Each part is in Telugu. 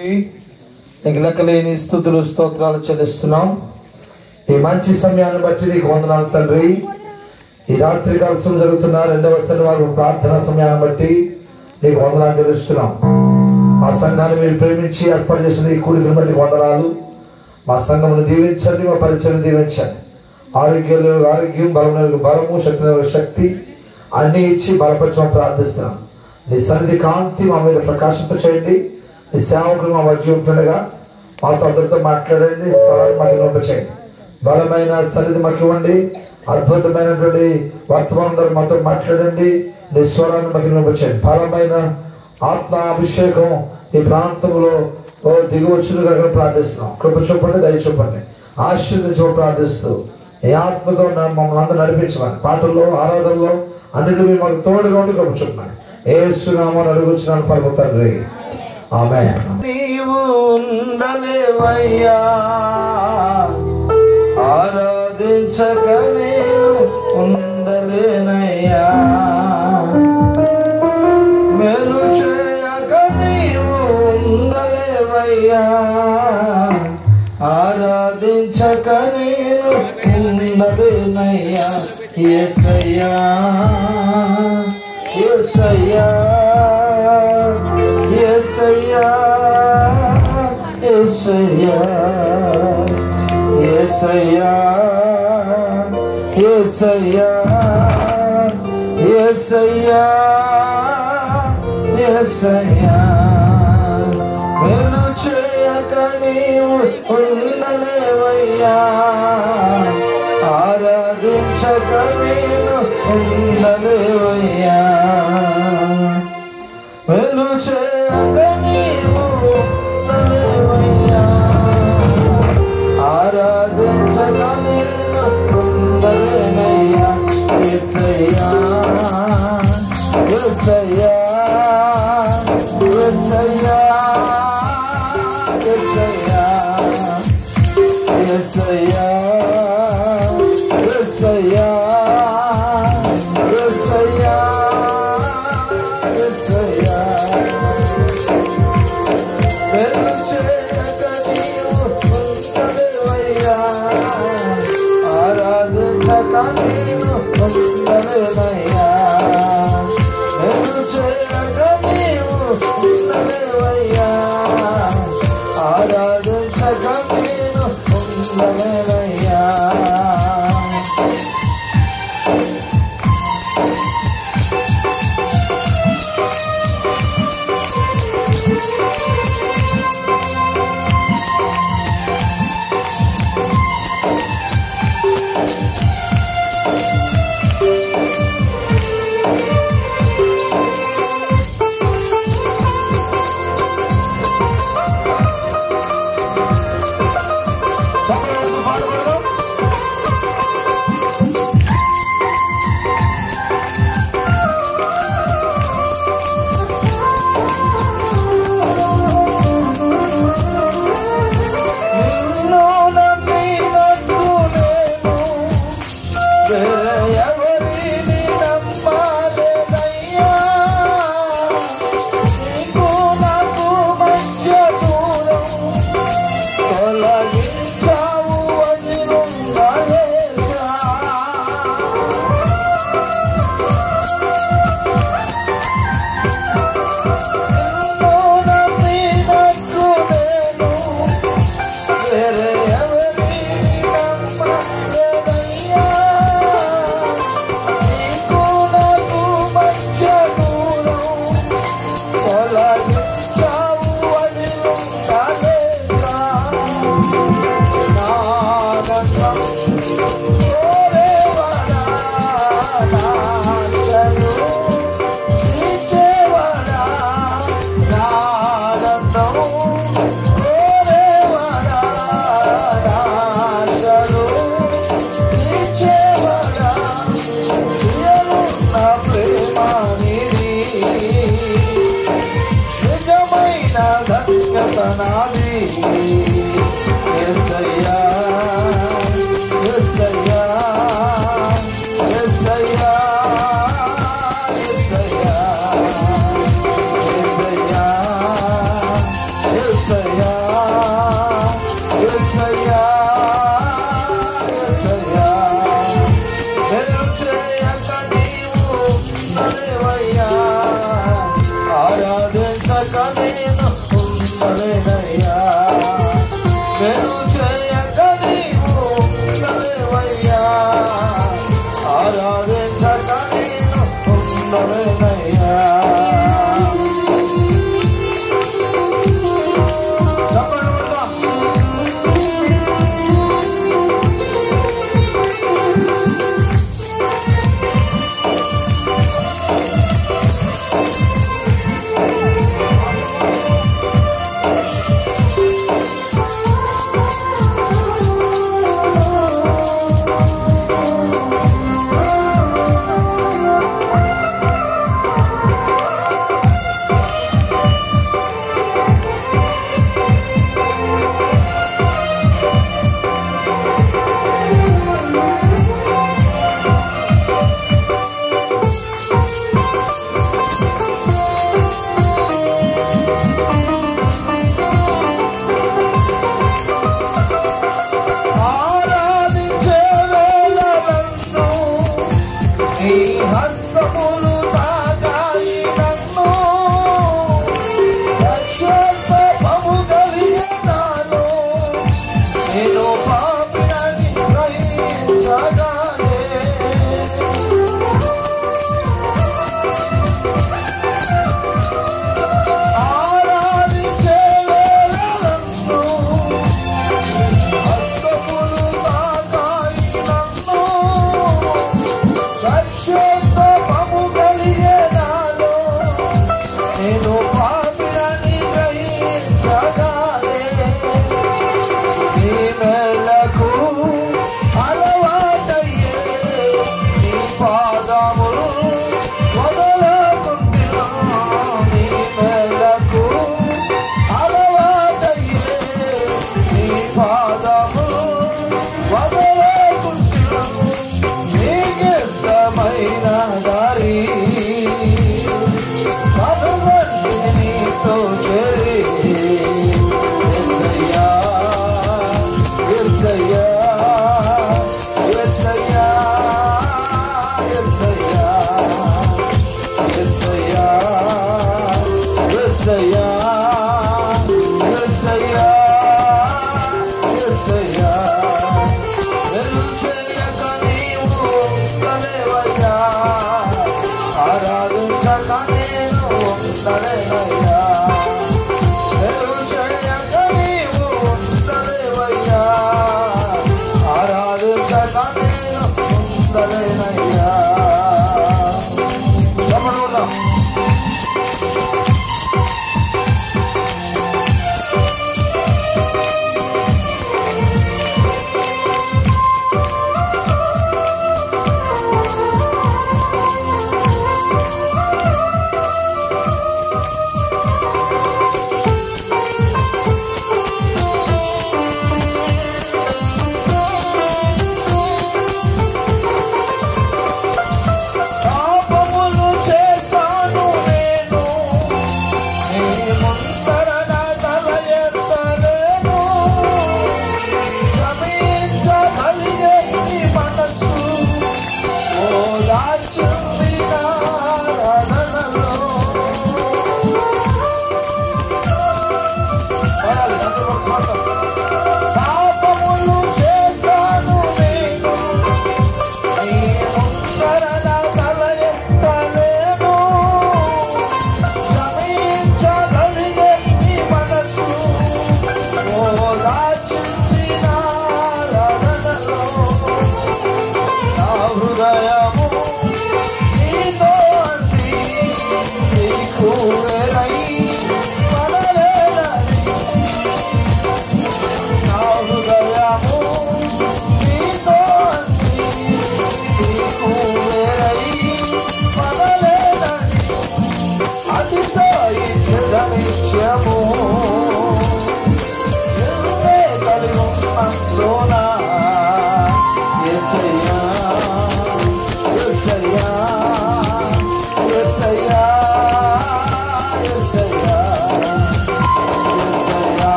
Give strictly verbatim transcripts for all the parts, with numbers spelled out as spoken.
నీకు లెక్కలేని స్తుతులు స్తోత్రాలు చెల్లిస్తున్నాం. ఈ మంచి సమయాన్ని బట్టి నీకు వందనాలు తండ్రి. ఈ రాత్రి కాలం జరుగుతున్న రెండవ శనివారం ప్రార్థనా సమయాన్ని బట్టి నీకు వందనాలు చెల్లిస్తున్నాం. మా సంఘాన్ని మీరు ప్రేమించి ఏర్పాటు చేసిన ఈ కూడికను బట్టి వందనాలు. మా సంఘమును దీవించండి, మా పరిచయం దీవించండి. ఆరోగ్యంలో ఆరోగ్యం, బలమైన బలము, శక్తి శక్తి అన్నీ ఇచ్చి బలపరచమని ప్రార్థిస్తున్నాం. నీ సన్నిధి కాంతి మా మీద ప్రకాశింపచేయండి. నీ సేవకులు మా మధ్య ఉంటుండగా మాతో అందరితో మాట్లాడండి. స్వరాన్ని మాకు వినిపించండి. బలమైన సన్నిధి మాకు ఇవ్వండి. అద్భుతమైనటువంటి వర్తమానం మాతో మాట్లాడండి. నీ స్వరాన్ని మాకు వినిపించండి. బలమైన ఆత్మ అభిషేకం ఈ ప్రాంతంలో ఓ దిగువచ్చునుగా ప్రార్థిస్తున్నాం. కృప చూపండి, దయ చూపండి, ఆశీర్వదించమని ప్రార్థిస్తూ ఈ ఆత్మతో మమ్మల్ని అందరూ నడిపించమని, పాటల్లో ఆరాధనలో అన్నింటిలో మీరు మాకు తోడుగా ఉండి కృప చూపండి. యేసునామమున అడుగుచున్నాను పరమ తండ్రి, ఆమేన్. నీవు ఉండలేవయ్యా, ఆరాధించక నేను ఉండలేనయ్యా. మేలు చేయక నీవు ఉండలేవయ్యా, ఆరాధించక నేను ఉండలేనయ్యా. యేసయ్యా, యేసయ్యా, యేసయ్యా, యేసయ్యా, యేసయ్యా, యేసయ్యా, యేసయ్యా, యేసయ్యా. మేలు చేయక నీవు ఉండలేవయ్యా, ఆరాధించక నేను ఉండలేవయ్యా. మేలు చేయక నీవు ఉండలేవయ్యా, ఆరాధించక నేను ఉండలేనయ్యా. యేసయ్యా, యేసయ్యా, యేసయ్యా, యేసయ్యా, యేసయ్యా, యేసయ్యా, యేసయ్యా, యేసయ్యా. మేలు చేయక నీవు ఉండలేవయ్యా, ఆరాధించక నేను ఉండలేనయ్యా. మేలు చేయక నీవు ఉండలేవయ్యా, ఆరాధించక నేను ఉండలేనయ్యా. యేసయ్యా యేసయ్యా యేసయ్యా మేలు చేయక నీవు ఉండలేవయ్యా ఆరాధించక నేను ఉండలేనయ్యా మేలు చేయక నీవు ఉండలేవయ్యా ఆరాధించక నేను ఉండలేనయ్యా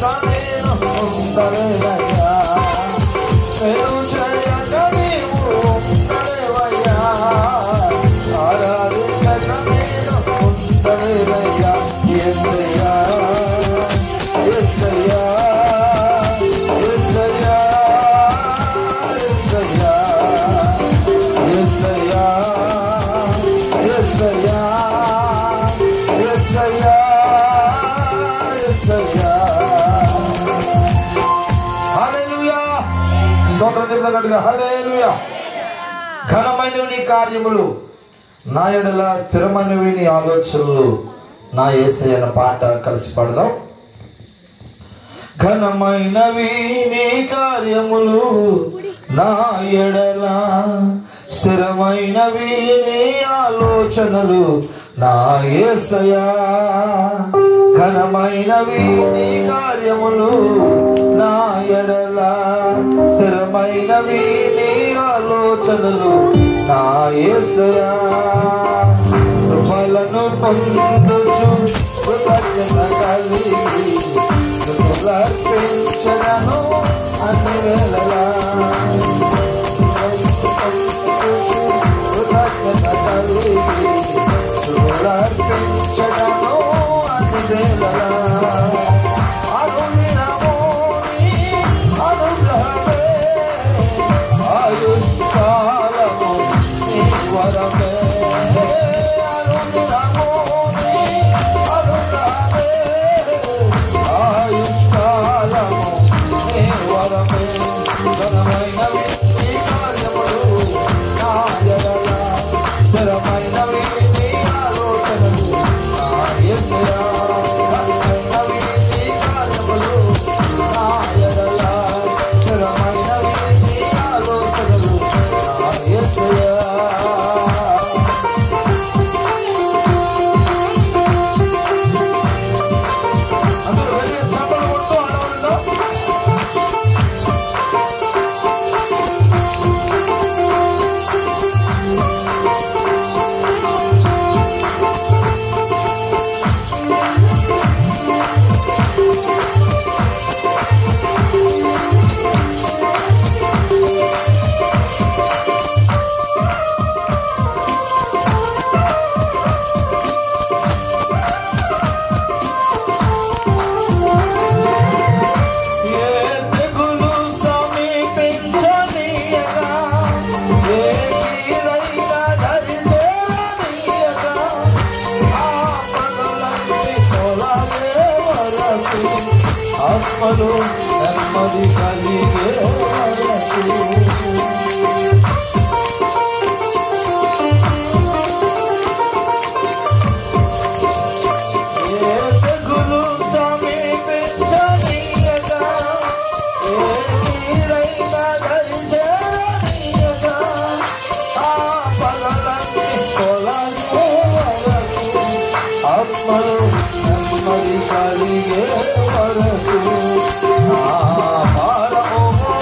నేను ఉండలేదయ్యా, నేను చేయక నీవు ఉండలేవయ్యా, ఆరాధించక నేను ఉండలేదయ్యా. యేసయ్యా యేసయ్యా యేసయ్యా యేసయ్యా యేసయ్యా యేసయ్యా యేసయ్యా యేసయ్యా. హల్లెలూయా. స్తోత్రం చెప్తాగట్టుగా హల్లెలూయా. ఘనమైనవి నీ కార్యములు, నా ఎడల స్థిరమైనవి నీ ఆలోచనలు. నా యేసయ్య అన్న పాట కలిసి పాడదాం. ఘనమైనవి నీ కార్యములు, నా ఎడల స్థిరమైనవి నీ ఆలోచనలు. నా యేసయ్యా ఘనమైనవి నీ కార్యములు, నా ఎడల స్థిరమైనవి నీ ఆలోచనలు. నా యేసయ్యా కృపలను పొందుచు కృతజ్ఞత కలిగి స్తుతులర్పించెదను అన్ని వేళలా. కృతజ్ఞత కలిగి స్తుతులర్పించెదను అన్ని వేళలా. అనుదినము నీ అనుగ్రహమే, ఆయుష్కాలము నీ వరమే. అనుదినము నీ అనుగ్రహమే, ఆయుష్కాలము నీ వరమే. ఘనమైనవి నీ కార్యములు, నా ఎడల స్థిరమైనవి నీ ఆలోచనలు. నా యేసయ్యా ఘనమైనవి నీ కార్యములు, నా ఎడల స్థిరమైనవి నీ ఆలోచనలు. నా యేసయ్యా. అందరూ వెళ్ళి చప్పట్లు కొడుతూ ఆనందంగా ఆత్మలో నెమ్మది కలిగే వరకు. ఏ తెగులు సమీపించనీయగా, ఏ నీరైనా దరిచేరనీయగా, ఆపదలన్నీ తొలగే వరకు. ఆత్మలో నెమ్మది కలిగే వరకు. నా భారము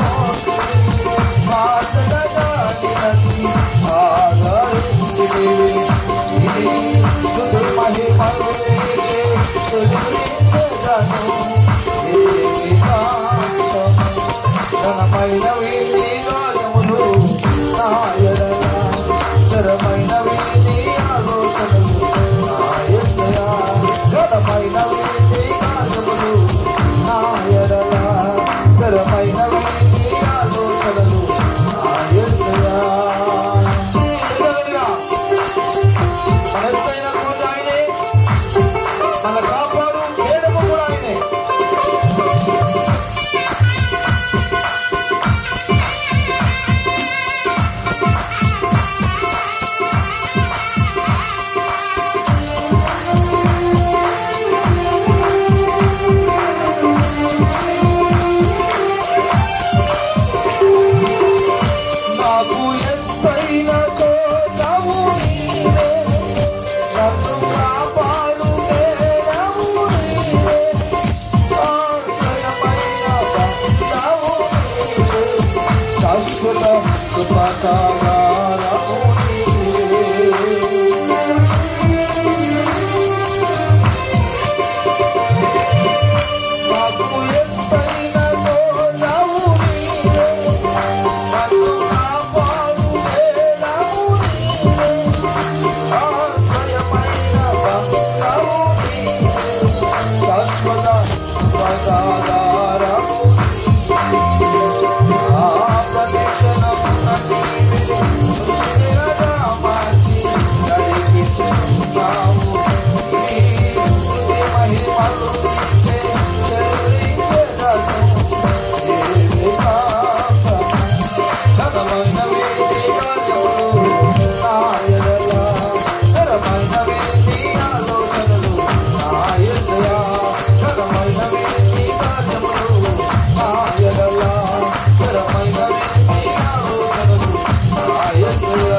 మాసడగా నిలచి ఆదరించితివి. నీ స్తుతి మహిమలు నీకే స్తుతించెదను. జీవితాంతము ఘనమైనవి నీ కార్యములు, నా ఎడల స్థిరమైనవి నీ ఆలోచనలు. నా యేసయ్యా ఘనమైనవి నీ కార్యములు, నా ఎడల స్థిరమైనవి నీ ఆలోచనలు. నా యేసయ్యా. మన ఎత్తైన కోట ఆయనే, మన కాపాడు కేడము కూడా ఆయనే. నాకు ఎత్తైన కోటవు నీవే, నన్ను కాపాడు కేడము నీవే. ఆశ్రయమైన బంధము నీవే, శాశ్వత కృపాకారము నీవే. నాకు నా ఎడల స్థిరమైనవి నీ ఆలోచనలు నా యేసయ్యా.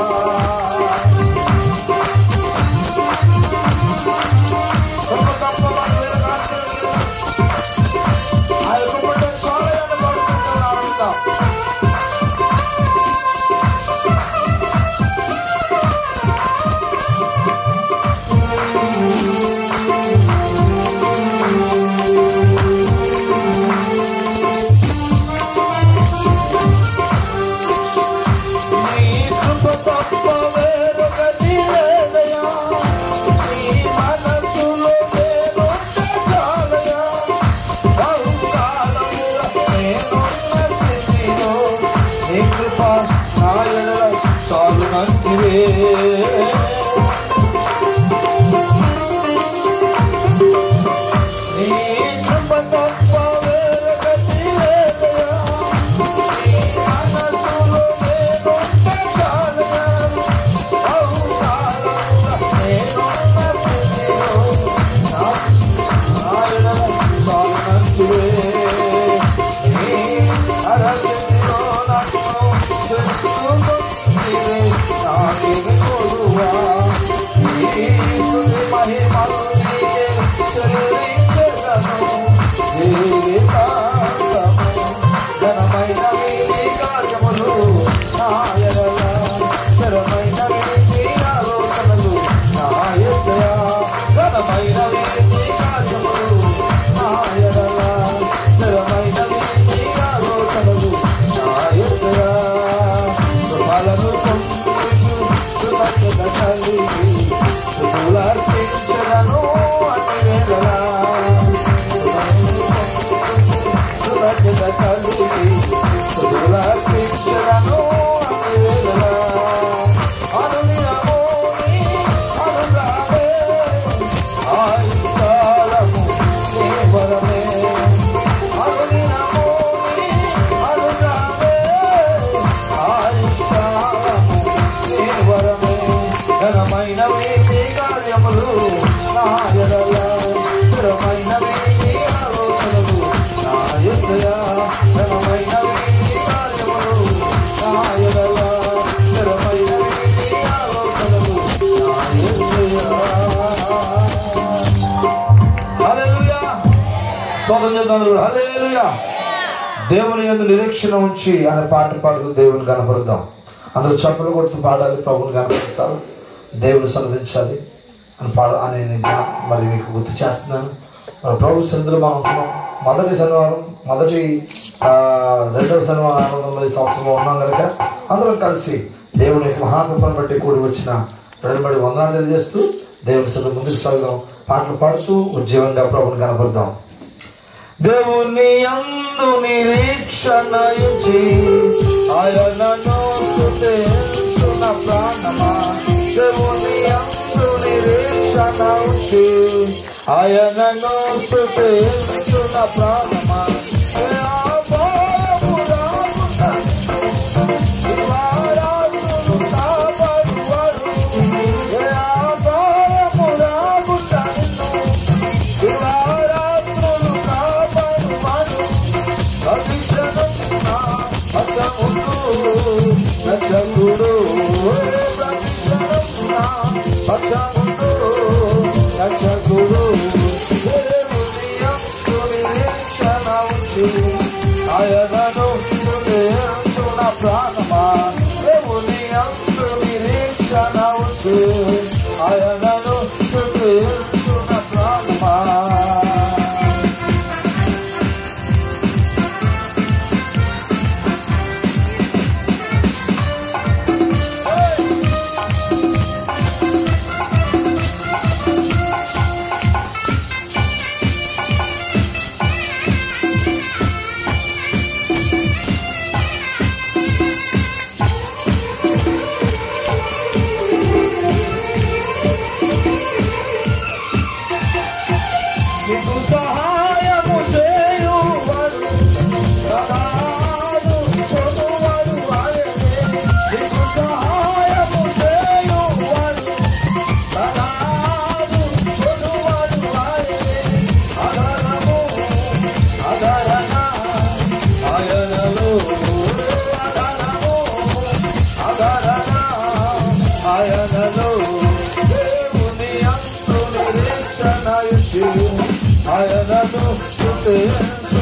హల్లెలూయా. దేవుని యందు నిరీక్షణ ఉంచి అనే పాట పాడుతూ దేవుని కనపడదాం. అందులో చప్పలు కొడుతూ పాడాలి, ప్రభుని కనపడించాలి, దేవుని సన్నిధించాలి అని పాడ అని నేను మరి మీకు గుర్తు చేస్తున్నాను. మరి ప్రభు సన్నిధిలో మనం ఉంటున్నాం. మొదటి శనివారం మొదటి రెండవ శనివారం ఆనందంలో ఈ సంవత్సరంలో ఉన్నాం కనుక అందరం కలిసి దేవుని యొక్క మహాకృపను బట్టి కూడి వచ్చిన వెడలబడి వందనాలు తెలియజేస్తూ దేవుని సన్నిధి ముందుకు సాగుదాం. పాటలు పాడుతూ ఉజ్జీవంగా ప్రభుని కనపడదాం. దేవుని యందు నిరీక్షణ ఉంచి ఆయనను స్తుతించున ప్రాణమా. దేవుని యందు నిరీక్షణ ఉంచి ఆయనను స్తుతించున ప్రాణమా.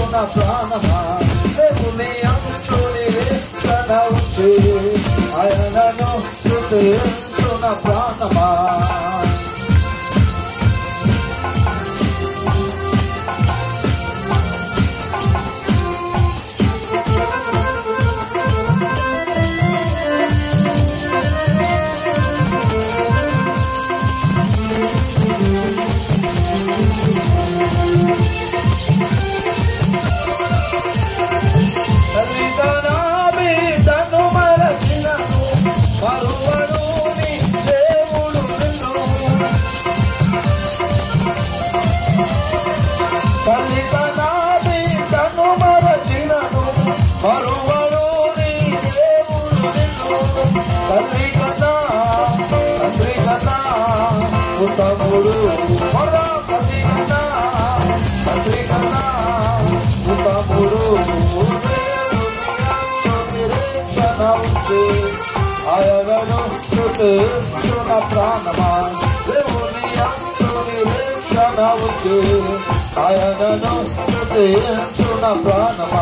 నా ప్రాణమా దేవుని అందు నిరీక్షణ ఉంచి ఆయనను స్తుతించు నా ప్రాణమా. తమ్ముడు తల్లి కన్నా తండ్రి కన్నా తమ్ముడు నిరీక్షణ ఉంచి ఆయనను స్తుతించు నా ప్రాణమా దేవుని అందు నిరీక్షణ ఉంచి ఆయనను స్తుతించు నా ప్రాణమా.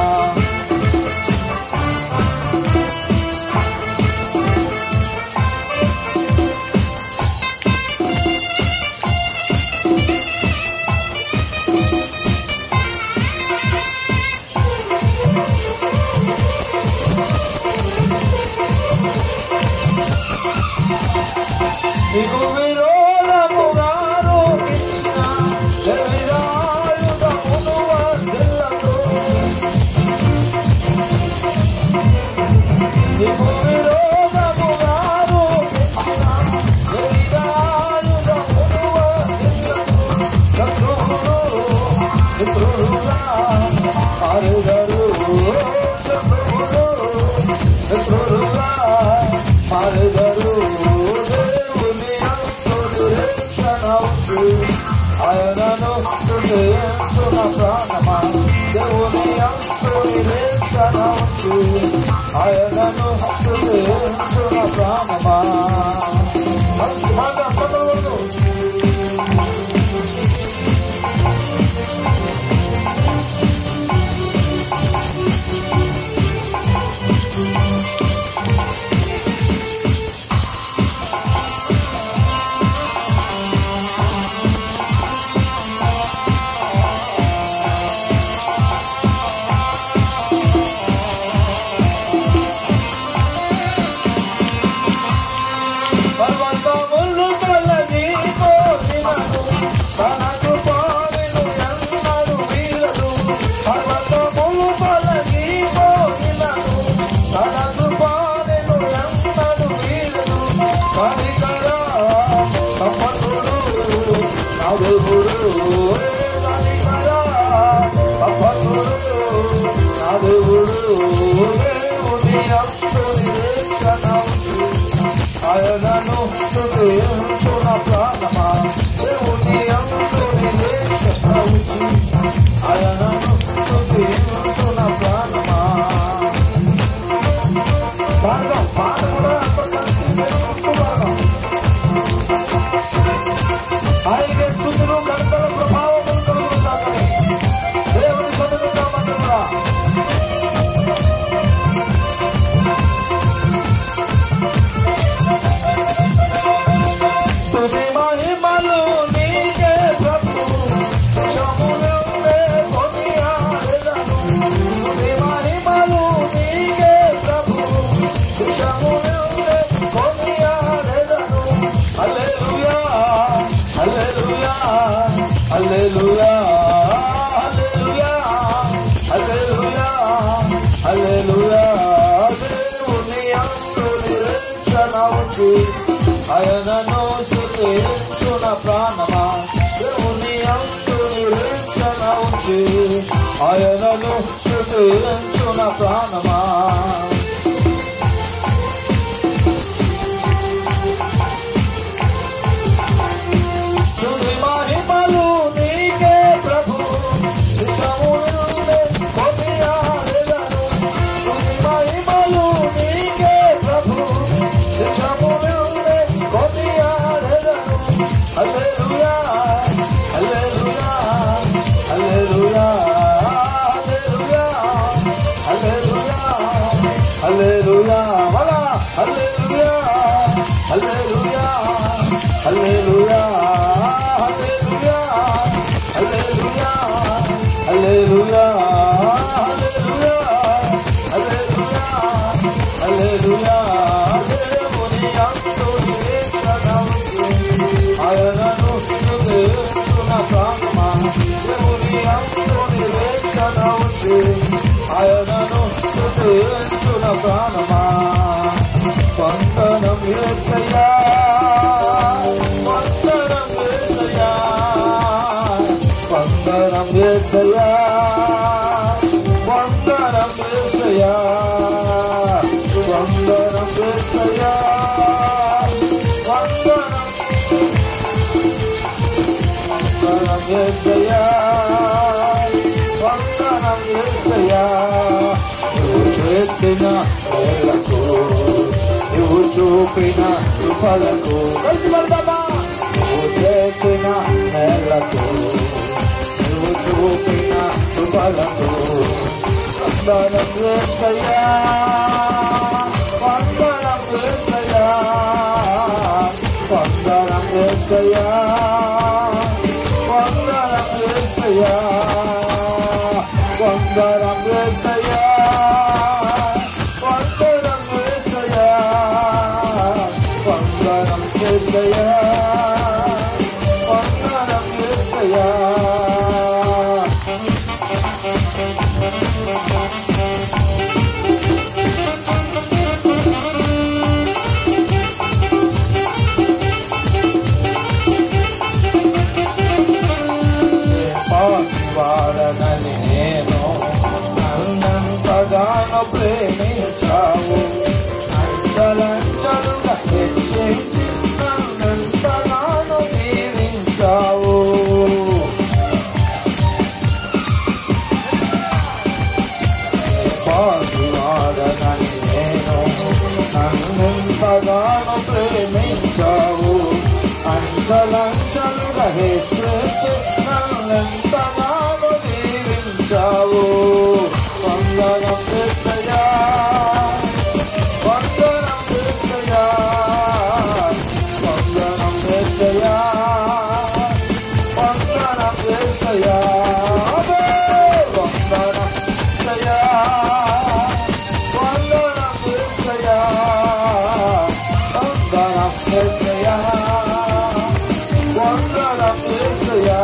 నీకు విరోధముగాను ఇచ్చిన ఎవిరాయుధమును వర్ధిల్లదు. నీకు విరోధముగాను ఇచ్చిన ఎవిరాయుధమును వర్ధిల్లదు. శత్రువులు మిత్రులుగా మారెదరు. శత్రువులు మిత్రులుగా మారెదరు. ఆయనను స్తుతించు నా ప్రాణమా దేవుని అందు నిరీక్షణ ఉంచి ఆయనను స్తుతించు నా ప్రాణమా. ఆయనను స్తుతించు నా ప్రాణమా దేవుని అందు నిరీక్షణ ఉంచి ఆయనను స్తుతించు నా ప్రాణమా. భాగం భాగం కూడా కలిసి భాగం ఆయనకి స్తుతులు కర్తల ప్రభావములు కలుగును సాగని దేవుని సన్నిధిలో స్తుతి మహిమలు నీకే ప్రభు శమునుండే కొనియాడెదను. స్తుతి మహిమలు నీకే ప్రభు శమునుండే కొనియాడెదను. హల్లెలూయా హల్లెలూయా హల్లెలూయా హల్లెలూయా హల్లెలూయా హల్లెలూయా. దేవుని అందు నిరీక్షణ ఉంచి ఆయనను స్తుతించు నా ప్రాణమా దేవుని అందు నిరీక్షణ ఉంచి ఆయనను స్తుతించు నా ప్రాణమా. స్తుతి మహిమలు నీకే ప్రభు శమునుండే కొనియాడెదను. స్తుతి మహిమలు నీకే ప్రభు శమునుండే కొనియాడెదను. హల్లెలూయా హల్లెలూయా హల్లెలూయా హల్లెలూయా హల్లెలూయా హల్లెలూయా హల్లెలూయా దేవుని అంతుని వేసనవుతే ఆయనను స్తుతించున ప్రాణమా దేవుని అంతుని వేసనవుతే ఆయనను స్తుతించున ప్రాణమా వందనం యేసయ్యా వందనం యేసయ్యా వందనం యేసయ్యా వందనం యేసయ్యా వందనం యేసయ్యా వందనం వందనం యేసయ్యా వందనం యేసయ్యా నువ్వు చేసిన మేలకు నువ్వు చూపిన కృపలకు కలిసి పడతామా నువ్వు చేసిన మేలకు నువ్వు చూపిన కృపలకు వందనం యేసయ్యా వందనం యేసయ్యా వందనం యేసయ్యా వందనం యేసయ్యా వందనం యేసయ్యా వందనం యేసయ్యా వందనం యేసయ్యా వందనం యేసయ్యా వాడనని నేను నన్నంతగానో ప్రేమించావు అంచలంచలుగా హెచ్చించి నన్నెంతగానో దీవించావు వాడనని నేను నన్నెంతగానో ప్రేమించావు అంచలంచలుగా హెచ్చించి నన్నెంతగానో దీవించావు వందనం యేసయ్యా వందనం యేసయ్యా వందనం యేసయ్యా వందనం యేసయ్యా వందనం యేసయ్యా వందనం యేసయ్యా వందనం యేసయ్యా వందనం యేసయ్యా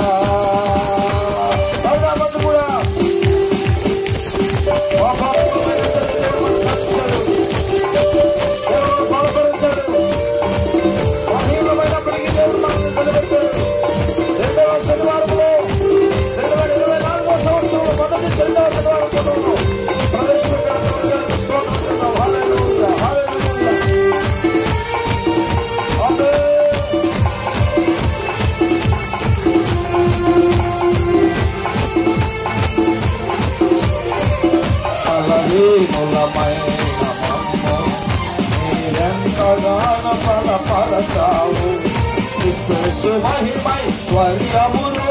నీరెంతగానో బలపరచావు క్రీస్తు మహిమై స్వర్గములో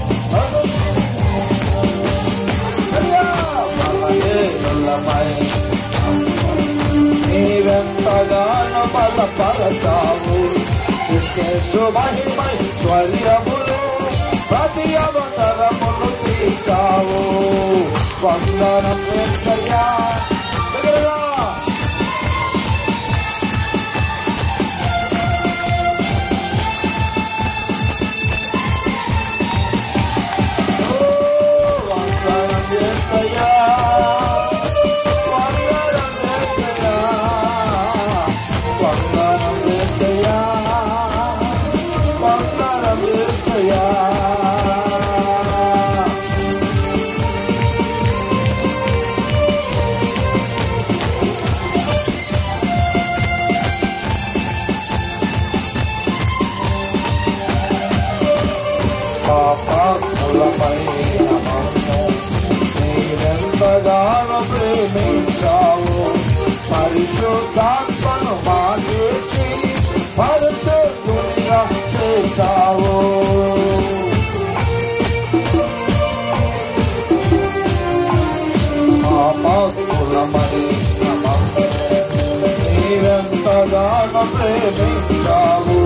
నీరెంతగానో బలపరచావు క్రీస్తు మహిమై స్వర్గములో ప్రతి అవసరమును తీర్చావు వందనం యేసయ్యా నీరెంతగానో ప్రేమించావు పరిశుద్ధాత్మను మాటించి పరిశుద్ధునిగా చేశావు పాపాత్ములమని నీరెంతగానో ప్రేమించావు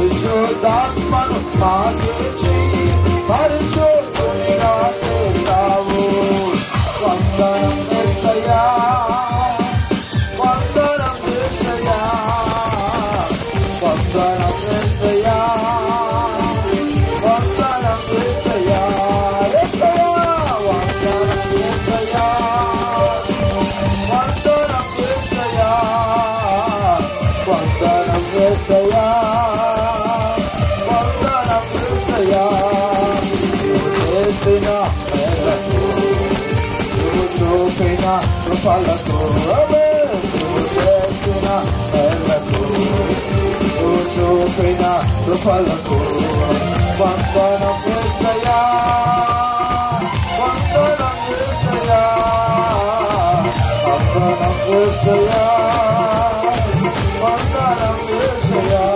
పరిశుద్ధాత్మను మాటించి పరిశుద్ధునిగా చేశావు చూపిన కృపలకు చేసిన మేలకు చూపిన కృపలకు వందనం యేసయ్యా వందనం యేసయ్యా వందనం యేసయ్యా వందనం యేసయ్యా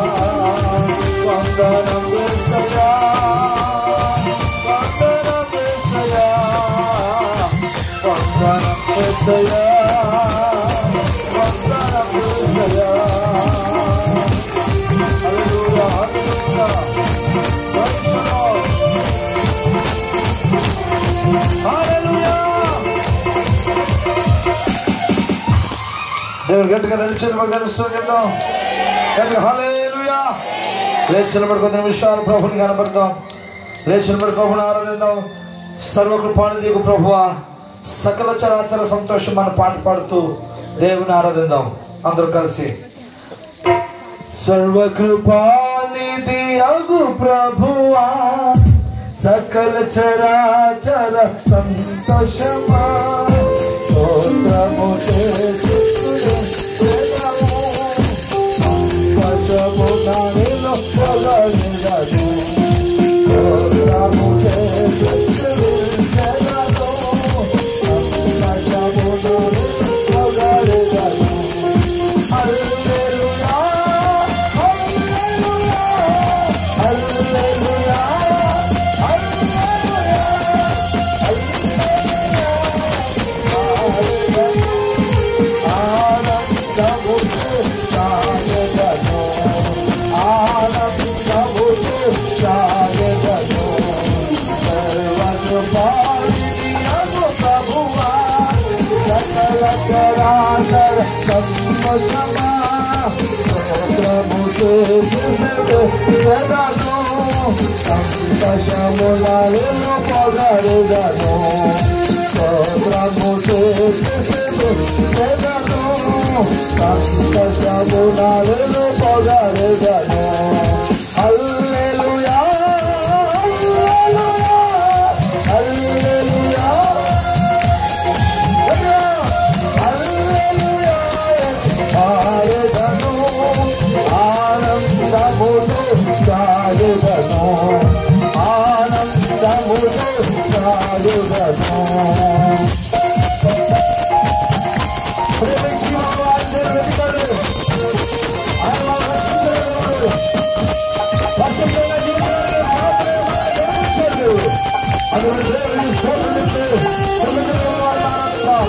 వందనం యేసయ్యా వందనం యేసయ్యా వందనం యేసయ్యా వందనం యేసయ్యా హల్లెలూయా హల్లెలూయా హల్లెలూయా. దేవుడు గట్టిగా నిలిచిన చెప్తాం గట్టిగా హల్లెలూయా. లేచి నిలబడి కొద్ది నిమిషాలు ప్రభుని కనబడతాం. లేచి నిలబడి ప్రభుని ఆరాధిద్దాం. సర్వకృపానిధికు ప్రభువా సకల చరాచర సంతోషం మన పాట పాడుతూ దేవుని ఆరాధిద్దాం అందరూ కలిసి. సర్వకృపానిధి అగు ప్రభువా సకల చరాచర సంతోషమా స్తోత్రము చేస్తుము సంతోషము నాలో పొగడెదను స్తోత్రము చేస్తుము సంతోషము నాలో పొగడెదను. హల్లెలూయా హల్లెలూయా హల్లెలూయా సంతోషములను పొగడెదను సంతోషములను పొగడెదను. హల్లెలూయా హల్లెలూయా హల్లెలూయా పాడెదను ఆనందముతో సాగెదను ఆనందముతో సాగెదను. ప్రేమించి వారిని వెతుకండి. ఆయన రక్షించగలడు. పరిశుద్ధమైన జీవితాన్ని మాత్రమే ప్రేమించండి. అందువల్ల దేవుని స్తోత్రం చెప్తే ప్రేమించగలిగిన వారిని ఆనందిద్దాం.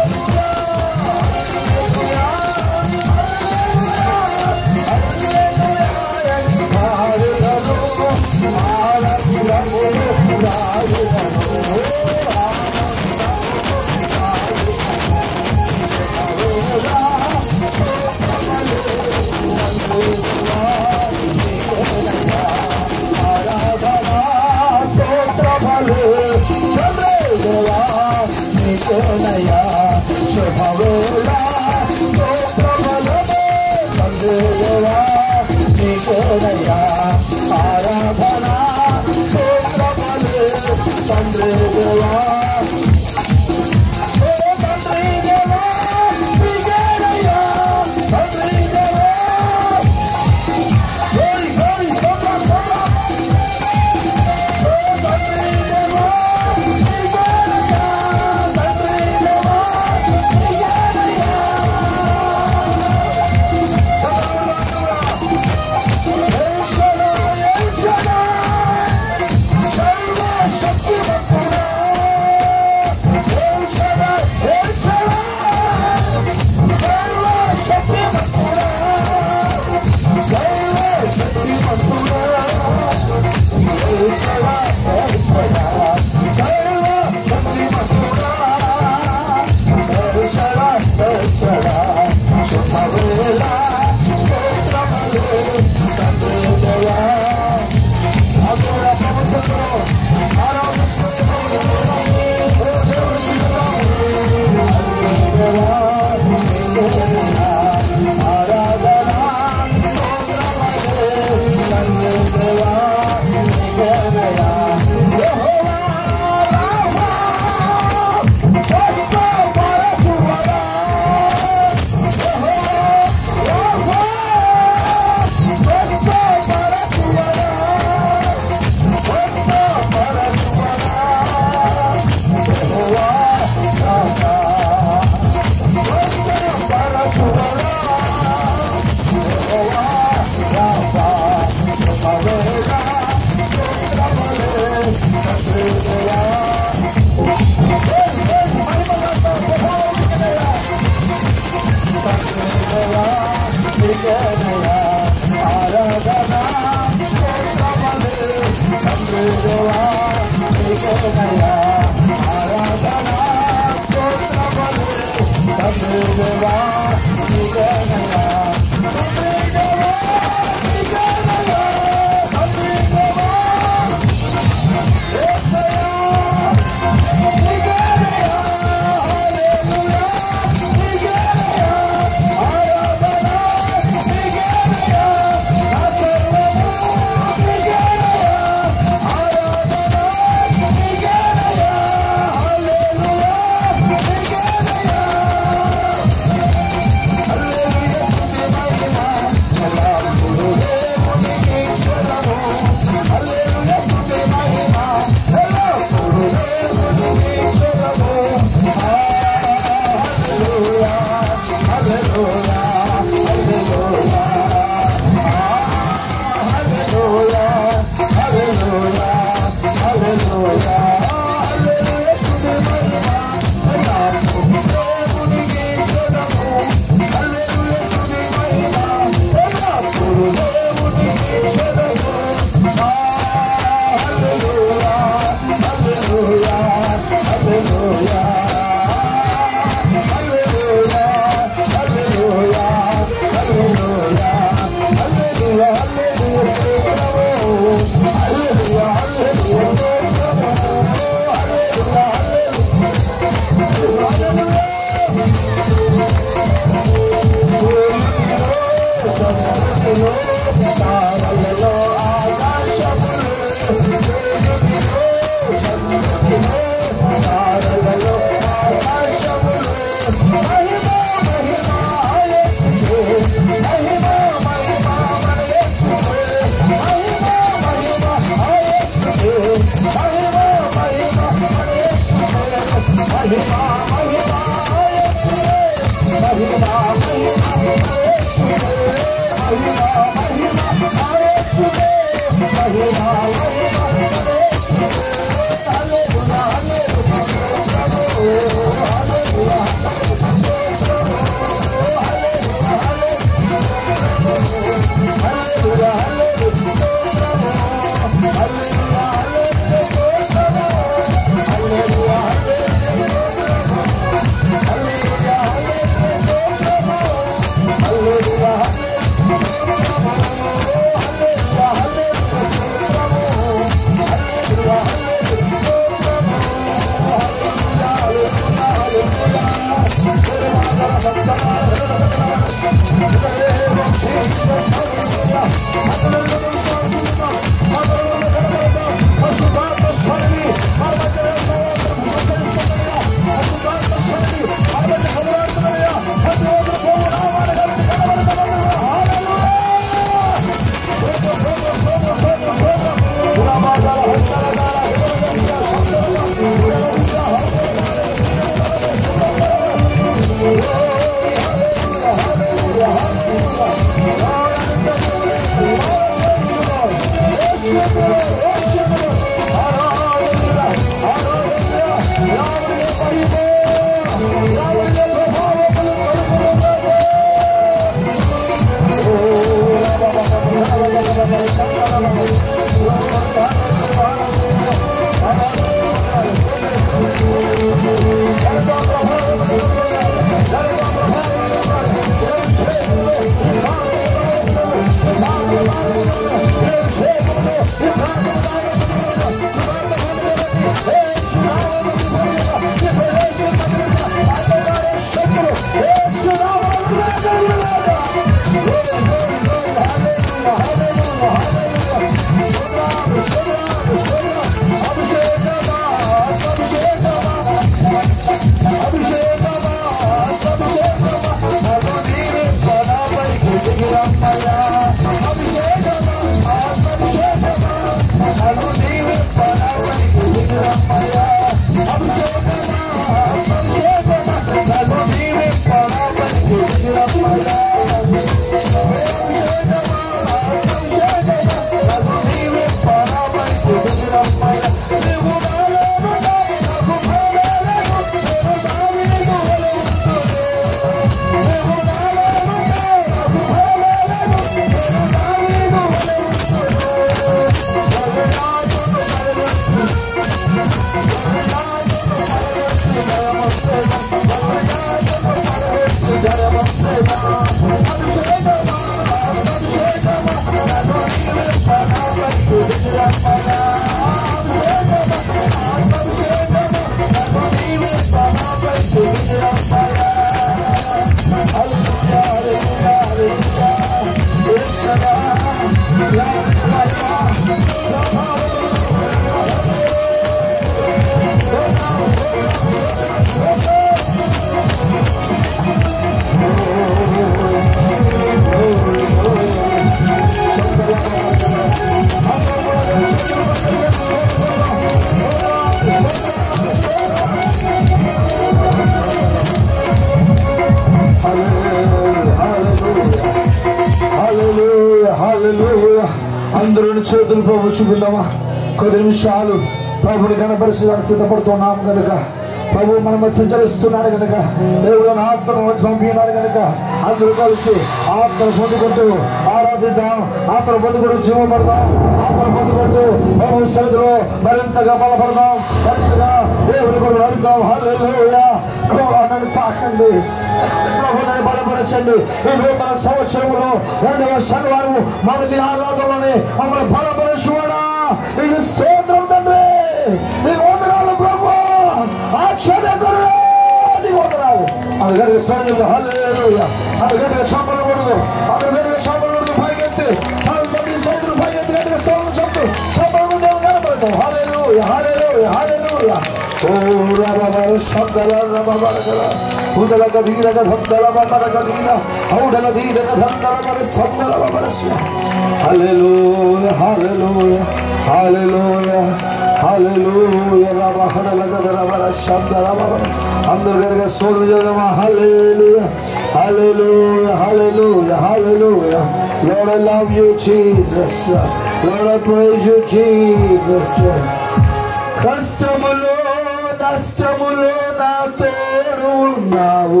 చేతులు ప్రభు చూపిందామా? కొద్ది నిమిషాలు ప్రభుని కనపరిచడానికి సిద్ధపడుతున్నాం కనుక, ప్రభు మనం సంచరిస్తున్నాడు కనుక, దేవుడు ఆత్మను పంపినాడు కనుక అందరూ కలిసి ఆత్మను పొందుకుంటూ ఆరాధిద్దాం, ఆత్మను పొందుకుంటూ జీవపడదాం, ఆత్మను పొందుకుంటూ ప్రభు సన్నిధిలో మరింతగా బలపడదాం, మరింతగా దేవుని కొరకు నడుద్దాం. హల్లెలూయా. నన్ను తాకండి, ప్రభు నన్ను బలపరచండి. ఈ నూతన సంవత్సరంలో రెండవ శనివారం మొదటి ఆరాధనలోనే మమ్మల్ని బలపరచువాడా, నీకు స్తోత్రం తండ్రి, నీకు వందనాలు ప్రభు, ఆశ్చర్యకరుడా నీకు వందనాలు. అందుకని స్తోత్రం. హల్లెలూయా. అందుకని చంపలు కొడదు, అందుకని చంపలు కొడదు, పైకెత్తి తల తొమ్మిది చేతులు పైకెత్తి గట్టిగా స్తోత్రం చెప్తూ చంపలు దేవుని కనపడతాం. హల్లెలూయా, హల్లెలూయా, హల్లెలూయా. ఓ రబబర శబ్దల రబబర గల ఉదల గదీర గధందల బబర గదీర ఔడల దీర గధందల బర శబ్దల బబరస్య. హల్లెలూయా, హల్లెలూయా, హల్లెలూయా, హల్లెలూయా. రబహడల గదర బర శబ్దల బబర. అందరూ గట్టిగా స్తోత్రం చేద్దామా? హల్లెలూయా, హల్లెలూయా, హల్లెలూయా, హల్లెలూయా. Lord, I love you, Jesus. Lord, I praise you, Jesus. కష్టములో నష్టములో నా తోడు ఉన్నావు,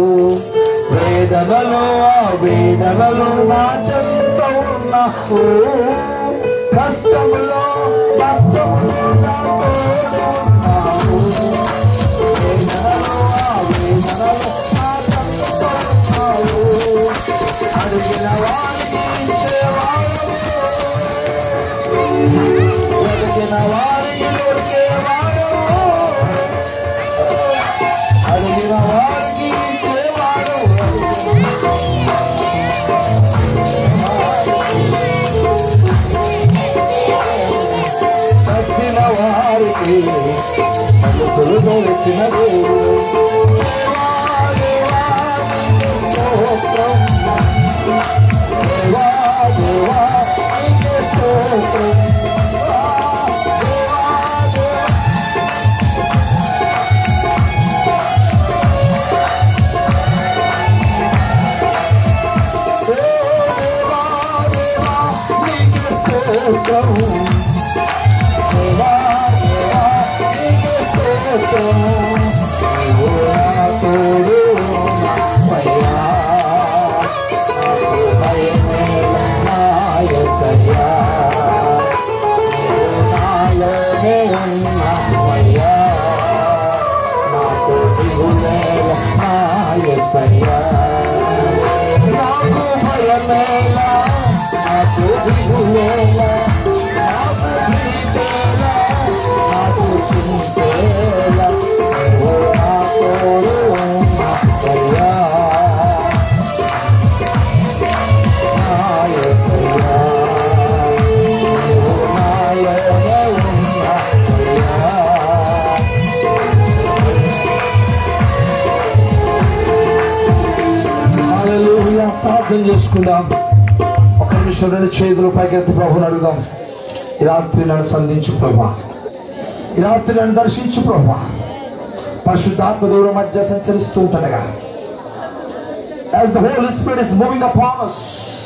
వేదనలో ఆ వేదనలో నా చెంత ఉన్నావు. కష్టములో నష్టములో నా తోడు ఉన్నావు, వేదనలో ఆ వేదనలో నా చెంత ఉన్నావు. అడిగిన వారికి ఇచ్చేవాడు, వెతికిన వారికి దొరికేవాడు, అడిగిన వారికి ఇచ్చేవాడు. తట్టిన వారికి తలుపులు తెరిచిన దేవుడు. స్తోత్రం, దేవా దేవా నీకే స్తోత్రం. నాకు భయమేలా, నాకు దిగులేలా, నాకు భీతేలా, నాకు చింతేలా, ఓ నా తోడు ఉన్నావయ్యా, నా యేసయ్యా, ఓ నాలోనే ఉన్నావయ్యా. హల్లెలూయా. ప్రార్థన చేసుకుందాం. ఒక నిమిషం రెండు చేతులు పైకెత్తి ప్రభుని అడుగుదాం. ఈ రాత్రి నన్ను సంధించు ప్రభా, ఈ రాత్రి నన్ను దర్శించు ప్రభా. పరిశుద్ధాత్మ దేవుని మధ్య సంచరిస్తుంటగా, as the Holy Spirit is moving upon us,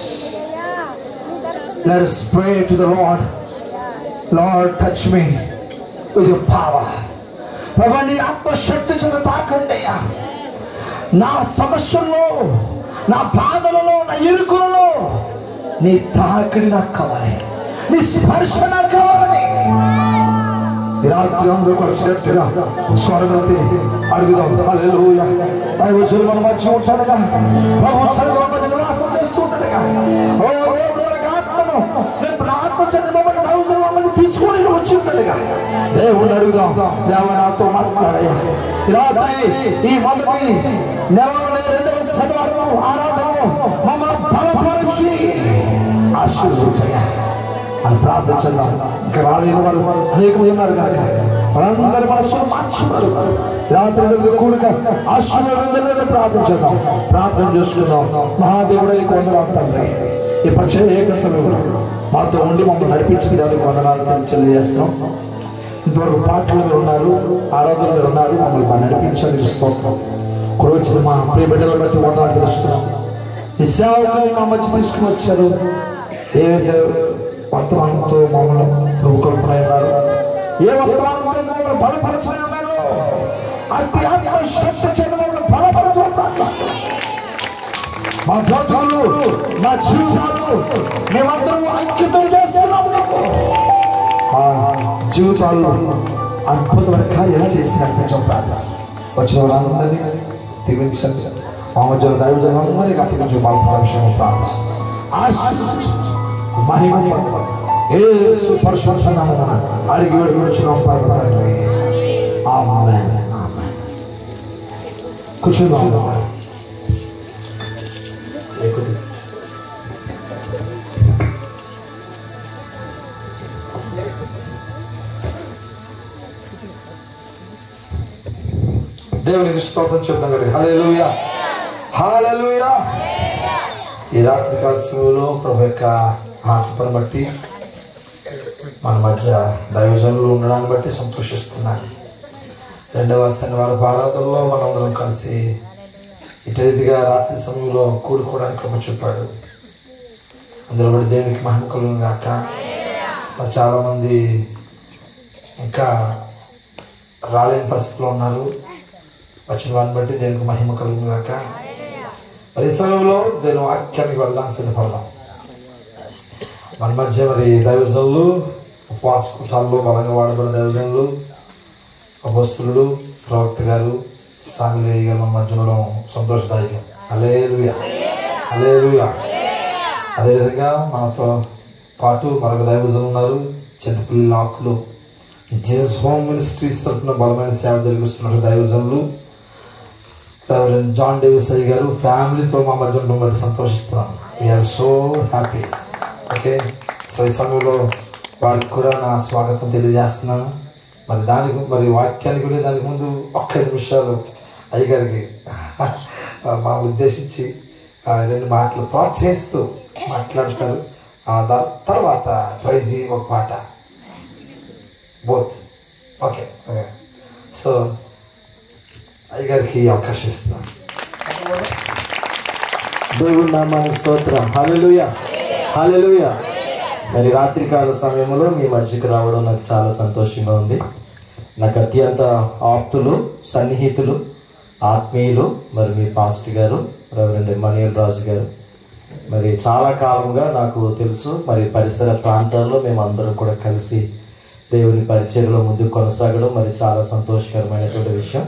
let us pray to the Lord. Lord, touch me with your power. ప్రభా నీ ఆత్మశక్తి చేత తాకండి అయ్యా. నా సమస్యల్లో, నా బాధలలో, నా ఇరుకులలో నీ తాకిడి నాకు కావాలి, నీ స్పర్శ నాకు కావాలని ఈ రాత్రి అందరూ కూడా శ్రద్ధగా స్వరమెత్తి అడుగుదాం. హల్లెలూయా. దైవజనులు మన మధ్య ఉంటాడుగా, ప్రభు సన్నిధిలో మధ్య నివాసం చేస్తూ ఉంటాడుగా. ఓ దేవుడు ఆత్మను రేపు నా ఆత్మ చంద్రబాబు దైవజనుల మధ్య తీసుకొని వచ్చి ఉంటాడుగా. దేవుడిని అడుగుదాం, దేవ నాతో మాట్లాడయ్యా. ఈ రాత్రి ఈ మొదటి నెలలో రెండవ శనివారం ఆరాధనలో మమ్మల్ని బలపరిచి ఆశీర్వదించయ్యా అని ప్రార్థించందాం. ఇంకా రాలేని వారు అనేకమంది ఉన్నారు కనుక వాళ్ళందరి మనసును మార్చున్నారు. రాత్రి కూడిక ఆశీర్వాదం ప్రార్థించదాం, ప్రార్థన చేసుకుందాం. మహాదేవుడికి వందనాలు తండ్రి, ఈ ప్రత్యేక సమయంలో మాతో ఉండి మమ్మల్ని నడిపించిన దానికి వందనాలు తెలియజేస్తాం. ఇంతవరకు పాటలు మీరు ఉన్నారు, ఆరాధనలు మీరు ఉన్నారు, మమ్మల్ని బాగా నడిపించాలని స్తోత్రం. కూడా వచ్చిన మా ప్రియ బిడ్డలను బట్టి వందనాలు తెలుస్తున్నాం. ఈ సేవకులు మా మధ్య తీసుకుని వచ్చారు. ఏవైతే వర్తమానంతో మమ్మల్ని ప్రభు కల్పన ఉన్నారు. ఏ వర్తమానంతో మమ్మల్ని బలపరచని ఉన్నారు. అతి ఆత్మ శక్తి చేత మమ్మల్ని బలపరచుతారు. మా బ్రతుకులు, మా జీవితాలు మేమందరం ఐక్యతం చేస్తున్నాము. ఆ జీవితాల్లో అద్భుతమైన కార్యాలు చేసిన కొంచెం ప్రార్థిస్తాం. వచ్చిన వాళ్ళందరినీ దీవించండి. మా మధ్యలో దైవజనులందరినీ అప్పటి నుంచి బాలపక్షం ప్రార్థిస్తాం. ఆశీర్వదించండి. మహిమ యేసు పరిశుద్ధ నామమున అడిగి వేడుకొనుచున్నాం పరమ తండ్రి. ఆమేన్. ఆమేన్. కూర్చుందాం. దేవునికి స్తోత్రం చెప్తాం. హల్లెలూయా, హల్లెలూయా. ఈ రాత్రి కాల సమయంలో ప్రభు యొక్క ఆత్మను బట్టి మన మధ్య దైవజనులు ఉండడాన్ని బట్టి సంతోషిస్తున్నాను. రెండవ శనివారం ఆరాధనలో మనందరం కలిసి ఇటు రీతిగా రాత్రి సమయంలో కూడుకోవడానికి కృప చూపాడు. అందులో బట్టి దేవునికి మహిమ కలుగును గాక. మరి చాలామంది ఇంకా రాలేని పరిస్థితిలో ఉన్నారు. వచ్చిన వారిని బట్టి దేవునికి మహిమ కలుగును గాక. మరి ఈ సమయంలో దేవుని వాక్యానికి వెళ్ళడానికి సిద్ధపడదాం. మన మధ్య మరి దైవజనులు, ఉపవాస కుటాల్లో బలంగా వాడబడిన దైవజనులు, అపోస్తలుడు, ప్రవక్త గారు, సామిలయ్య గారు మన మధ్య ఉండడం సంతోషదాయకం. హల్లెలూయా, హల్లెలూయా. అదేవిధంగా మనతో పాటు మరొక దైవజనులు ఉన్నారు. చింతపల్లి లాక్లో జీసస్ హోమ్ మినిస్ట్రీస్ తరఫున బలమైన సేవ జరిగిస్తున్న దైవజనులు రెవరెండ్ జాన్ డేవిస్ అయ్య గారు ఫ్యామిలీతో మా మధ్య ఉండడం బట్టి సంతోషిస్తున్నాను. We're so happy. Okay, so ఈ సమయంలో వారికి కూడా నా స్వాగతం తెలియజేస్తున్నాను. మరి దానికి మరి వాక్యానికి కూడా దానికి ముందు ఒక్క ఐదు నిమిషాలు అయ్యగారికి మా ఉద్దేశించి రెండు మాటలు ప్రోత్సహిస్తూ మాట్లాడతారు. దాని తర్వాత ప్రైజ్ ఒక పాట బోత్. ఓకే ఓకే సో అయ్యగారికి అవకాశం ఇస్తున్నాను. దేవుని నామానికి స్తోత్రం. హల్లెలూయా, హల్లెలూయా. మరి రాత్రికాల సమయంలో మీ మధ్యకి రావడం నాకు చాలా సంతోషంగా ఉంది. నాకు అత్యంత ఆప్తులు, సన్నిహితులు, ఆత్మీయులు మరి మీ పాస్టర్ గారు రెవరెండ్ ఎమ్మాన్యుయల్ రాజు గారు. మరి చాలా కాలంగా నాకు తెలుసు. మరి పరిసర ప్రాంతాల్లో మేము అందరం కూడా కలిసి దేవుని పరిచర్యలో ముందుకు కొనసాగడం మరి చాలా సంతోషకరమైనటువంటి విషయం.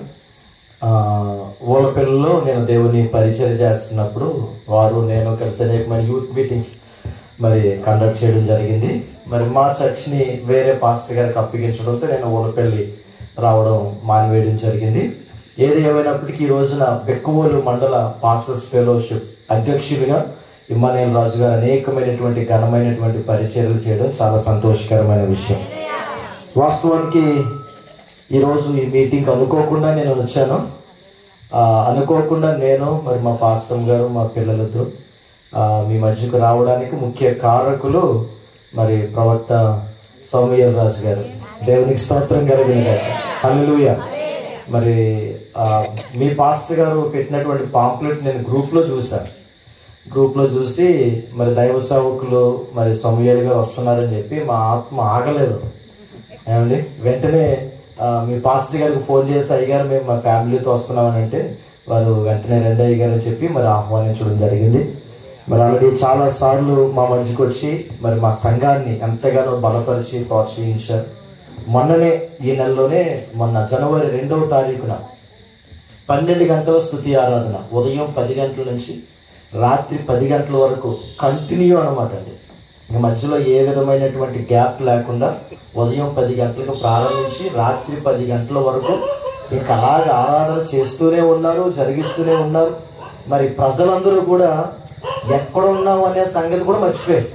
ఓలపల్లిలో నేను దేవుని పరిచర్య చేస్తున్నప్పుడు వారు నేను కలిసి అనేకమైన యూత్ మీటింగ్స్ మరి కండక్ట్ చేయడం జరిగింది. మరి మా చర్చ్ని వేరే పాస్టర్ గారికి అప్పగించడంతో నేను ఓలపల్లి రావడం మానివేయడం జరిగింది. ఏది ఏమైనప్పటికీ ఈ రోజున బెక్కువోలు మండల పాస్టర్స్ ఫెలోషిప్ అధ్యక్షుడిగా ఎమ్మాన్యుయల్ రాజు గారు అనేకమైనటువంటి ఘనమైనటువంటి పరిచర్యలు చేయడం చాలా సంతోషకరమైన విషయం. వాస్తవానికి ఈరోజు ఈ మీటింగ్కి అనుకోకుండా నేను వచ్చాను. అనుకోకుండా నేను మరి మా పాస్టర్ గారు మా పిల్లలిద్దరూ మీ మధ్యకు రావడానికి ముఖ్య కారకులు మరి ప్రవక్త సౌమ్యల్ రాజు గారు. దేవునికి స్తోత్రం కలిగిన గారు. హల్లెలూయా. మరి మీ పాస్టర్ గారు పెట్టినటువంటి పాంప్లెట్ నేను గ్రూప్లో చూశాను. గ్రూప్లో చూసి మరి దైవ సేవకులు మరి సౌమ్యల్ గారు వస్తున్నారని చెప్పి మా ఆత్మ ఆగలేదు. ఏమండి వెంటనే మీ పాస్టర్ గారికి ఫోన్ చేసి అయ్యగారు మేము మా ఫ్యామిలీతో వస్తున్నామని అంటే వారు వెంటనే రెండు అయ్యగారు అని చెప్పి మరి ఆహ్వానించడం జరిగింది. మరి ఆల్రెడీ చాలా సార్లు మా మధ్యకి వచ్చి మరి మా సంఘాన్ని ఎంతగానో బలపరిచి ప్రోత్సహించారు. మొన్ననే ఈ నెలలోనే మొన్న జనవరి రెండవ తారీఖున పన్నెండు గంటల స్తుతి ఆరాధన ఉదయం పది గంటల నుంచి రాత్రి పది గంటల వరకు కంటిన్యూ అనమాట అండి. మధ్యలో ఏ విధమైనటువంటి గ్యాప్ లేకుండా ఉదయం పది గంటలకు ప్రారంభించి రాత్రి పది గంటల వరకు ఇంకా అలాగ ఆరాధన చేస్తూనే ఉన్నారు, జరిగిస్తూనే ఉన్నారు. మరి ప్రజలందరూ కూడా ఎక్కడ ఉన్నావు అనే సంగతి కూడా మర్చిపోయారు.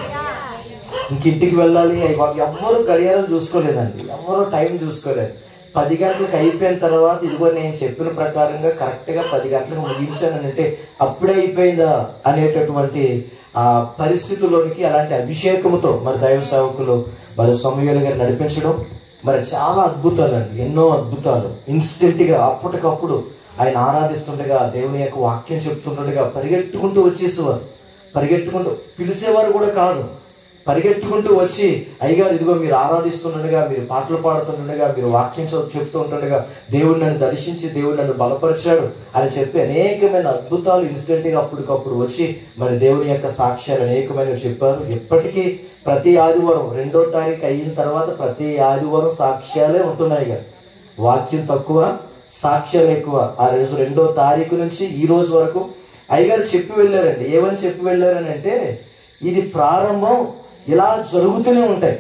ఇంక ఇంటికి వెళ్ళాలి ఎవరు గడియారం చూసుకోలేదండి, ఎవరు టైం చూసుకోలేదు. పది గంటలకు అయిపోయిన తర్వాత ఇదిగో నేను చెప్పిన ప్రకారంగా కరెక్ట్గా పది గంటలకు ముగించాను అంటే అప్పుడే అయిపోయిందా అనేటటువంటి ఆ పరిస్థితుల్లోనికి అలాంటి అభిషేకంతో మరి దైవ సేవకులు మరి సమూయేలు గారు నడిపించడం మరి చాలా అద్భుతాలు అండి. ఎన్నో అద్భుతాలు ఇన్స్టెంట్గా అప్పటికప్పుడు ఆయన ఆరాధిస్తుండగా దేవుని యొక్క వాక్యం చెప్తుండగా పరిగెట్టుకుంటూ వచ్చేసేవారు. పరిగెట్టుకుంటూ పిలిచేవారు కూడా కాదు, పరిగెత్తుకుంటూ వచ్చి, అయ్యగారు ఇదిగో మీరు ఆరాధిస్తుండగా, మీరు పాటలు పాడుతుండగా, మీరు వాక్యం చెప్తూ ఉంటుండగా దేవుడు నన్ను దర్శించి దేవుడు నన్ను బలపరిచాడు అని చెప్పి అనేకమైన అద్భుతాలు ఇన్సిడెంట్గా అప్పటికప్పుడు వచ్చి మరి దేవుని యొక్క సాక్ష్యాలు అనేకమైనవి చెప్పారు. ఇప్పటికీ ప్రతి ఆదివారం రెండో తారీఖు అయిన తర్వాత ప్రతి ఆదివారం సాక్ష్యాలే ఉంటున్నాయి. కదా వాక్యం తక్కువ, సాక్ష్యాలు ఎక్కువ. ఆ రోజు రెండో తారీఖు నుంచి ఈ రోజు వరకు అయ్యగారు చెప్పి వెళ్ళారండి. ఏమని చెప్పి వెళ్ళారని అంటే, ఇది ప్రారంభం, ఇలా జరుగుతూనే ఉంటాయి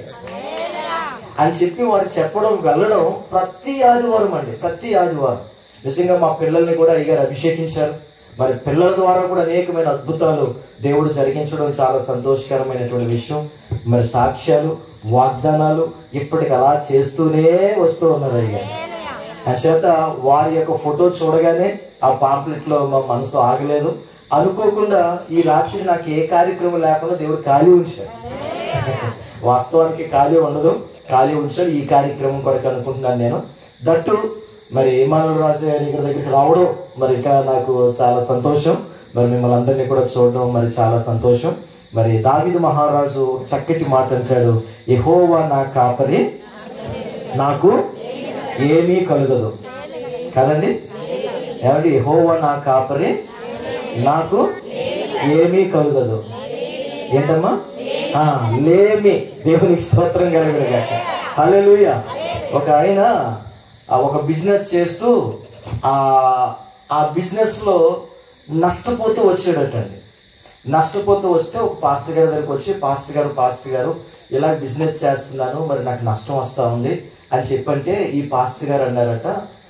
అని చెప్పి వారు చెప్పడం వెళ్ళడం ప్రతి ఆదివారం అండి, ప్రతి ఆదివారం. నిజంగా మా పిల్లల్ని కూడా అయ్యగారు అభిషేకించారు. మరి పిల్లల ద్వారా కూడా అనేకమైన అద్భుతాలు దేవుడు జరిగించడం చాలా సంతోషకరమైనటువంటి విషయం. మరి సాక్ష్యాలు, వాగ్దానాలు ఇప్పటికి అలా చేస్తూనే వస్తూ ఉన్నారు అయ్యగారు. అంచేత వారి యొక్క ఫోటో చూడగానే ఆ పాంప్లెట్లో మా మనసు ఆగలేదు. అనుకోకుండా ఈ రాత్రి నాకు ఏ కార్యక్రమం లేకుండా దేవుడు ఖాళీ ఉంచాడు. వాస్తవానికి ఖాళీ ఉండదు, ఖాళీ ఉంచాడు ఈ కార్యక్రమం కొరకు అనుకుంటున్నాను నేను. దట్టు మరి ఇమానుయేల్ రాజు గారి దగ్గరికి రావడం మరి ఇంకా నాకు చాలా సంతోషం. మరి మిమ్మల్ని అందరినీ కూడా చూడడం మరి చాలా సంతోషం. మరి దావీదు మహారాజు ఒక చక్కటి మాట అంటాడు, యెహోవా నా కాపరి, నాకు ఏమీ కలుగదు. కదండి, ఏమండి? యెహోవా నా కాపరి, నాకు ఏమీ కలుగదు. ఏంటమ్మా? లేమి. దేవునికి స్తోత్రం కలుగునుగాక. హల్లెలూయా. ఒక ఆయన ఒక బిజినెస్ చేస్తూ ఆ ఆ బిజినెస్లో నష్టపోతూ వచ్చాడటండి. నష్టపోతూ వస్తే ఒక పాస్టర్ గారి దగ్గరికి వచ్చి, పాస్టర్ గారు పాస్టర్ గారు ఇలా బిజినెస్ చేస్తున్నాను, మరి నాకు నష్టం వస్తూ ఉంది అని చెప్పంటే ఈ పాస్టర్ గారు అన్నారట,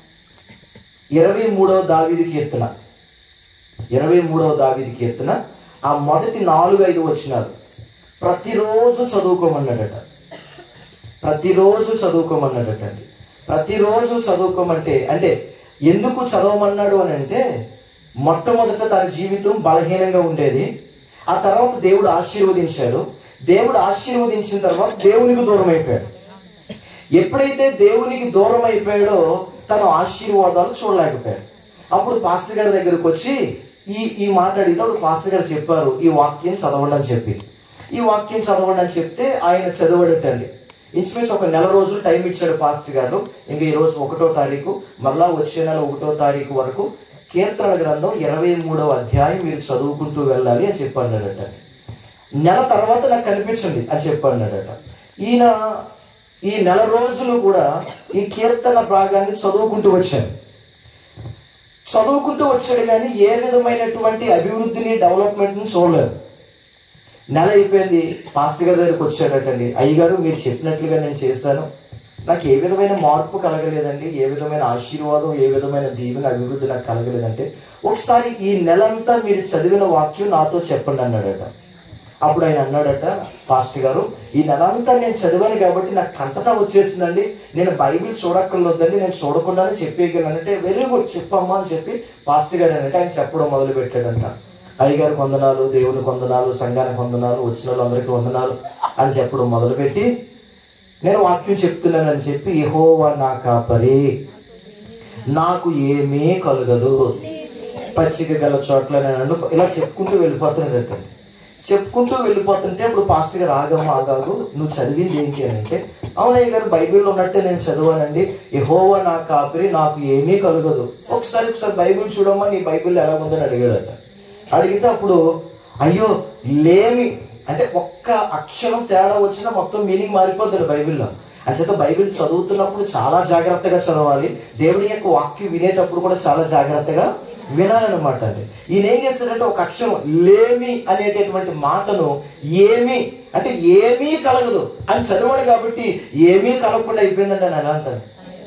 ఇరవై మూడవ దావీదు కీర్తన ఇరవై మూడవ దావీదు కీర్తన ఆ మొదటి నాలుగు ఐదు వచనాలు ప్రతిరోజు చదువుకోమన్నాడట. ప్రతిరోజు చదువుకోమన్నాడట అండి. ప్రతిరోజు చదువుకోమంటే అంటే ఎందుకు చదవమన్నాడు అని అంటే, మొట్టమొదట తన జీవితం బలహీనంగా ఉండేది. ఆ తర్వాత దేవుడు ఆశీర్వదించాడు. దేవుడు ఆశీర్వదించిన తర్వాత దేవునికి దూరం అయిపోయాడు. ఎప్పుడైతే దేవునికి దూరం అయిపోయాడో తన ఆశీర్వాదాలు చూడలేకపోయాడు. అప్పుడు పాస్టర్ గారి దగ్గరకు వచ్చి ఈ ఈ మాట అడిగితే అప్పుడు పాస్టర్ గారు చెప్పారు, ఈ వాక్యం చదవండి అని చెప్పి. ఈ వాక్యం చదవండి అని చెప్తే ఆయన చదవడటండి. ఇంచుమించు ఒక నెల రోజులు టైం ఇచ్చాడు పాస్టర్ గారు. ఇంకా ఈరోజు ఒకటో తారీఖు, మరలా వచ్చే నెల ఒకటో తారీఖు వరకు కీర్తన గ్రంథం ఇరవై మూడవ అధ్యాయం మీరు చదువుకుంటూ వెళ్ళాలి అని చెప్పి అన్నాడట. నెల తర్వాత నాకు కనిపించింది అని చెప్పి అన్నాడట. ఈయన ఈ నెల రోజులు కూడా ఈ కీర్తన భాగాన్ని చదువుకుంటూ వచ్చాను. చదువుకుంటూ వచ్చాడు కానీ ఏ విధమైనటువంటి అభివృద్ధిని, డెవలప్మెంట్ని చూడలేదు. నెల అయిపోయింది, పాస్టర్ గారి దగ్గరికి వచ్చాడటండి. అయ్యగారు మీరు చెప్పినట్లుగా నేను చేశాను, నాకు ఏ విధమైన మార్పు కలగలేదండి, ఏ విధమైన ఆశీర్వాదం, ఏ విధమైన దీవెన, అభివృద్ధి నాకు కలగలేదంటే, ఒకసారి ఈ నెలంతా మీరు చదివిన వాక్యం నాతో చెప్పండి అన్నాడట. అప్పుడు ఆయన అన్నాడట, పాస్టర్ గారు ఈ నెలంతా నేను చదివాను కాబట్టి నాకు కంటతా వచ్చేసిందండి, నేను బైబిల్ చూడక్కర్లేదండి, నేను చూడకుండానే చెప్పేయగలనంటే, వెరీ గుడ్ చెప్పమ్మా అని చెప్పి పాస్టర్ గారు అంటే ఆయన చెప్పడం మొదలు పెట్టాడంట. అయ్యగారు వందనాలు, దేవుని వందనాలు, సంఘానికి వందనాలు, వచ్చిన వాళ్ళందరికీ వందనాలు అని చెప్పడం మొదలుపెట్టి, నేను వాక్యం చెప్తున్నానని చెప్పి, యెహోవా నా కాపరి, నాకు ఏమీ కలుగదు, పచ్చిక గల చోట్ల నన్ను ఇలా చెప్పుకుంటూ వెళ్ళిపోతున్నాడట. చెప్పుకుంటూ వెళ్ళిపోతుంటే అప్పుడు పాస్టర్ గారు ఆగమ్మ ఆగాగు, నువ్వు చదివింది ఏంటి అని అంటే, అవునయ్య గారు బైబిల్లో ఉన్నట్టే నేను చదివానండి, యెహోవా నా కాపరి, నాకు ఏమీ కలుగదు. ఒకసారి ఒకసారి బైబిల్ చూడమ్మా, నీ బైబిల్లో ఎలా ఉందని అడిగాడట. అడిగితే అప్పుడు అయ్యో లేమి అంటే ఒక్క అక్షరం తేడా వచ్చినా మొత్తం మీనింగ్ మారిపోతుంది బైబిల్లో. అంచేత బైబిల్ చదువుతున్నప్పుడు చాలా జాగ్రత్తగా చదవాలి, దేవుడి యొక్క వాక్యం వినేటప్పుడు కూడా చాలా జాగ్రత్తగా వినాలన్నమాట అండి. ఈయన ఏం చేస్తాడంటే ఒక అక్షరం లేమి అనేటటువంటి మాటను ఏమి అంటే ఏమీ కలగదు అని చదివాడు కాబట్టి ఏమీ కలగకుండా అయిపోయిందండి అని ఎలా అంటారు.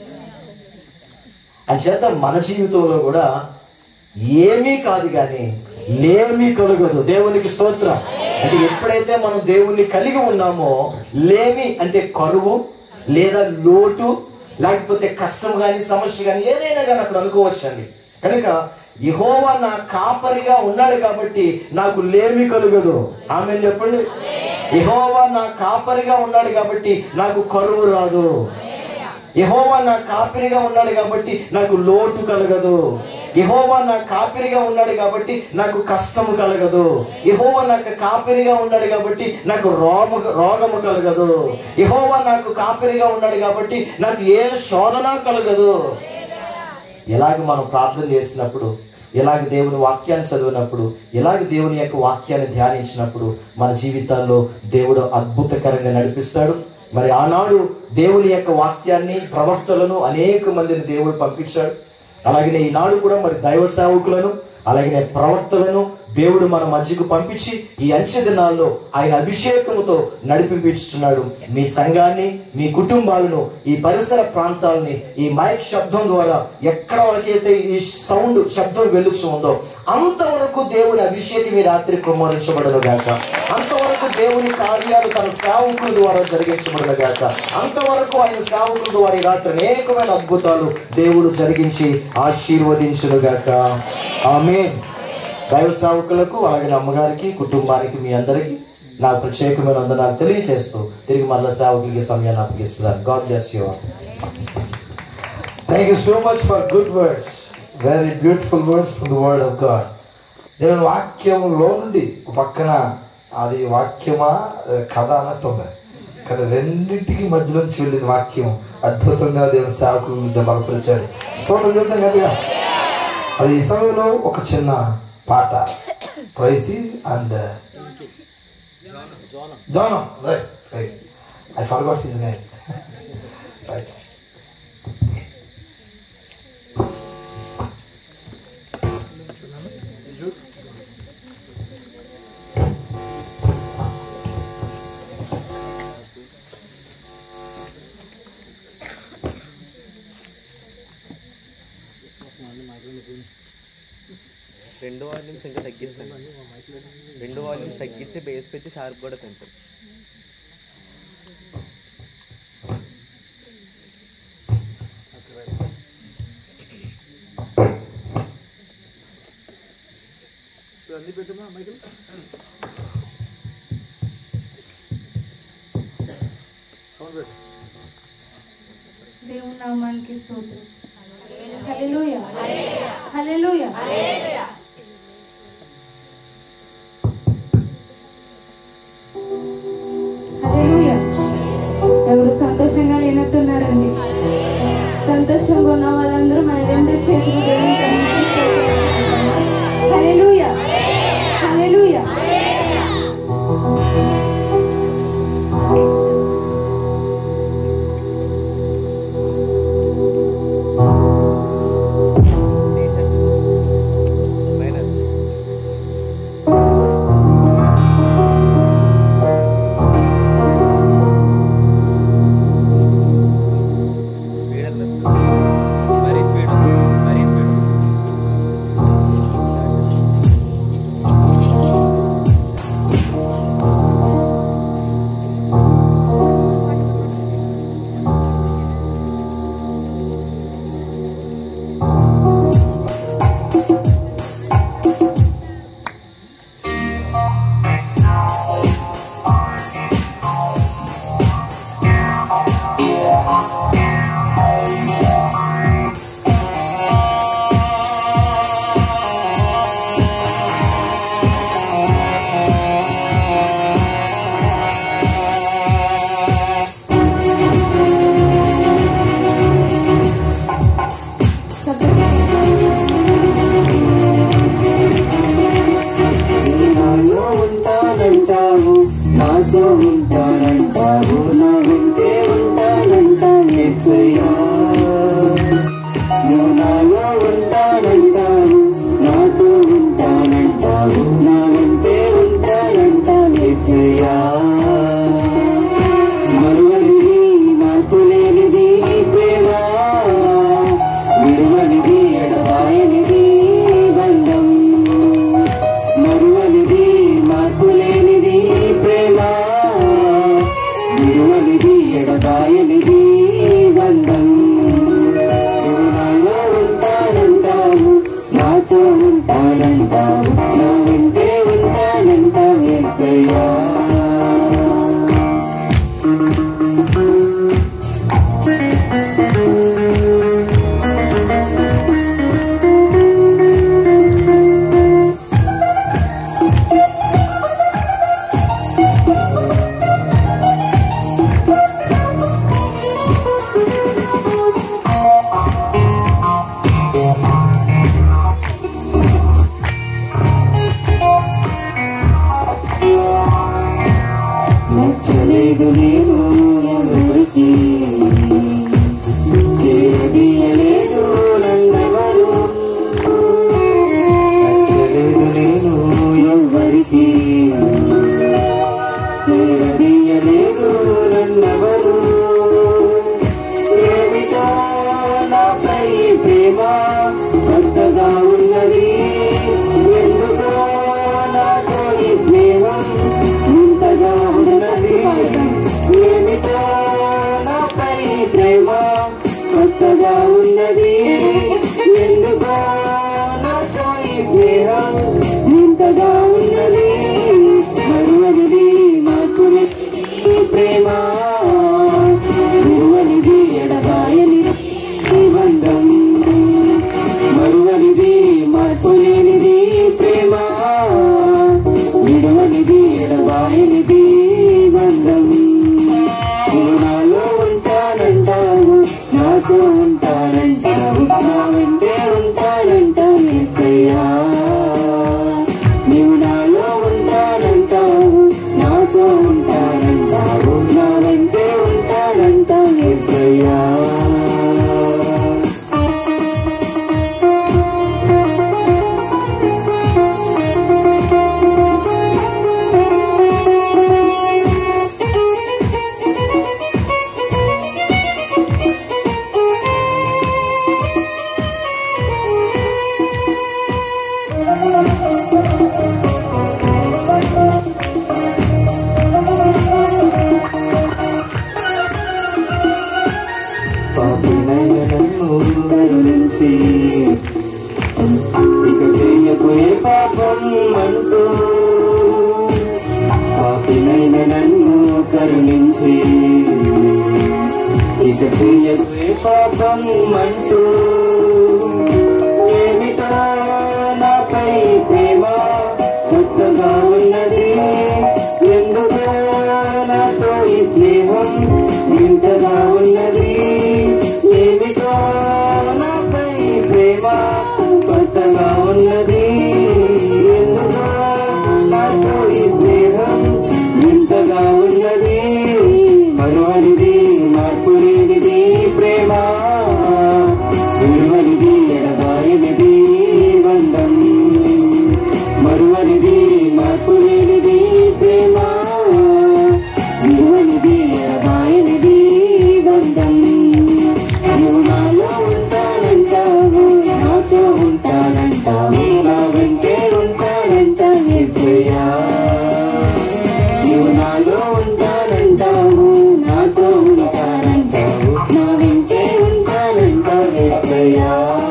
అంచేత మన జీవితంలో కూడా ఏమీ కాదు కానీ లేమి కలుగదు. దేవునికి స్తోత్రం. అంటే ఎప్పుడైతే మనం దేవుణ్ణి కలిగి ఉన్నామో, లేమి అంటే కరువు లేదా లోటు లేకపోతే కష్టం కానీ సమస్య కానీ ఏదైనా కానీ అక్కడ అనుకోవచ్చండి. కనుక యెహోవా నా కాపరిగా ఉన్నాడు కాబట్టి నాకు లేమి కలుగదు. ఆమేన్ చెప్పండి. యెహోవా నా కాపరిగా ఉన్నాడు కాబట్టి నాకు కరువు రాదు. యెహోవా నా కాపిరిగా ఉన్నాడు కాబట్టి నాకు లోటు కలగదు. యెహోవా నా కాపిరిగా ఉన్నాడు కాబట్టి నాకు కష్టము కలగదు. యెహోవా నాకు కాపిరిగా ఉన్నాడు కాబట్టి నాకు రోగము రోగము కలగదు. యెహోవా నాకు కాపిరిగా ఉన్నాడు కాబట్టి నాకు ఏ శోధన కలగదు. ఎలాగ మనం ప్రార్థన చేసినప్పుడు, ఎలాగ దేవుని వాక్యాన్ని చదివినప్పుడు, ఎలాగ దేవుని యొక్క వాక్యాన్ని ధ్యానించినప్పుడు మన జీవితాల్లో దేవుడు అద్భుతకరంగా నడిపిస్తాడు. మరి ఆనాడు దేవుని యొక్క వాక్యాన్ని, ప్రవక్తలను అనేక మందిని దేవుడు పంపించాడు. అలాగే ఈనాడు కూడా మరి దైవ సేవకులను, అలాగే ప్రవక్తలను దేవుడు మన మధ్యకు పంపించి ఈ అంచె దినాల్లో ఆయన అభిషేకముతో నడిపించుచున్నాడు. మీ సంఘాన్ని, మీ కుటుంబాలను, ఈ పరిసర ప్రాంతాలని ఈ మైక్ శబ్దం ద్వారా ఎక్కడ వరకైతే ఈ సౌండ్ శబ్దం వెలుచు ఉందో అంతవరకు దేవుని అభిషేకం ఈ రాత్రి కుమ్మరించబడను గాక. అంతవరకు దేవుని కార్యాలు తన సేవకుల ద్వారా జరిగించబడను గాక. అంతవరకు ఆయన సేవకుల ద్వారా ఈ రాత్రి అనేకమైన అద్భుతాలు దేవుడు జరిగించి ఆశీర్వదించును గాక. ఆమేన్. దైవ సేవకులకు, అలాగే అమ్మగారికి, కుటుంబానికి, మీ అందరికీ నా ప్రత్యేకమైన వందనాలు తెలియజేస్తూ తిరిగి మరలా సేవకులకి సమయాన్ని అప్పగిస్తున్నాను. God bless you all. Thank you so much for good words, very beautiful words from the word of God. దేవుని వాక్యంలో నుండి పక్కన అది వాక్యమా కథ అన్నట్టు ఉంది, కానీ రెండింటికి మధ్యలో నుంచి వెళ్ళింది వాక్యం. అద్భుతంగా దేవుని సేవకులు బలపరిచాడు. స్తోత్రం చెప్తాం గట్టిగా. అది ఈ సమయంలో ఒక చిన్న పాట, Praisy and Jnanam, right right I forgot his name, right. రెండు వాల్యూమ్స్ ఇంకా తగ్గించండి. రెండు వాల్యూమ్స్ తగ్గించి బేస్ పెంచి షార్ప్ కూడా పెంచండి. దేవుని నామానికి స్తోత్రం. హల్లెలూయా హల్లెలూయా. హల్లెలూయా. ఎవరు సంతోషంగా లేనట్టున్నారండి? సంతోషంగా ఉన్న వాళ్ళందరూ మన రెండు చేతులు దేవునికి హల్లెలూయా హల్లెలూయా. పాపం అంటూ పాపినైన నన్ను కరుణించి ఇక చెయ్యవే పాపం అంటూ ఏమిటో నాపై ప్రేమ కొత్తగా ఉన్నది ఎందుకో నాతో ఈ స్నేహం ఇంతగా ఉన్నది ఏమిటో నాపై ప్రేమ కొత్తగా ఉన్నది ఎందుకో నాతో ఈ స్నేహం ఇంతగా ఉన్నది మరువనిది మార్పు లేనిది ప్రేమ విలువనిది ఎడబాయనిది బంధం మరువనిది మార్పు లేనిది ప్రేమ విలువనిది ఎడబాయనిది బంధం నువ్వు నాలో ఉంటానంటావు నాతో ఉంటానంటావు నా వెంటే ఉంటానంటావు యేసయ్యా నువ్వు నాలో ఉంటానంటావు నాతో ఉంటానంటావు నా వెంటే ఉంటానంటావు యేసయ్యా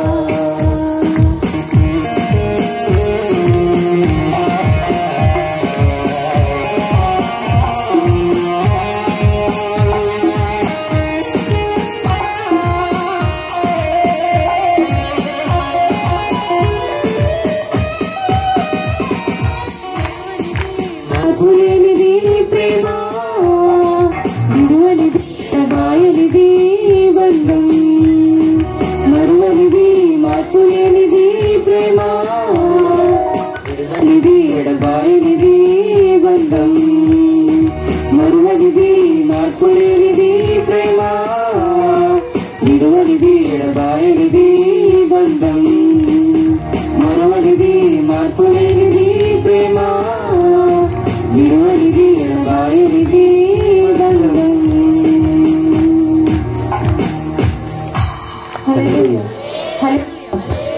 మార్పులేనిది ప్రేమ విడువనిది ఎడబాయనిది బంధం మరువనిది మార్పులేనిది ప్రేమ విడువనిది ఎడబాయనిది బంధం మరువనిది మార్పులేనిది ప్రేమ విడువనిది ఎడబాయనిది బంధం మరువనిది మార్పులేనిది ప్రేమ విడువనిది ఎడబాయనిది బంధం. హల్లెలూయా. హల్లెలూయా.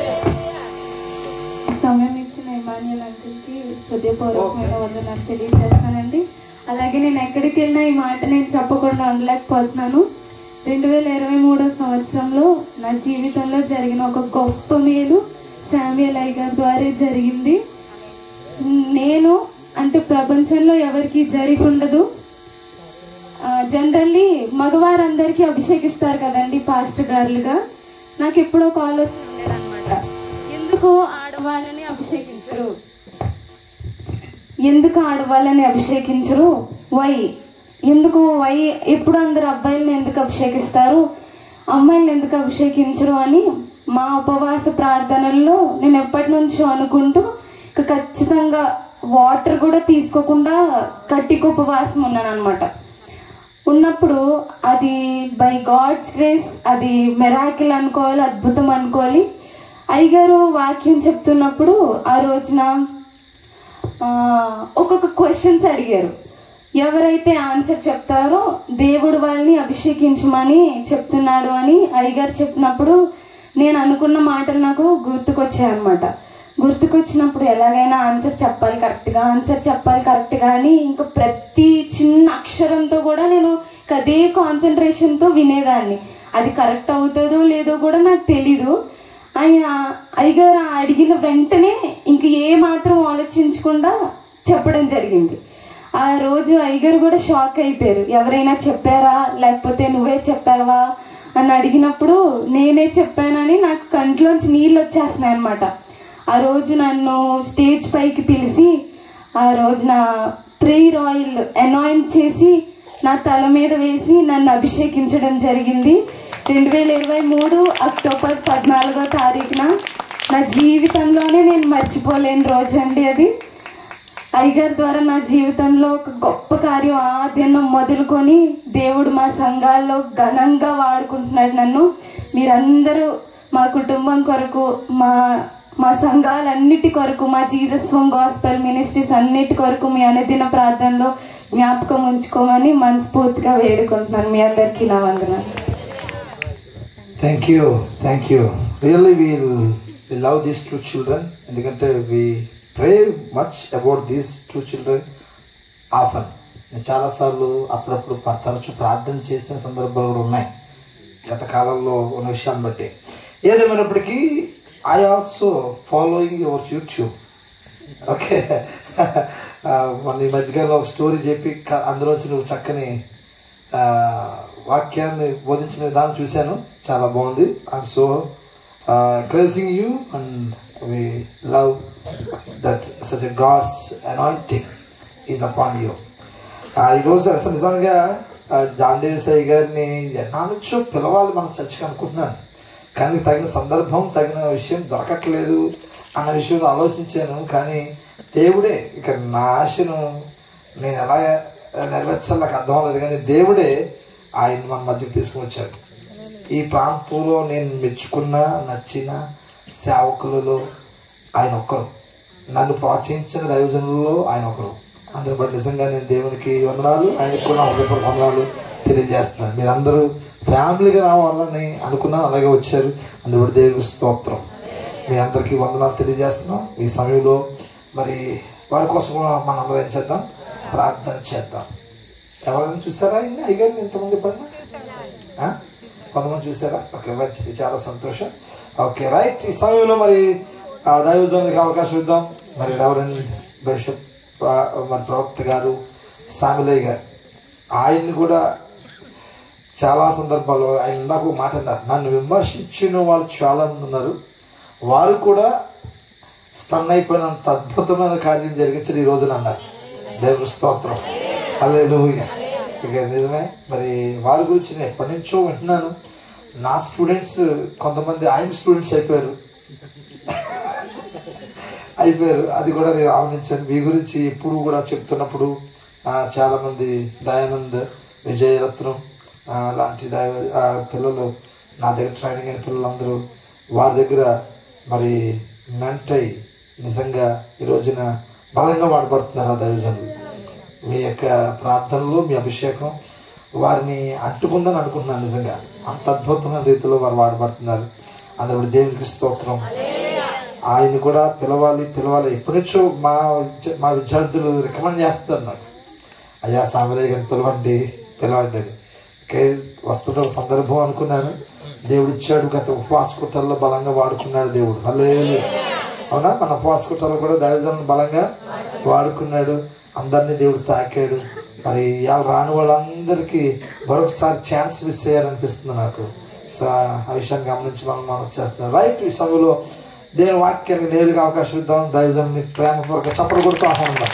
సమయం ఇచ్చిన ఇమాన్యుల్ అంకుల్కి హృదయపూర్వకమైన వందనాలు తెలియజేస్తానండి. అలాగే నేను ఎక్కడికి వెళ్ళినా ఈ మాట నేను చెప్పకుండా ఉండలేకపోతున్నాను. రెండు వేల ఇరవై మూడో సంవత్సరంలో నా జీవితంలో జరిగిన ఒక గొప్ప మేలు శామ్యూయల్ అయ్య గారి ద్వారా జరిగింది. నేను అంటే ప్రపంచంలో ఎవరికి జరిగి ఉండదు. జనరల్లీ మగవారందరికీ అభిషేకిస్తారు కదండి పాస్టర్ గారులుగా. నాకు ఎప్పుడో ఒక ఆలోచన ఉండేదన్నమాట, ఎందుకు ఆడవాళ్ళని అభిషేకించరు, ఎందుకు ఆడవాళ్ళని అభిషేకించరు, వై ఎందుకు వై ఎప్పుడు అందరు అబ్బాయిలను ఎందుకు అభిషేకిస్తారు, అమ్మాయిలను ఎందుకు అభిషేకించరు అని మా ఉపవాస ప్రార్థనల్లో నేను ఎప్పటి నుంచో అనుకుంటూ ఇక ఖచ్చితంగా వాటర్ కూడా తీసుకోకుండా కట్టిక ఉపవాసం ఉన్నాను అనమాట. ఉన్నప్పుడు అది బై గాడ్స్ గ్రేస్ అది మెరాకిల్ అనుకోవాలి, అద్భుతం అనుకోవాలి. అయ్యగారు వాక్యం చెప్తున్నప్పుడు ఆ రోజున ఒక్కొక్క క్వశ్చన్స్ అడిగారు. ఎవరైతే ఆన్సర్ చెప్తారో దేవుడు వాళ్ళని అభిషేకించమని చెప్తున్నాడు అని అయ్యగారు చెప్పినప్పుడు నేను అనుకున్న మాటలు నాకు గుర్తుకొచ్చాయి అన్నమాట. గుర్తుకొచ్చినప్పుడు ఎలాగైనా ఆన్సర్ చెప్పాలి కరెక్ట్గా ఆన్సర్ చెప్పాలి కరెక్ట్గా అని ఇంకా ప్రతి చిన్న అక్షరంతో కూడా నేను అదే కాన్సన్ట్రేషన్తో వినేదాన్ని. అది కరెక్ట్ అవుతుందో లేదో కూడా నాకు తెలీదు. ఆయన అయ్యగారు అడిగిన వెంటనే ఇంక ఏ మాత్రం ఆలోచించకుండా చెప్పడం జరిగింది. ఆ రోజు అయ్యగారు కూడా షాక్ అయిపోయారు. ఎవరైనా చెప్పారా లేకపోతే నువ్వే చెప్పావా అని అడిగినప్పుడు నేనే చెప్పానని నాకు కంట్లోంచి నీళ్ళు వచ్చేస్తున్నాయి అన్నమాట. ఆ రోజు నన్ను స్టేజ్ పైకి పిలిచి ఆ రోజున ప్రేయర్ ఆయిల్ అనాయింట్ చేసి నా తల మీద వేసి నన్ను అభిషేకించడం జరిగింది. రెండు వేల ఇరవై మూడు అక్టోబర్ పద్నాలుగో తారీఖున నా జీవితంలోనే నేను మర్చిపోలేని రోజు అండి అది. అయ్యగారి ద్వారా నా జీవితంలో ఒక గొప్ప కార్యం ఆ దినం మొదలుకొని దేవుడు మా సంఘాల్లో ఘనంగా వాడుకుంటున్నాడు నన్ను. మీరందరూ మా కుటుంబం కొరకు మా మా సంఘాలన్నిటి కొరకు మా జీసస్ హోమ్ గాస్పెల్ మినిస్ట్రీస్ అన్నిటి కొరకు మీ అనుదిన ప్రార్థనలో జ్ఞాపకం ఉంచుకోమని మనస్ఫూర్తిగా వేడుకుంటున్నాను. మీ అందరికీ నా వందనాలు. Thank you thank you really we'll we love these two children. ఎందుకంటే we pray much about these two children often. నేను చాలాసార్లు అప్పుడప్పుడు తరచు ప్రార్థన చేసిన సందర్భాలు కూడా ఉన్నాయి గత కాలంలో ఉన్న విషయాన్ని బట్టి. ఏదేమైనప్పటికీ I also following your YouTube okay. మన ఈ మధ్యకాలంలో ఒక స్టోరీ చెప్పి క- అందులోంచి నువ్వు చక్కని ఆ, వాక్యాన్ని బోధించిన విధానం చూశాను, చాలా బాగుంది. I'm so encouraging you and we love that such a God's anointing is upon you. ఈరోజు అసలు నిజంగా జాన్ డేవిస్ అయ్య గారిని ఎన్నా నుంచో పిలవాలి మనం చర్చకి అనుకుంటున్నాను, కానీ తగిన సందర్భం తగిన విషయం దొరకట్లేదు అన్న విషయంలో ఆలోచించాను. కానీ దేవుడే ఇక నా ఆశను నేను ఎలా నెరవేర్చాలి నాకు అర్థం అవ్వలేదు, కానీ దేవుడే ఆయన మన మధ్యకి తీసుకుని వచ్చాడు. ఈ ప్రాంతంలో నేను మెచ్చుకున్న నచ్చిన సేవకులలో ఆయన ఒక్కరు, నన్ను ప్రోత్సహించిన దైవజనులలో ఆయన ఒకరు. అందరూ బట్టి నిజంగా నేను దేవునికి వందనాలు, ఆయనకు కూడా హృదయపూర్వక వందనాలు తెలియజేస్తున్నాను. మీరందరూ ఫ్యామిలీగా రావాలని అనుకున్నాను, అలాగే వచ్చారు. అందులో బట్టి దేవునికి స్తోత్రం. మీ అందరికీ వందనాలు తెలియజేస్తున్నాం. ఈ సమయంలో మరి వారి కోసం మనం అందరం ఏం చేద్దాం, ప్రార్థన చేద్దాం. ఎవరైనా చూసారా ఇన్ని అయ్యగారిని ఇంతమంది పడినా? కొంతమంది చూసారా? ఓకే, మంచిది, చాలా సంతోషం. Okay, right. ఈ సమయంలో మరి దైవజనులకి అవకాశం ఇద్దాం. మరి రెవరెండ్ బిషప్ మరి ప్రవక్త గారు సామిలయ్య గారు, ఆయన్ని కూడా చాలా సందర్భాల్లో ఆయన ఇందాక ఒక మాట అన్నారు, నన్ను విమర్శించిన వాళ్ళు చాలామంది ఉన్నారు, వారు కూడా స్టన్ అయిపోయినంత అద్భుతమైన కార్యం జరిగించారు ఈ రోజున అన్నారు. దేవుని స్తోత్రం, హల్లెలూయా. ఇక నిజమే, మరి వారి గురించి నేను ఎప్పటి నుంచో వింటున్నాను. నా స్టూడెంట్స్ కొంతమంది ఆయన స్టూడెంట్స్ అయిపోయారు అయిపోయారు అది కూడా నేను ఆనందించాను. మీ గురించి ఎప్పుడు కూడా చెప్తున్నప్పుడు చాలామంది దయానంద్, విజయరత్నం లాంటి దైవ పిల్లలు నా దగ్గర ట్రైనింగ్ అయిన పిల్లలందరూ వారి దగ్గర మరి మెంటై నిజంగా ఈ రోజున బలంగా వాడబడుతున్నారు ఆ దైవజనులు. మీ యొక్క ప్రార్థనలు, మీ అభిషేకం వారిని అంటుకుందని అనుకుంటున్నాను. నిజంగా అంత అద్భుతమైన రీతిలో వారు వాడబడుతున్నారు. అందువల్ల దేవునికి స్తోత్రం. ఆయన కూడా పిలవాలి పిలవాలి ఎప్పటి నుంచో మా మా విద్యార్థులు రికమెండ్ చేస్తారు నాకు, అయ్యా సామిలయ్య గారిని పిలవండి పిలవండి అని. ఓకే, వస్తుంది ఒక సందర్భం అనుకున్నాను. దేవుడు ఇచ్చాడు. గత ఉపవాస కుట్రల్లో బలంగా వాడుకున్నాడు దేవుడు. హల్లెలూయా. అవునా? మన ఉపవాస కుట్రలో కూడా దైవజనులను బలంగా వాడుకున్నాడు. అందరినీ దేవుడు తాకాడు. మరి ఇవాళ రాని వాళ్ళందరికీ మరొకసారి ఛాన్స్ మిస్ అయ్యారనిపిస్తుంది నాకు. సో ఆ విషయాన్ని గమనించి మనం మనం చేస్తున్నాం. రైట్. ఈ సమయంలో దేవుని వాక్యానికి నేరుగా అవకాశం ఇద్దాం. దైవజనుని ప్రేమపూర్వక చప్పట్లు కొడుతూ ఆహ్వానిద్దాం.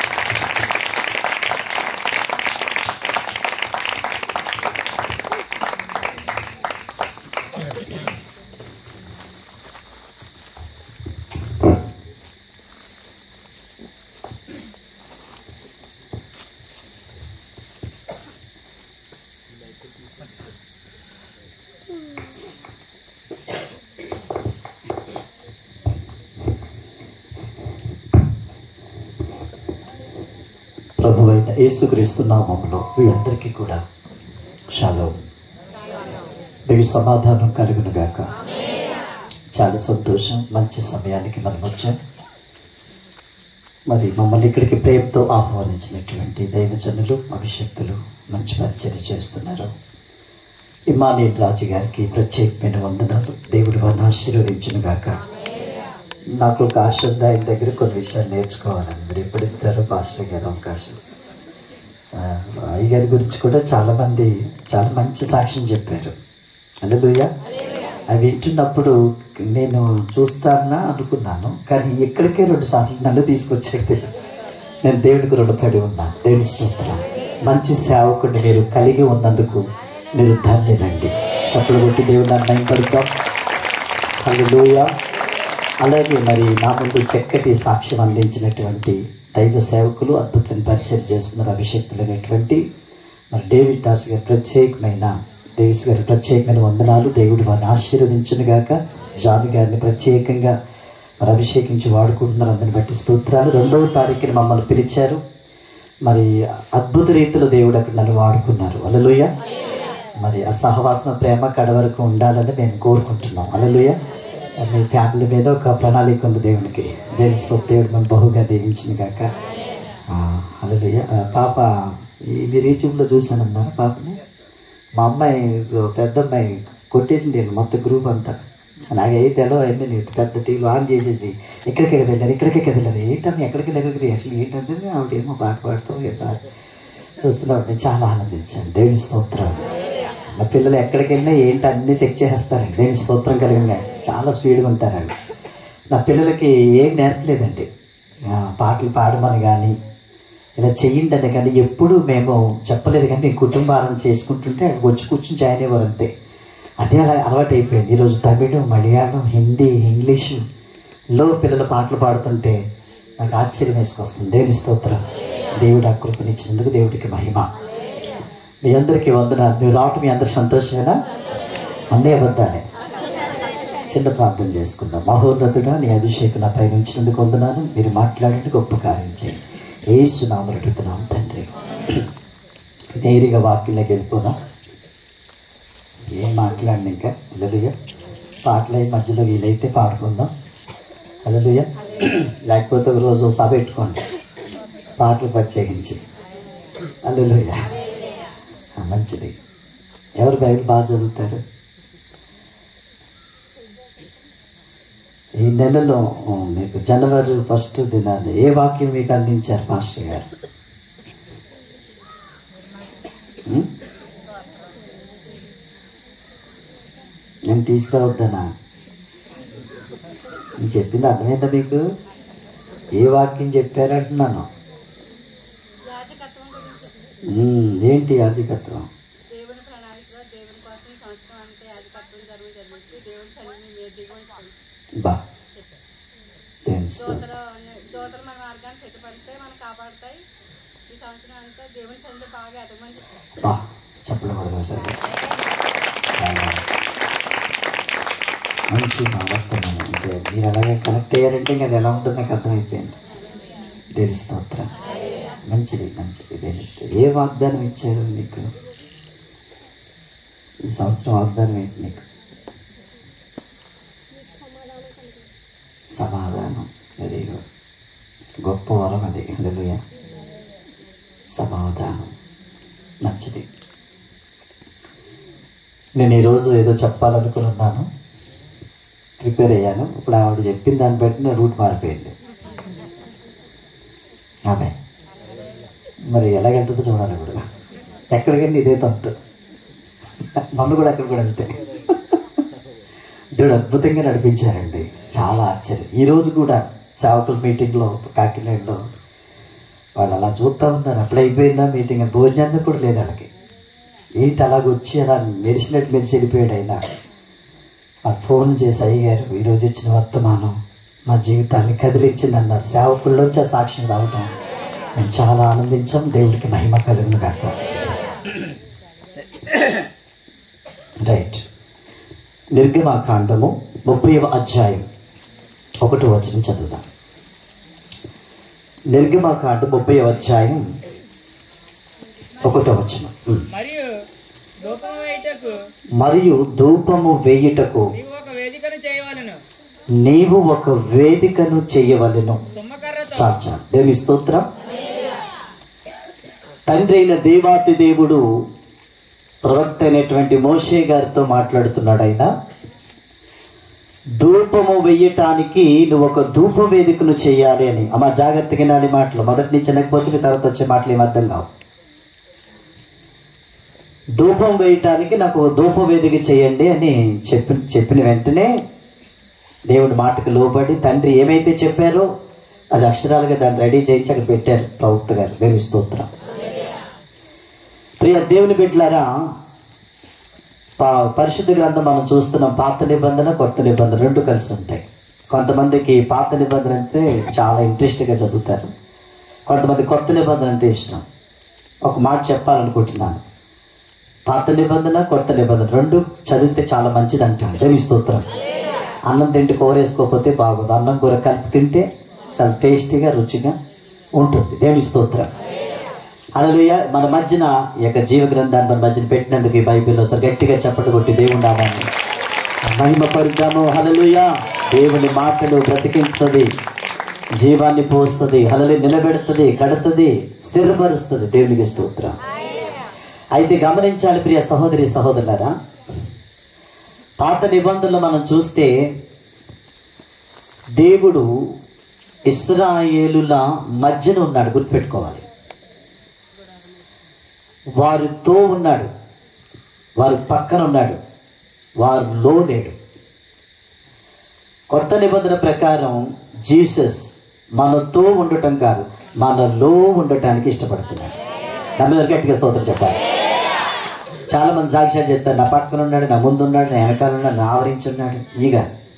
ప్రభువైన యేసుక్రీస్తు నామములో మీ అందరికీ కూడా షాలోమ్, మీకు సమాధానం కలుగును గాక. చాలా సంతోషం, మంచి సమయానికి మనం వచ్చాం. మరి మమ్మల్ని ఇక్కడికి ప్రేమతో ఆహ్వానించినటువంటి దైవజనులు, అభిషక్తులు మంచి పరిచర్య చేస్తున్నారు. ఇమానియల్ రాజు గారికి ప్రత్యేకమైన వందనాలు. దేవుడు వారిని ఆశీర్వదించును గాక. నాకు ఒక ఆశ ఉంది, ఆయన దగ్గర కొన్ని విషయాలు నేర్చుకోవాలని. మీరు ఎప్పుడు ఇస్తారో పాస్టర్ గారు అవకాశం. అయ్యగారి గురించి కూడా చాలామంది చాలా మంచి సాక్ష్యం చెప్పారు. హల్లెలూయా. అవి వింటున్నప్పుడు నేను చూస్తానా అనుకున్నాను, కానీ ఎక్కడికే రెండు సార్లు నన్ను తీసుకొచ్చాడు. నేను దేవునికి రుణపడి ఉన్నాను. దేవుని స్తోత్రం. మంచి సేవకుడిని మీరు కలిగి ఉన్నందుకు మీరు ధన్యులండి. చప్పలు కొట్టి దేవుని అన్నం పడతాం. హల్లెలూయా. అలాగే మరి నా ముందు చక్కటి సాక్ష్యం అందించినటువంటి దైవ సేవకులు, అద్భుతమైన పరిచయం చేస్తున్నారు అభిషేక్తులైనటువంటి మరి డేవిడ్ దాస్ గారి ప్రత్యేకమైన డేవిస్ గారి ప్రత్యేకమైన వందనాలు. దేవుడు వారిని ఆశీర్వదించును గాక. జాన్ గారిని ప్రత్యేకంగా మరి అభిషేకించి వాడుకుంటున్నారు. అందరిని బట్టి స్తోత్రాలు. రెండవ తారీఖున మమ్మల్ని పిలిచారు. మరి అద్భుత రీతిలో దేవుడు అక్కడ నన్ను వాడుకున్నారు. హల్లెలూయా. మరి ఆ సహవాసన ప్రేమ కడ వరకు ఉండాలని మేము కోరుకుంటున్నాం. హల్లెలూయా. మీ ఫ్యామిలీ మీద ఒక ప్రణాళిక ఉంది దేవునికి. దేవుని దేవుడు మనం బహుగా దీవించింది కాక. హల్లెలూయా. పాప ఇది రీచ్లో చూశానన్నారు పాపని. మా అమ్మాయి పెద్ద అమ్మాయి కొట్టేసింది మొత్తం గ్రూప్ అంతా. నాకైతే తెలవ అన్నీ నీటి పెద్ద టీవీ ఆన్ చేసేసి ఎక్కడికి వెళ్ళారు ఇక్కడికి వెళ్ళారు ఏంటని ఎక్కడికి వెళ్ళి అసలు ఏంటంటే ఆవిడేమో పాట పాడుతూ ఇలా చూస్తున్నామంటే చాలా ఆనందించాను. దేవుని స్తోత్రం. మా పిల్లలు ఎక్కడికి వెళ్ళినా ఏంటి అన్నీ చెక్ చేసేస్తారండి. దేవుని స్తోత్రం కలిగిన చాలా స్పీడ్గా ఉంటారండి. నా పిల్లలకి ఏం నేర్పలేదండి, పాటలు పాడమని కానీ ఇలా చెయ్యండి అని కానీ ఎప్పుడు మేము చెప్పలేదు. కానీ మేము కుటుంబాలను చేసుకుంటుంటే అక్కడికి వచ్చి కూర్చొని జాయిన్ అయ్యేవారు అంతే. అదే అలా అలవాటు అయిపోయింది. ఈరోజు తమిళం, మలయాళం, హిందీ, ఇంగ్లీషులో పిల్లలు పాటలు పాడుతుంటే నాకు ఆశ్చర్యం వేసుకొస్తుంది. దేవుని స్తోత్రం. దేవుడు ఆ కృపనిచ్చినందుకు దేవుడికి మహిమ. మీ అందరికీ వందనాలు. మీరు రావటం మీ అందరికి సంతోషమేనా? అన్నీ అబద్ధాలే. చిన్న ప్రార్థన చేసుకుందాం. మహోన్నతుడా, నీ అభిషేకం నా పైన ఉంచినందుకు వందనాలు. మీరు మాట్లాడండి, గొప్ప కార్యం చేయండి. యేసు నామమున అడుగుతున్నాం తండ్రి. నేరుగా వాక్యంలోకి వెళ్ళిపోదాం. ఏం మాట్లాడండి ఇంకా. హల్లెలూయా. పాటలు అయి మధ్యలో వీలైతే పాడుకుందాం. హల్లెలూయా. లేకపోతే ఒక రోజు సభ పెట్టుకోండి పాటలు ప్రత్యేకించి. హల్లెలూయా. మంచిది. ఎవరు బైబిల్ బాగా చదువుతారు? ఈ నెలలో మీకు జనవరి ఫస్ట్ దినాన్ని ఏ వాక్యం మీకు అందించారు మాస్టర్ గారు? నేను తీసుకురావద్దనా? నేను చెప్పింది అర్థమైందా మీకు? ఏ వాక్యం చెప్పారంటున్నాను? ఏంటి యాజకత్వం? బా బా చెప్పకూడదు సార్. మంచి మాట్లాడుతున్నాను. అంటే మీరు అలాగే కనెక్ట్ అయ్యారంటే ఇంకా అది ఎలా ఉంటుందో నాకు అర్థమైపోయింది. దేని స్తోత్రం. మంచిది మంచిది. దేని ఏ వాగ్దానం ఇచ్చారు మీకు ఈ సంవత్సరం? వాగ్దానం ఏంటి నీకు? సమాధానం. Very good. గొప్ప వరం అది. హల్లెలూయా. సమాధానం మంచిది. నేను ఈరోజు ఏదో చెప్పాలనుకున్నాను, ప్రిపేర్ అయ్యాను. ఇప్పుడు ఆవిడ చెప్పిన దాన్ని బట్టి నా రూట్ మారిపోయింది. ఆమె మరి ఎలాగెళ్తుందో చూడాలి. ఇప్పుడు ఎక్కడికెళ్ళి ఇదే తంతు. నన్ను కూడా అక్కడ కూడా అంతే. దేవుడు అద్భుతంగా నడిపించారండి. చాలా ఆశ్చర్యం. ఈరోజు కూడా సేవకుల మీటింగ్లో కాకినాడలో వాళ్ళు అలా చూస్తూ ఉన్నారు. అప్పుడు అయిపోయిందా మీటింగ్? భోజనాన్ని కూడా లేదు వాళ్ళకి. ఏంటి అలాగొచ్చి అలా మెరిసినట్టు మెరిసి వెళ్ళిపోయాడు. అయినా వాళ్ళు ఫోన్ చేసి అయ్యారు ఈరోజు ఇచ్చిన వర్తమానం మా జీవితాన్ని కదిలించింది అన్నారు. సేవకుల్లోంచి ఆ సాక్ష్యం రావటం మేము చాలా ఆనందించాం. దేవుడికి మహిమ కలుగును గాక. రైట్. నిర్గమాకాండము ముప్పైవ అధ్యాయం ఒకటో వచనం చదువుదాం. నిర్గమాకాండం ముప్పైవ అధ్యాయం ఒకటో వచనం. మరియు ధూపము వేయుటకు నీవు ఒక వేదికను చేయవలెను. చాలు చాలు. దేవుని స్తోత్రం. తండ్రి అయిన దేవాతి దేవుడు ప్రవక్త అయినటువంటి మోషే గారితో మాట్లాడుతున్నాడు. ఆయన ధూపము వెయ్యటానికి నువ్వు ఒక ధూప వేదికను చేయాలి అని. అమ్మ జాగ్రత్తగా వినాలి మాటలు. మొదటి నుంచి వినకపోతే మీ తర్వాత వచ్చే మాటలు ఏం అర్థం కావు. ధూపం వేయటానికి నాకు ఒక ధూప వేదిక చేయండి అని చెప్పి చెప్పిన వెంటనే దేవుడి మాటకు లోబడి తండ్రి ఏమైతే చెప్పారో అది అక్షరాలుగా దాన్ని రెడీ చేయించి అక్కడ పెట్టారు ప్రవక్త గారు. దేవుని స్తోత్రం. ప్రియ దేవుని బిడ్డలారా, పరిశుద్ధ గ్రంథం మనం చూస్తున్నాం. పాత నిబంధన, కొత్త నిబంధన రెండు కలిసి ఉంటాయి. కొంతమందికి పాత నిబంధన అంటే చాలా ఇంట్రెస్ట్గా చదువుతారు, కొంతమంది కొత్త నిబంధన అంటే ఇష్టం. ఒక మాట చెప్పాలనుకుంటున్నాను. పాత నిబంధన, కొత్త నిబంధన రెండు చదివితే చాలా మంచిది అంటాను. దేవుని స్తోత్రం. అన్నం తింటే కూర వేసుకోకపోతే బాగోదు. అన్నం కూర కలిపి తింటే చాలా టేస్టీగా రుచిగా ఉంటుంది. దేవుని స్తోత్రం. హల్లెలూయా. మన మధ్యన ఈ యొక్క జీవ గ్రంథాన్ని మన మధ్యన పెట్టినందుకు ఈ బైబిల్లో సరి గట్టిగా చప్పట్లు కొట్టి దేవుని నామాన్ని మహిమ పరుద్దాము. హల్లెలూయా. దేవుని మాటలు బ్రతికించుతుంది, జీవాన్ని పోస్తుంది, హల్లెలూయా, నిలబెడుతుంది, కడుతుంది, స్థిరపరుస్తుంది. దేవునికి స్తోత్రం. అయితే గమనించాలి ప్రియ సహోదరి సహోదరులారా, పాత నిబంధనలు మనం చూస్తే దేవుడు ఇశ్రాయేలుల మధ్యన ఉన్నాడు, గుర్తుపెట్టుకోవాలి. వారితో ఉన్నాడు, వారి పక్కన ఉన్నాడు, వారిలో లేడు. కొత్త నిబంధన ప్రకారం జీసస్ మనతో ఉండటం కాదు, మనలో ఉండటానికి ఇష్టపడుతున్నాడు. అందరూ గట్టిగా స్తోత్రం చెప్పాలి. చాలా మంది సాక్ష్యాలు చెప్తారు, నా పక్కన ఉన్నాడు, నా ముందు ఉన్నాడు, నా వెనకాల ఉన్నాడు, నా ఆవరించున్నాడు. ఇక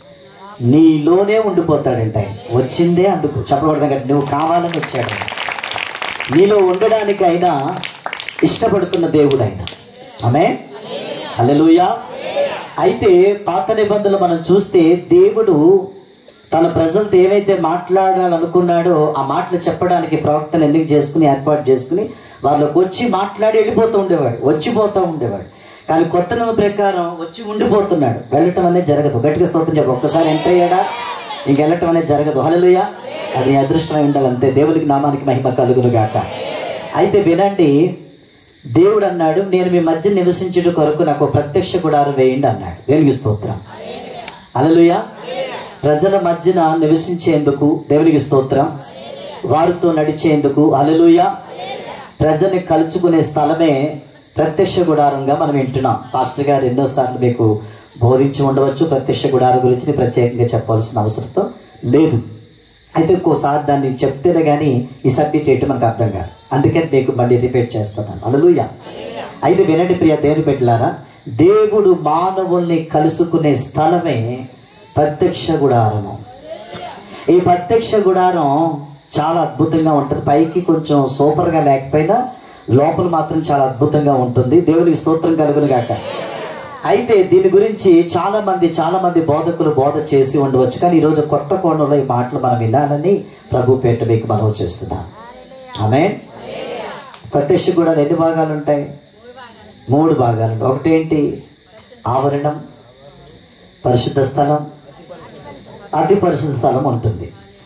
నీలోనే ఉండిపోతాడంట. ఆయన వచ్చిందే అందుకు చెప్పబడదాం కదా, నువ్వు కావాలని వచ్చాడు. నీలో ఉండడానికి అయినా ఇష్టపడుతున్న దేవుడు ఆయన. ఆమేన్, హల్లెలూయా. అయితే పాత నిబంధనలు మనం చూస్తే దేవుడు తన ప్రజలతో ఏవైతే మాట్లాడాలనుకున్నాడో ఆ మాటలు చెప్పడానికి ప్రవక్తలు ఎన్నిక చేసుకుని ఏర్పాటు చేసుకుని వాళ్ళకి వచ్చి మాట్లాడి వెళ్ళిపోతూ ఉండేవాడు, వచ్చిపోతూ ఉండేవాడు. కానీ కొత్త నిబంధన ప్రకారం వచ్చి ఉండిపోతున్నాడు, వెళ్ళటం అనేది జరగదు. గట్టిగా స్తోత్రం చెప్పు. ఒక్కసారి ఎంటర్ అయ్యాడా ఇంక వెళ్ళటం అనేది జరగదు. హల్లెలూయా. అది నీ అదృష్టమై ఉండాలి అంతే. దేవునికి నామానికి మహిమ కలుగును గాక. అయితే వినండి, దేవుడు అన్నాడు, నేను మీ మధ్య నివసించుట కొరకు నాకు ప్రత్యక్ష గుడారం వేయండి అన్నాడు. దేవునికి స్తోత్రం. హల్లెలూయా. ప్రజల మధ్యన నివసించేందుకు దేవునికి స్తోత్రం, వారితో నడిచేందుకు. హల్లెలూయా. ప్రజల్ని కలుసుకునే స్థలమే ప్రత్యక్ష గుడారంగా మనం వింటున్నాం. పాస్టర్ గారు ఎన్నోసార్లు మీకు బోధించి ఉండవచ్చు, ప్రత్యక్ష గుడారం గురించి ప్రత్యేకంగా చెప్పాల్సిన అవసరం లేదు. అయితే ఇంకోసారి దాన్ని చెప్తేనే కానీ ఈ సబ్జెక్ట్ ఏంటో మనకు అర్థం కాదు. అందుకని మీకు మళ్ళీ రిపీట్ చేస్తున్నాను. హల్లెలూయా. అయితే వినండి ప్రియ దేవుని బిడ్డలారా, దేవుడు మానవుల్ని కలుసుకునే స్థలమే ప్రత్యక్ష గుడారము. ఈ ప్రత్యక్ష గుడారం చాలా అద్భుతంగా ఉంటుంది. పైకి కొంచెం సూపర్గా లేకపోయినా లోపల మాత్రం చాలా అద్భుతంగా ఉంటుంది. దేవునికి స్తోత్రం కలుగును గాక. అయితే దీని గురించి చాలా మంది చాలా మంది బోధకులు బోధ చేసి ఉండవచ్చు, కానీ ఈరోజు కొత్త కోణంలో ఈ మాటలు మనం వినాలని ప్రభు పేట మీకు మనవి చేస్తున్నాం. ఆమేన్. ప్రత్యక్ష గుడారం ఎన్ని భాగాలు ఉంటాయి? మూడు భాగాలు. ఒకటేంటి? ఆవరణం, పరిశుద్ధ స్థలం, అతి పరిశుద్ధ స్థలం ఉంటుంది.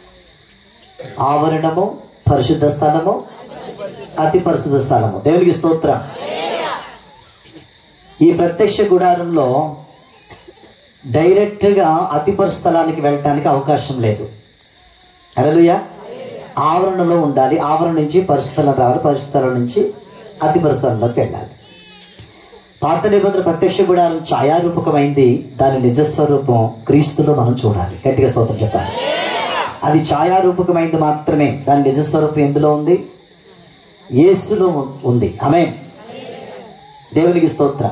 ఆవరణము, పరిశుద్ధ స్థలము, అతి పరిశుద్ధ స్థలము. దేవునికి స్తోత్రం. ఈ ప్రత్యక్ష గుడారంలో డైరెక్ట్గా అతి పరిశుద్ధ స్థలానికి వెళ్ళటానికి అవకాశం లేదు. హల్లెలూయా. ఆవరణలో ఉండాలి, ఆవరణ నుంచి పరిశుద్ధం రావాలి, పరిశుద్ధం నుంచి అతి పరిశుద్ధంలోకి వెళ్ళాలి. పాత నిబంధన ప్రత్యక్ష గుడారం ఛాయారూపకమైంది, దాని నిజస్వరూపం క్రీస్తులో మనం చూడాలి. గట్టిగా స్తోత్రం చెప్పాలి. అది ఛాయారూపకమైంది మాత్రమే, దాని నిజస్వరూపం ఎందులో ఉంది? యేసులో ఉంది. ఆమేన్. దేవునికి స్తోత్రం.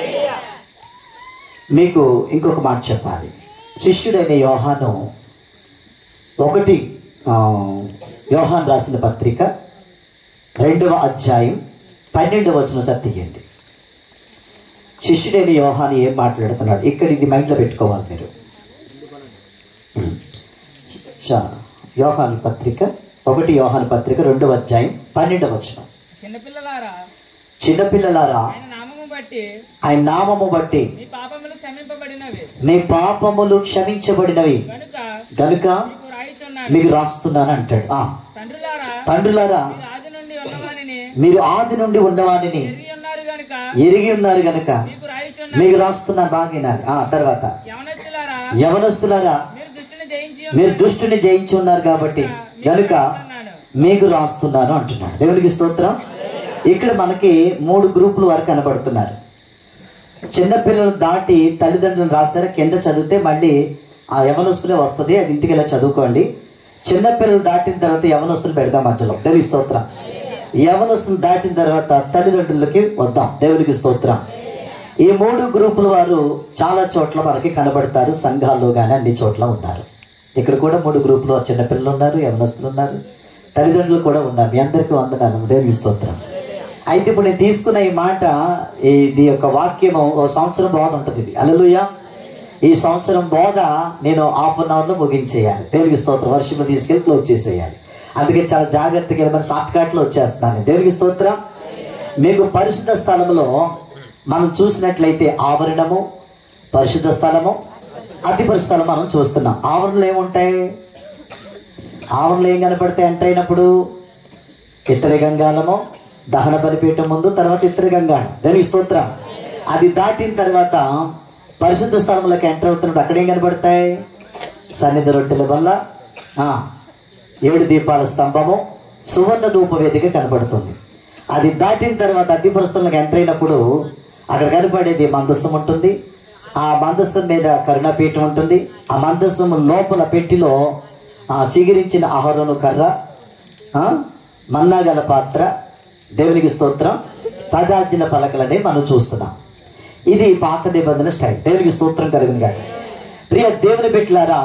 మీకు ఇంకొక మాట చెప్పాలి. శిష్యుడైన యోహాను ఒకటి యోహాను రాసిన పత్రిక రెండవ అధ్యాయం పన్నెండవ వచనం సార్ తీయండి. శిష్యుడైన యోహాను ఏం మాట్లాడుతున్నాడు ఇక్కడ, ఇది మైండ్లో పెట్టుకోవాలి మీరు. యోహాను పత్రిక ఒకటి యోహాను పత్రిక రెండవ అధ్యాయం పన్నెండవ వచనం. చిన్నపిల్లలారా చిన్నపిల్లలారా ఆయన నామము బట్టి ఆయన నామము బట్టి మీ పాపములు క్షమింపబడినవి, మీ పాపములు క్షమించబడినవి కనుక గనుక మీకు రాయిచున్నాను. మీకు రాస్తున్నాను అంటాడు. ఆ తండ్రులారా తండ్రులారా మీరు ఆది నుండి ఉన్నవానిని మీరు ఆది నుండి ఉన్నవానిని ఎరిగి ఉన్నారు గనుక ఎరిగి ఉన్నారు గనుక మీకు రాయిచున్నాను. మీకు రాస్తున్నాను. బాగా వినాలి. ఆ తర్వాత యవనస్తులారా యవనస్తులారా మీరు దుష్టుని జయించి మీరు దుష్టుని జయించి ఉన్నారు కాబట్టి గనుక మీకు రాస్తున్నాను అంటున్నాడు. దేవునికి స్తోత్రం. ఇక్కడ మనకి మూడు గ్రూపుల వరకు కనబడుతున్నారు. చిన్నపిల్లలు దాటి తల్లిదండ్రులను రాస్తారా, కింద చదివితే మళ్ళీ ఆ యవనస్తులే వస్తుంది, అది ఇంటికి వెళ్ళి చదువుకోండి. చిన్నపిల్లలు దాటిన తర్వాత యవనస్తులు పెడదాం మధ్యలో. దేవునికి స్తోత్రం. యవనస్తులు దాటిన తర్వాత తల్లిదండ్రులకి వద్దాం. దేవునికి స్తోత్రం. ఈ మూడు గ్రూపుల వారు చాలా చోట్ల మనకి కనబడతారు, సంఘాల్లో కానీ అన్ని చోట్ల ఉన్నారు. ఇక్కడ కూడా మూడు గ్రూపులు, చిన్నపిల్లలు ఉన్నారు, యవనస్తులు ఉన్నారు, తల్లిదండ్రులు కూడా ఉన్నారు. మీ అందరికీ వందనాలు. దేవునికి స్తోత్రం. అయితే ఇప్పుడు నేను తీసుకున్న ఈ మాట, ఇది యొక్క వాక్యము ఒక సంవత్సరం బోధ ఉంటుంది. ఇది హల్లెలూయా. ఈ సంవత్సరం బోధ నేను హాఫ్ అన్ అవర్లో ముగించేయాలి. దేవునికి స్తోత్రం. వర్షంలో తీసుకెళ్ళి క్లోజ్ చేసేయాలి. అందుకే చాలా జాగ్రత్తగా వెళ్ళమని షార్ట్ కట్లో వచ్చేస్తున్నాను. దేవునికి స్తోత్రం. మీకు పరిశుద్ధ స్థలంలో మనం చూసినట్లయితే ఆవరణము, పరిశుద్ధ స్థలము, అతి పరిశుద్ధ స్థలం మనం చూస్తున్నాం. ఆవరణలు ఏముంటాయి? ఆవరణలు ఏం కనపడతాయి ఎంటర్ అయినప్పుడు? ఇత్తడి గంగాళము, దహన బలిపీఠం ముందు, తర్వాత ఇత్తడి గంగాళం. దానికి స్తోత్రం. అది దాటిన తర్వాత పరిశుద్ధ స్థలంలోకి ఎంటర్ అవుతున్నప్పుడు అక్కడేం కనబడతాయి? సన్నిధి రొట్టెల వల్ల ఏడు దీపాల స్తంభము, సువర్ణ ధూప వేదిక కనబడుతుంది. అది దాటిన తర్వాత అతి పరిస్థితులకు ఎంటర్ అయినప్పుడు అక్కడ కనబడేది మందస్సం ఉంటుంది. ఆ మందస్సం మీద కరుణాపీఠం ఉంటుంది. ఆ మందస్సం లోపల పెట్టిలో చిగిరించిన ఆహారను కర్ర, మన్నాగల పాత్ర, దేవునికి స్తోత్రం, పదార్జన పలకలనే మనం చూస్తున్నాం. ఇది పాత నిబంధన స్టైల్. దేవునికి స్తోత్రం కలుగును గాక. ప్రియ దేవుని బిడ్డలారా,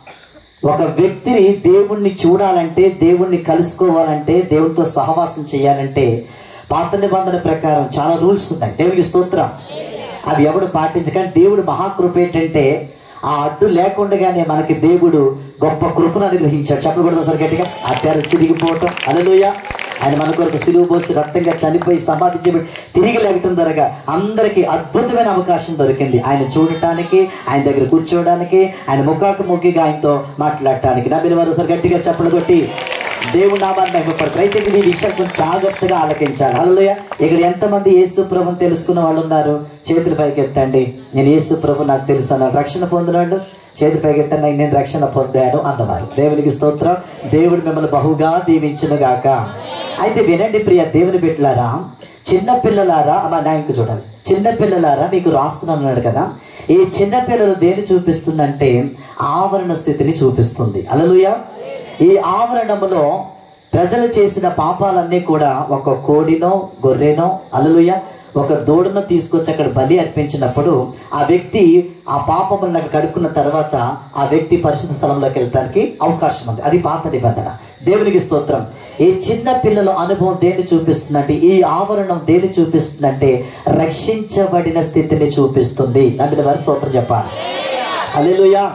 ఒక వ్యక్తిని దేవుణ్ణి చూడాలంటే, దేవుణ్ణి కలుసుకోవాలంటే, దేవునితో సహవాసం చేయాలంటే పాత నిబంధన ప్రకారం చాలా రూల్స్ ఉన్నాయి. దేవునికి స్తోత్రం. అవి ఎవడు పాటించగానే దేవుడు మహాకృప ఏంటంటే ఆ అడ్డు లేకుండానే మనకి దేవుడు గొప్ప కృపను అనుగ్రహించాడు. చెప్పకూడదు సార్ గట్టిగా. ఆ తెర చిరిగిపోవటం, హల్లెలూయా. ఆయన మన కొరకు సిలువ పోసి రక్తంగా చనిపోయి సమాధి చేయబడి తిరిగి లేగటం ద్వారా అందరికీ అద్భుతమైన అవకాశం దొరికింది. ఆయన చూడటానికి, ఆయన దగ్గర కూర్చోవడానికి, ఆయన ముఖాకు ముఖిగా ఆయనతో మాట్లాడటానికి. నమ్మిన వారు ఒకసారి గట్టిగా చప్పలు కొట్టి దేవుడు నామాన్ని మహిమపడతారు. అయితే ఈ విషయం కొంచెం జాగ్రత్తగా ఆలకించాలి. హల్లెలూయా. ఇక్కడ ఎంతమంది యేసు ప్రభుని తెలుసుకున్న వాళ్ళు ఉన్నారు? చేతుల పైకి ఎత్తండి. నేను యేసు ప్రభు నాకు తెలుసు అన్నాడు. రక్షణ పొందినాడు చేతి పైకి ఎత్తండి. నేను రక్షణ పొందాను అన్నవారు. దేవునికి స్తోత్రం. దేవుడు మిమ్మల్ని బహుగా దీవించును గాక. అయితే వినండి ప్రియ దేవుని బిడ్డలారా, చిన్నపిల్లలారా, మా నాయకు చూడాలి. చిన్నపిల్లలారా మీకు రాస్తున్నాడు కదా. ఈ చిన్నపిల్లలు దేని చూపిస్తుందంటే ఆవరణ స్థితిని చూపిస్తుంది. హల్లెలూయా. ఈ ఆవరణములో ప్రజలు చేసిన పాపాలన్నీ కూడా ఒక కోడినో గొర్రెనో, హల్లెలూయా, ఒక దూడను తీసుకొచ్చి అక్కడ బలి అర్పించినప్పుడు ఆ వ్యక్తి ఆ పాపములను అక్కడ కడుక్కున్న తర్వాత ఆ వ్యక్తి పరిశుద్ధ స్థలంలోకి వెళ్ళడానికి అవకాశం ఉంది. అది పాత నిబంధన. దేవునికి స్తోత్రం. ఈ చిన్న పిల్లల అనుభవం దేన్ని చూపిస్తుందంటే, ఈ ఆవరణం దేన్ని చూపిస్తుందంటే రక్షించబడిన స్థితిని చూపిస్తుంది. నమ్మిన వారి స్తోత్రం చెప్పాలి. హల్లెలూయా.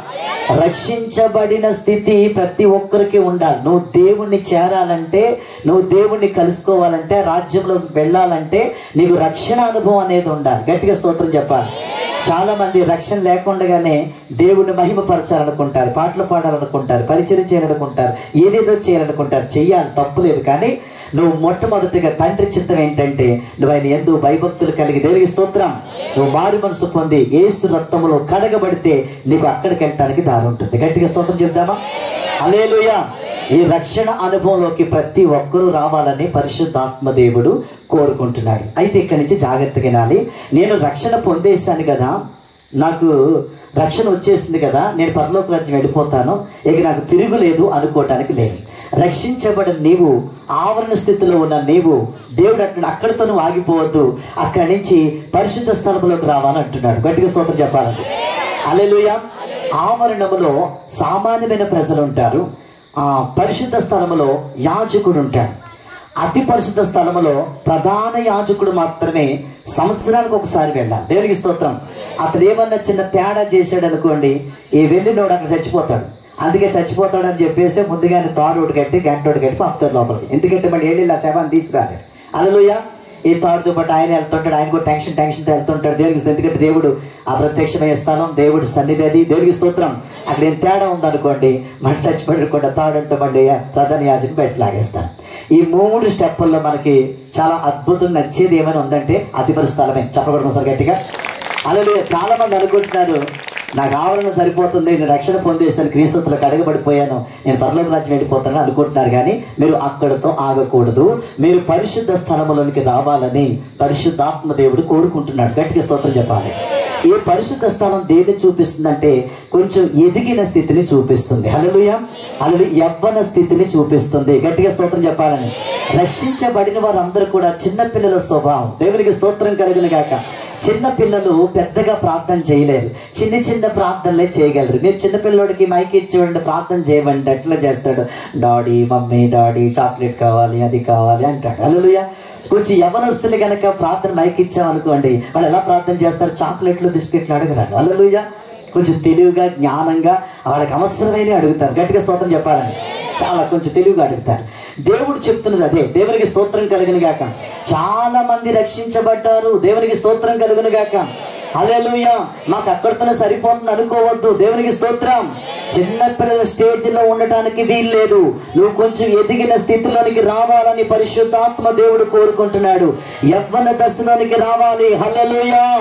రక్షించబడిన స్థితి ప్రతి ఒక్కరికి ఉండాలి. నువ్వు దేవుణ్ణి చేరాలంటే, నువ్వు దేవుణ్ణి కలుసుకోవాలంటే, రాజ్యంలోకి వెళ్ళాలంటే నీకు రక్షణ అనుభవం అనేది ఉండాలి. గట్టిగా స్తోత్రం చెప్పాలి. చాలా మంది రక్షణ లేకుండానే దేవుడిని మహిమపరచాలనుకుంటారు, పాటలు పాడాలనుకుంటారు, పరిచయం చేయాలనుకుంటారు, ఏదేదో చేయాలనుకుంటారు. చెయ్యాలి, తప్పు లేదు. కానీ నువ్వు మొట్టమొదటిగా తండ్రి చిత్తం ఏంటంటే నువ్వు ఆయన యందు భయభక్తులు కలిగి దేవునికి స్తోత్రం, నువ్వు మారు మనసు పొంది యేసు రక్తములో కడగబడితే నీకు అక్కడికి వెళ్ళటానికి దారి ఉంటుంది. గట్టిగా స్తోత్రం చెప్దామా? హల్లెలూయా. ఈ రక్షణ అనుభవంలోకి ప్రతి ఒక్కరూ రావాలని పరిశుద్ధాత్మ దేవుడు కోరుకుంటున్నాడు. అయితే ఇక్కడి నుంచి జాగ్రత్తగా వినాలి. నేను రక్షణ పొందేశాను కదా, నాకు రక్షణ వచ్చేసింది కదా, నేను పరలోక రాజ్యం వెళ్ళిపోతాను, ఇక నాకు తిరుగులేదు అనుకోవటానికి లేదు. రక్షించబడిన నీవు, ఆవరణ స్థితిలో ఉన్న నీవు, దేవుడు అంటున్నాడు అక్కడితో నువ్వు ఆగిపోవద్దు, అక్కడి నుంచి పరిశుద్ధ స్థలంలోకి రావాలని అంటున్నాడు. గట్టిగా స్తోత్రం చెప్పాలండి. హల్లెలూయా. ఆవరణములో సామాన్యమైన ప్రజలు ఉంటారు, ఆ పరిశుద్ధ స్థలములో యాజకుడు ఉంటాడు. అతి పరిశుద్ధ స్థలములో ప్రధాన యాజకుడు మాత్రమే సంవత్సరానికి ఒకసారి వెళ్ళాలి. దేవునికి స్తోత్రం. అతను ఏమన్నా చిన్న తేడా చేశాడు అనుకోండి, ఈ వెళ్ళినోడు అక్కడ చచ్చిపోతాడు. అందుకే చచ్చిపోతాడని చెప్పేసి ముందుగానే తాడు ఒకటి కట్టి గంట ఒకటి కట్టి పంపుతారు లోపలికి. ఎందుకంటే మళ్ళీ వెళ్ళి ఆ శవాన్ని తీసుకురాలేరు. హల్లెలూయా. ఈ తాడుతో పాటు ఆయన వెళ్తుంటాడు, ఆయన కూడా టెన్షన్ టెన్షన్తో వెళ్తుంటాడు. దేవునికి, ఎందుకంటే దేవుడు ఆ ప్రత్యక్షమయ్యే స్థలం, దేవుడు సన్నిధి అది. దేవునికి స్తోత్రం. అక్కడ ఏం తేడా ఉందనుకోండి, మళ్ళీ చచ్చిపోకుండా తాడంటే మళ్ళీ ప్రధాన యాజకుని బయట లాగేస్తాను. ఈ మూడు స్టెప్పుల్లో మనకి చాలా అద్భుతం నచ్చేది ఏమైనా ఉందంటే అతి పరిశుద్ధ స్థలమే. చెప్పకూడదు సార్ గట్టిగా. హల్లెలూయా. చాలా మంది అనుకుంటున్నారు నాకు ఆవరణ సరిపోతుంది, నేను రక్షణ పొందేసాను, క్రీస్తులకు అడగబడిపోయాను, నేను పరలోక రాజ్యం వెళ్ళిపోతానని అనుకుంటున్నారు. కానీ మీరు అక్కడితో ఆగకూడదు. మీరు పరిశుద్ధ స్థలములోనికి రావాలని పరిశుద్ధాత్మ దేవుడు కోరుకుంటున్నాడు. గట్టిగా స్తోత్రం చెప్పాలి. ఈ పరిశుద్ధ స్థలం దేన్ని చూపిస్తుందంటే కొంచెం ఎదిగిన స్థితిని చూపిస్తుంది. హల్లెలూయా. హల్లెలూయా. యవ్వన స్థితిని చూపిస్తుంది. గట్టిగా స్తోత్రం చెప్పాలని. రక్షించబడిన వారందరూ కూడా చిన్నపిల్లల స్వభావం. దేవునికి స్తోత్రం కలుగును గాక. చిన్న పిల్లలు పెద్దగా ప్రార్థన చేయలేరు, చిన్న చిన్న ప్రార్థనలే చేయగలరు. మీరు చిన్నపిల్లడికి మైక్ ఇచ్చేవాడి ప్రార్థన చేయమంటే ఎట్లా చేస్తాడు? డాడీ, మమ్మీ, డాడీ చాక్లెట్ కావాలి, అది కావాలి అంటాడు. హల్లెలూయా. కొంచెం యవనస్తులు కనుక ప్రార్థన మైక్ ఇచ్చామనుకోండి, వాళ్ళు ఎలా ప్రార్థన చేస్తారు? చాక్లెట్లు, బిస్కెట్లు అడగరాడు. హల్లెలూయా. కొంచెం తెలివిగా, జ్ఞానంగా వాళ్ళకి అవసరమైన అడుగుతారు. గట్టిగా స్తోత్రం చెప్పాలని చాలా కొంచెం తెలివిగా అడుగుతారు. దేవుడు చెప్తున్నది అదే. దేవునికి స్తోత్రం కలుగును గాక. చాలా మంది రక్షించబడ్డారు. దేవునికి స్తోత్రం కలుగును గాక. హల్లెలూయా. మాకు అక్కడితోనే సరిపోతుంది అనుకోవద్దు. దేవునికి స్తోత్రం. చిన్నపిల్లల స్టేజ్లో ఉండటానికి వీల్లేదు. నువ్వు కొంచెం ఎదిగిన స్థితిలోనికి రావాలని పరిశుద్ధాత్మ దేవుడు కోరుకుంటున్నాడు. యవ్వన దశలోనికి రావాలి. హల్లెలూయా.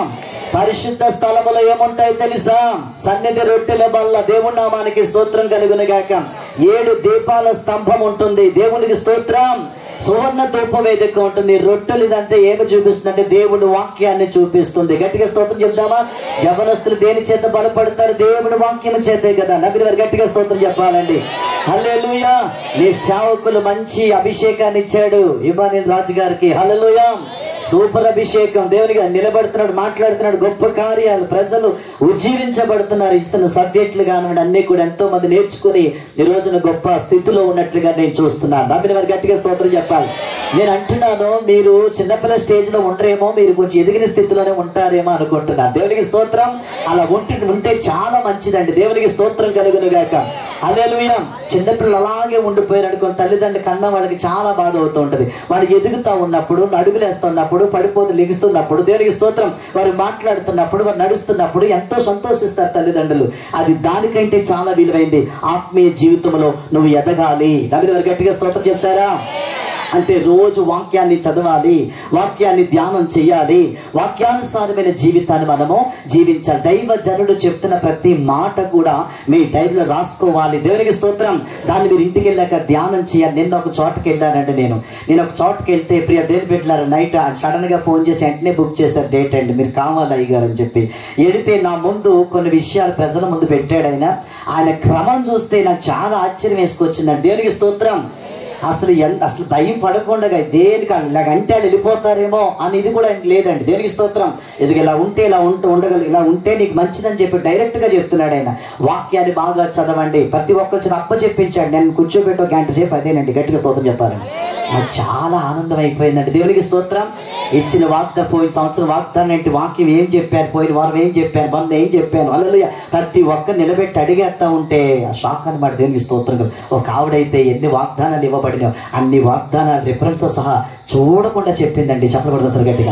పరిశుద్ధ స్థలములో ఏముంటాయి తెలుసా? సన్నిధి రొట్టెల బల్ల. దేవుని నామానికి స్తోత్రం కలుగును గాక. ఏడు దీపాల స్తంభం ఉంటుంది. దేవునికి స్తోత్రం. సువర్ణ ధూప వేదిక ఉంటుంది. రొట్టెలు ఇదంతా ఏమి చూపిస్తుంది అంటే దేవుడి వాక్యాన్ని చూపిస్తుంది. గట్టిగా స్తోత్రం చెప్దామా? యవనస్తులు దేని చేత బలపడతారు? దేవుడి వాక్యం చేతే కదా. నబిని వారు గట్టిగా స్తోత్రం చెప్పాలండి. హల్లెలూయా. నీ సేవకులు మంచి అభిషేకాన్ని ఇచ్చాడు ఇమానుయేల్ రాజు గారికి. హల్లెలూయా. సూపర్ అభిషేకం. దేవునిగా నిలబడుతున్నాడు, మాట్లాడుతున్నాడు, గొప్ప కార్యాలు, ప్రజలు ఉజ్జీవించబడుతున్నారు. ఇస్తున్న సబ్జెక్టులు కానివ్వండి అన్నీ కూడా ఎంతో మంది నేర్చుకుని ఈ రోజున గొప్ప స్థితిలో ఉన్నట్లుగా నేను చూస్తున్నాను. నమ్మిన వారి గట్టిగా స్తోత్రం చెప్పాలి. నేను అంటున్నాను, మీరు చిన్నపిల్ల స్టేజ్ లో ఉండరేమో, మీరు కొంచెం ఎదిగిన స్థితిలోనే ఉంటారేమో అనుకుంటున్నాను. దేవునికి స్తోత్రం. అలా ఉంటే ఉంటే చాలా మంచిదండి. దేవునికి స్తోత్రం కలుగును గాక. హల్లెలూయా. చిన్నపిల్లలు అలాగే ఉండిపోయారు అనుకోని తల్లిదండ్రులు కన్నా వాళ్ళకి చాలా బాధ అవుతూ ఉంటుంది. వాళ్ళు ఎదుగుతూ ఉన్నప్పుడు, అడుగులేస్తున్నప్పుడు, పడిపోతూ లెగుస్తున్నప్పుడు, దేవునికి స్తోత్రం, వారు మాట్లాడుతున్నప్పుడు, వారు నడుస్తున్నప్పుడు ఎంతో సంతోషిస్తారు తల్లిదండ్రులు. అది దానికంటే చాలా విలువైంది. ఆత్మీయ జీవితంలో నువ్వు ఎదగాలి. నమ్మిన వారు గట్టిగా స్తోత్రం చెప్తారా? అంటే రోజు వాక్యాన్ని చదవాలి, వాక్యాన్ని ధ్యానం చేయాలి, వాక్యానుసారమైన జీవితాన్ని మనము జీవించాలి. దైవ జనుడు చెప్తున్న ప్రతి మాట కూడా మీ డైరీలో రాసుకోవాలి. దేవునికి స్తోత్రం. దాన్ని మీరు ఇంటికి వెళ్ళాక ధ్యానం చేయాలి. నిన్న ఒక చోటకి వెళ్ళానండి. నేను నేను ఒక చోటకి వెళ్తే ప్రియ దేవుని పెట్టారు నైట్ సడన్ గా ఫోన్ చేసి వెంటనే బుక్ చేశారు డేట్ అండి, మీరు కావాలి అయ్యారు అని చెప్పి. వెళితే నా ముందు కొన్ని విషయాలు ప్రజల ముందు పెట్టాడు ఆయన. ఆయన క్రమం చూస్తే నాకు చాలా ఆశ్చర్యం వేసుకొచ్చిందండి. దేవునికి స్తోత్రం. అసలు ఎంత అసలు భయం పడకుండా దేనికి ఇలాగంటే వాళ్ళు వెళ్ళిపోతారేమో అని ఇది కూడా లేదండి. దేనికి స్తోత్రం. ఇది ఇలా ఉంటే ఇలా ఉంటూ ఉండగల ఇలా ఉంటే నీకు మంచిదని చెప్పి డైరెక్ట్గా చెప్తున్నాడు ఆయన. వాక్యాన్ని బాగా చదవండి. ప్రతి ఒక్కరు అప్ప చెప్పించాడు. నేను కూర్చోబెట్టి ఒక గంట సేపు అదేనండి. గట్టిగా స్తోత్రం చెప్పాలండి. నాకు చాలా ఆనందం అయిపోయిందండి. దేవునికి స్తోత్రం. ఇచ్చిన వాగ్దా పోయిన సంవత్సరం వాగ్దానం ఏంటి, వాక్యం ఏం చెప్పాను, పోయిన వారం ఏం చెప్పాను, మొన్న ఏం చెప్పాను, హల్లెలూయా. ప్రతి ఒక్కరు నిలబెట్టి అడిగేస్తా ఉంటే ఆ షాక్ అనమాట. దేవునికి స్తోత్రం. ఒక ఆవిడైతే ఎన్ని వాగ్దానాలు ఇవ్వబడినాయో అన్ని వాగ్దానాలు రిఫరెన్స్తో సహా చూడకుండా చెప్పిందండి. చెప్పకూడదు అసలు గట్టిగా.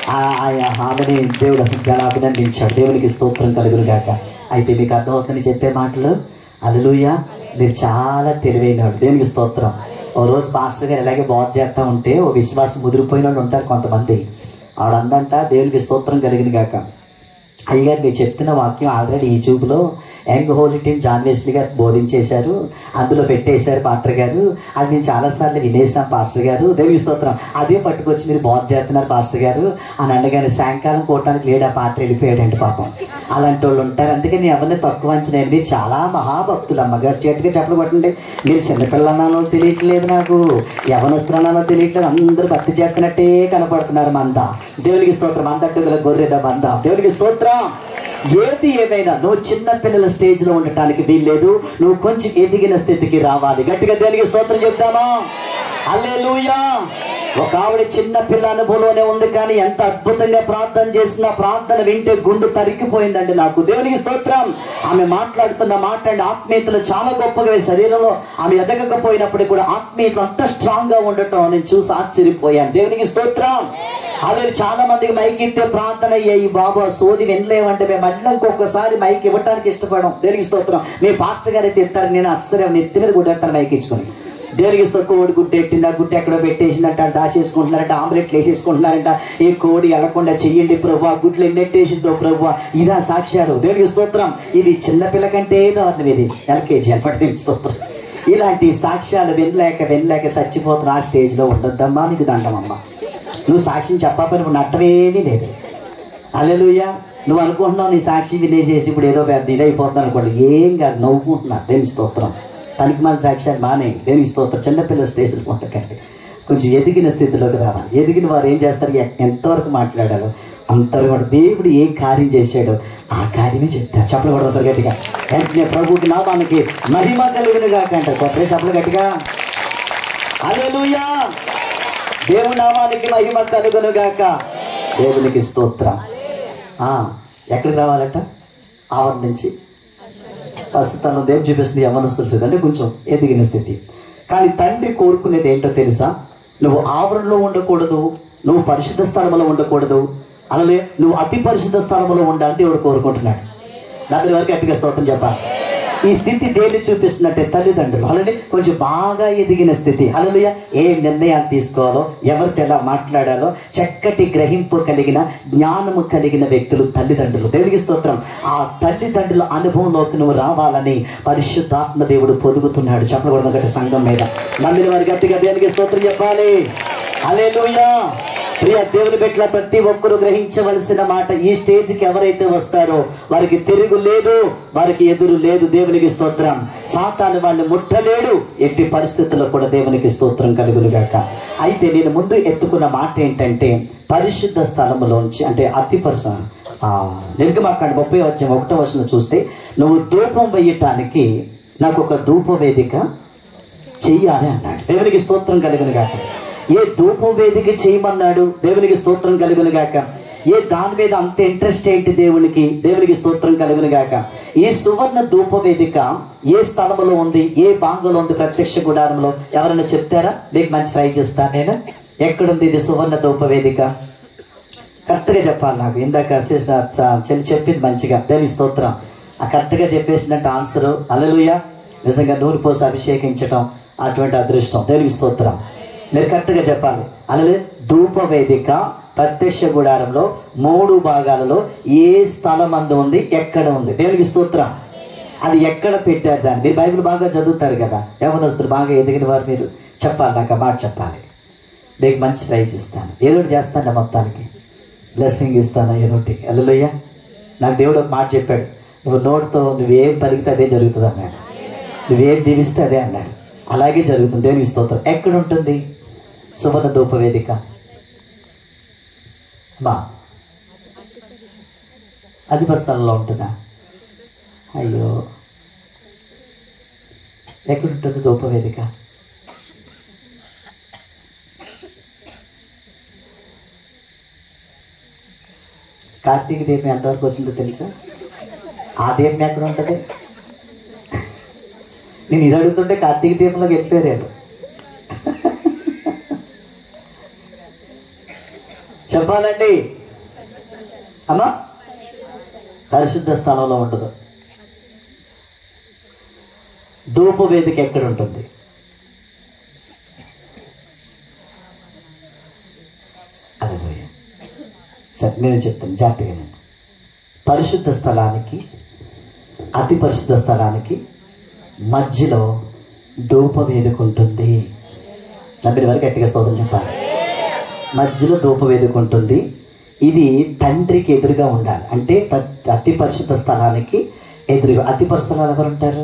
ఆమెని దేవుడు చాలా అభినందించాడు. దేవునికి స్తోత్రం కలుగును గాక. అయితే మీకు అర్థమవుతుందని చెప్పే మాటలు. హల్లెలూయా. మీరు చాలా తెలివైన వాళ్ళు. దేవునికి స్తోత్రం. ఓ రోజు పాస్టర్ గారు ఇలాగే బాగు చేస్తూ ఉంటే ఓ విశ్వాసం ముదిరిపోయిన వాళ్ళు ఉంటారు కొంతమంది. ఆవిడ అందంట, దేవునికి స్తోత్రం కలిగిన గాక, అయ్యగారు మీరు చెప్తున్న వాక్యం ఆల్రెడీ యూట్యూబ్లో young holy team John Wesley గారు బోధించేశారు, అందులో పెట్టేశారు పాస్టర్ గారు. అది నేను చాలాసార్లు వినేసాం పాస్టర్ గారు. దేవునికి స్తోత్రం. అదే పట్టుకొచ్చి మీరు బాగు చేస్తున్నారు పాస్టర్ గారు అని అనగానే సాయంకాలం కోటానికి లేడు ఆ పాట వెళ్ళిపోయాడండి పాపం. అలాంటి వాళ్ళు ఉంటారు. అందుకని ఎవరిని తక్కువ అంచనా. మీరు చాలా మహాభక్తులు అమ్మగారు చేట్టుగా చెప్పలు పట్టండి. మీరు చిన్నపిల్లన్నానో తెలియట్లేదు, నాకు యవనస్తులన్నానో తెలియట్లేదు. అందరూ భక్తి చేస్తున్నట్టే కనపడుతున్నారు. మంద దేవునికి స్తోత్రం. అందట్టుగల గొర్రెల మంద. దేవునికి స్తోత్రం. ఏది ఏమైనా నువ్వు చిన్న పిల్లల స్టేజ్ లో ఉండటానికి వీల్లేదు. నువ్వు కొంచెం ఎదిగిన స్థితికి రావాలి. గట్టిగా దేవునికి స్తోత్రం చెప్తామా? హల్లెలూయా. ఒక ఆవిడ చిన్న పిల్ల అనుభవంలోనే ఉంది, కానీ ఎంత అద్భుతంగా ప్రార్థన చేసిన ప్రార్థన వింటే గుండు తరిగిపోయిందండి నాకు. దేవునికి స్తోత్రం. ఆమె మాట్లాడుతున్న మాట్లాడి ఆత్మీయతలు చాలా గొప్పగా, శరీరంలో ఆమె ఎదగకపోయినప్పుడు కూడా ఆత్మీయతలు అంత స్ట్రాంగ్ గా ఉండటం నేను చూసి ఆశ్చర్యపోయాను. దేవునికి స్తోత్రం. అలాగే చాలా మందికి మైక్ ఇస్తే ప్రార్థన అయ్యాయి, బాబా సోది వినలేమంటే మేము మళ్ళీ ఇంకొకసారి మైక్ ఇవ్వడానికి ఇష్టపడం. దేవునికి స్తోత్రం. మీ పాస్టర్ గారు అయితే ఇస్తారు, నేను అస్సలు నెత్తి మీద కొట్టేస్తాను మైక్ ఇచ్చుకొని. దేవునికి స్తోత్రం. కోడి గుడ్డ ఎట్టింది, ఆ గుడ్డ ఎక్కడో పెట్టేసిందంట, దాచేసుకుంటున్నారంట, ఆమ్లెట్లు వేసేసుకుంటున్నారంట. ఈ కోడి వెళ్ళకుండా చెయ్యండి ప్రభు, ఆ గుడ్లు ఎన్నెట్టేసిందో ప్రభు. ఇదా సాక్ష్యాలు. దేవునికి స్తోత్రం. ఇది చిన్నపిల్ల కంటే దారుణం. ఇది ఎల్కేజీ అనమాట. దేవునికి స్తోత్రం. ఇలాంటి సాక్ష్యాలు వినలేక వినలేక చచ్చిపోతున్న ఆ స్టేజ్లో ఉండొద్దమ్మా. నీకు దండమమ్మా. నువ్వు సాక్ష్యం చెప్పకపోయినా ఇప్పుడు నట్టమేమీ లేదు. హల్లెలూయా. నువ్వు అనుకుంటున్నావు నీ సాక్షి వినేసేసి ఇప్పుడు ఏదో పెద్ద ఇదైపోతుంది అనుకోండి. ఏం కాదు, నవ్వుకుంటున్నా. దేవునికి స్తోత్రం. తనకి మన సాక్ష్యాలు మానే. దేవునికి స్తోత్రం. చిన్నపిల్లల స్టేజ్లో ఉండకండి. కొంచెం ఎదిగిన స్థితిలోకి రావాలి. ఎదిగిన వారు ఏం చేస్తారు, ఎంతవరకు మాట్లాడాలో అంతవరకు కూడా దేవుడు ఏ కార్యం చేశాడో ఆ కార్యమే చెప్తారు. చెప్పలు కూడా అసలు గట్టిగా వెంటనే ప్రభువుకి నామానికి మహిమ కలిగిన గాక అంటారు. కొత్త చెప్పలు గట్టిగా. హల్లెలూయా. దేవుని నామానికి మహిమ కలుగును గాక. దేవునికి స్తోత్రం. ఎక్కడికి రావాలంట? ఆవరణ నుంచి ప్రస్తుతం దేవుడు చూపిస్తుంది యవనస్తుల స్థితి అంటే కొంచెం ఎదిగిన స్థితి. కానీ తండ్రి కోరుకునేది ఏంటో తెలుసా? నువ్వు ఆవరణలో ఉండకూడదు, నువ్వు పరిశుద్ధ స్థలంలో ఉండకూడదు, అలాగే నువ్వు అతి పరిశుద్ధ స్థలంలో ఉండాలని దేవుడు కోరుకుంటున్నాడు. నా వరకు గట్టిగా స్తోత్రం చెప్పాలి. ఈ స్థితి దేన్ని చూపిస్తున్నట్టే తల్లిదండ్రులు అలానే కొంచెం బాగా ఎదిగిన స్థితి హల్లెలూయా. ఏ నిర్ణయాలు తీసుకోవాలో ఎవరితో ఎలా మాట్లాడాలో చక్కటి గ్రహింపు కలిగిన జ్ఞానము కలిగిన వ్యక్తులు తల్లిదండ్రులు. దేవునికి స్తోత్రం. ఆ తల్లిదండ్రుల అనుభవంలోకి నువ్వు రావాలని పరిశుద్ధాత్మ దేవుడు పొదుగుతున్నాడు. చెప్పకూడదు గట్టి సంఘం మీద నమ్మిన వారి గట్టిగా దేవునికి స్తోత్రం చెప్పాలి. హల్లెలూయా. ప్రియ దేవుని బిడ్డల ప్రతి ఒక్కరూ గ్రహించవలసిన మాట, ఈ స్టేజ్కి ఎవరైతే వస్తారో వారికి తిరుగు లేదు, వారికి ఎదురు లేదు. దేవునికి స్తోత్రం. సాతాను వాళ్ళని ముట్టలేడు. ఎట్టి పరిస్థితుల్లో కూడా దేవునికి స్తోత్రం కలుగునుగాక. అయితే నేను ముందు ఎత్తుకున్న మాట ఏంటంటే పరిశుద్ధ స్థలములోంచి అంటే అతి పరిశ నిర్గమాకాండ ముప్పై అధ్యాయం ఒకటో వచనం చూస్తే నువ్వు ధూపం వేయటానికి నాకు ఒక ధూప వేదిక చెయ్యాలి అన్నాడు. దేవునికి స్తోత్రం కలుగునుగాక. ఏ ధూపం వేదిక చేయమన్నాడు? దేవునికి స్తోత్రం కలుగును గాక. ఏ దాని మీద అంత ఇంట్రెస్ట్ ఏంటి దేవునికి? దేవునికి స్తోత్రం కలుగును గాక. ఈ సువర్ణ ధూప వేదిక ఏ స్థలంలో ఉంది, ఏ భాగంలో ఉంది? ప్రత్యక్ష గుడారంలో. ఎవరైనా చెప్తారా? మీకు మంచి ప్రైజ్ ఇస్తాను నేను. ఎక్కడుంది ఇది సువర్ణ ధూప వేదిక? కరెక్ట్గా చెప్పాలి నాకు. ఇందాక చెల్లి చెప్పింది మంచిగా. దేవుని స్తోత్రం. ఆ కరెక్ట్గా చెప్పేసినట్టు ఆన్సర్. హల్లెలూయా. నిజంగా నూనె పోసి అభిషేకించటం అటువంటి అదృష్టం. దేవునికి స్తోత్రం. మీరు కరెక్ట్గా చెప్పాలి. అలాగే ధూప వేదిక ప్రత్యక్ష గుడారంలో మూడు భాగాలలో ఏ స్థలం అందు ఉంది, ఎక్కడ ఉంది? దేవునికి స్తోత్రం. అది ఎక్కడ పెట్టారు దాన్ని? మీరు బైబిల్ బాగా చదువుతారు కదా, యవ్వనస్తులు బాగా ఎదిగిన వారు మీరు చెప్పాలి. నాకు ఆ మాట చెప్పాలి. మీకు మంచి ప్రైజ్ ఇస్తాను. ఏదోటి చేస్తాను, మొత్తానికి బ్లెస్సింగ్ ఇస్తాను ఏదోటి. హల్లెలూయా. నాకు దేవుడు ఒక మాట చెప్పాడు, నువ్వు నోటితో నువ్వేం పలికితే అదే జరుగుతుంది అన్నాడు. నువ్వేం దీవిస్తే అదే అన్నాడు. అలాగే జరుగుతుంది. దేవునికి స్తోత్రం. ఎక్కడ ఉంటుంది సువర్ణ ధూప వేదిక? బా అధిపతి స్థలంలో ఉంటుందా? అయ్యో, ఎక్కడుంటుంది ధూప వేదిక? కార్తీక దీపం ఎంతవరకు వచ్చిందో తెలుసా? ఆ దీపం ఎక్కడ ఉంటుంది? నేను ఇది అడుగుతుంటే కార్తీక దీపంలోకి వెళ్ళిపోయారు. చెప్పాలండి అమ్మా. పరిశుద్ధ స్థలంలో ఉండదు. ధూప వేదిక ఎక్కడ ఉంటుంది? హల్లెలూయా. సరే నేను చెప్తాను జాగ్రత్తగా. పరిశుద్ధ స్థలానికి అతి పరిశుద్ధ స్థలానికి మధ్యలో ధూప వేదిక ఉంటుంది. నమ్మిన వారికి గట్టిగా స్తోత్రం చెప్పాలి. మధ్యలో ధూప వేదిక ఉంటుంది. ఇది తండ్రికి ఎదురుగా ఉండాలి. అంటే అతి పరిశుద్ధ స్థలానికి ఎదురుగా. అతి పరిశుద్ధ స్థలాలు ఎవరు ఉంటారు?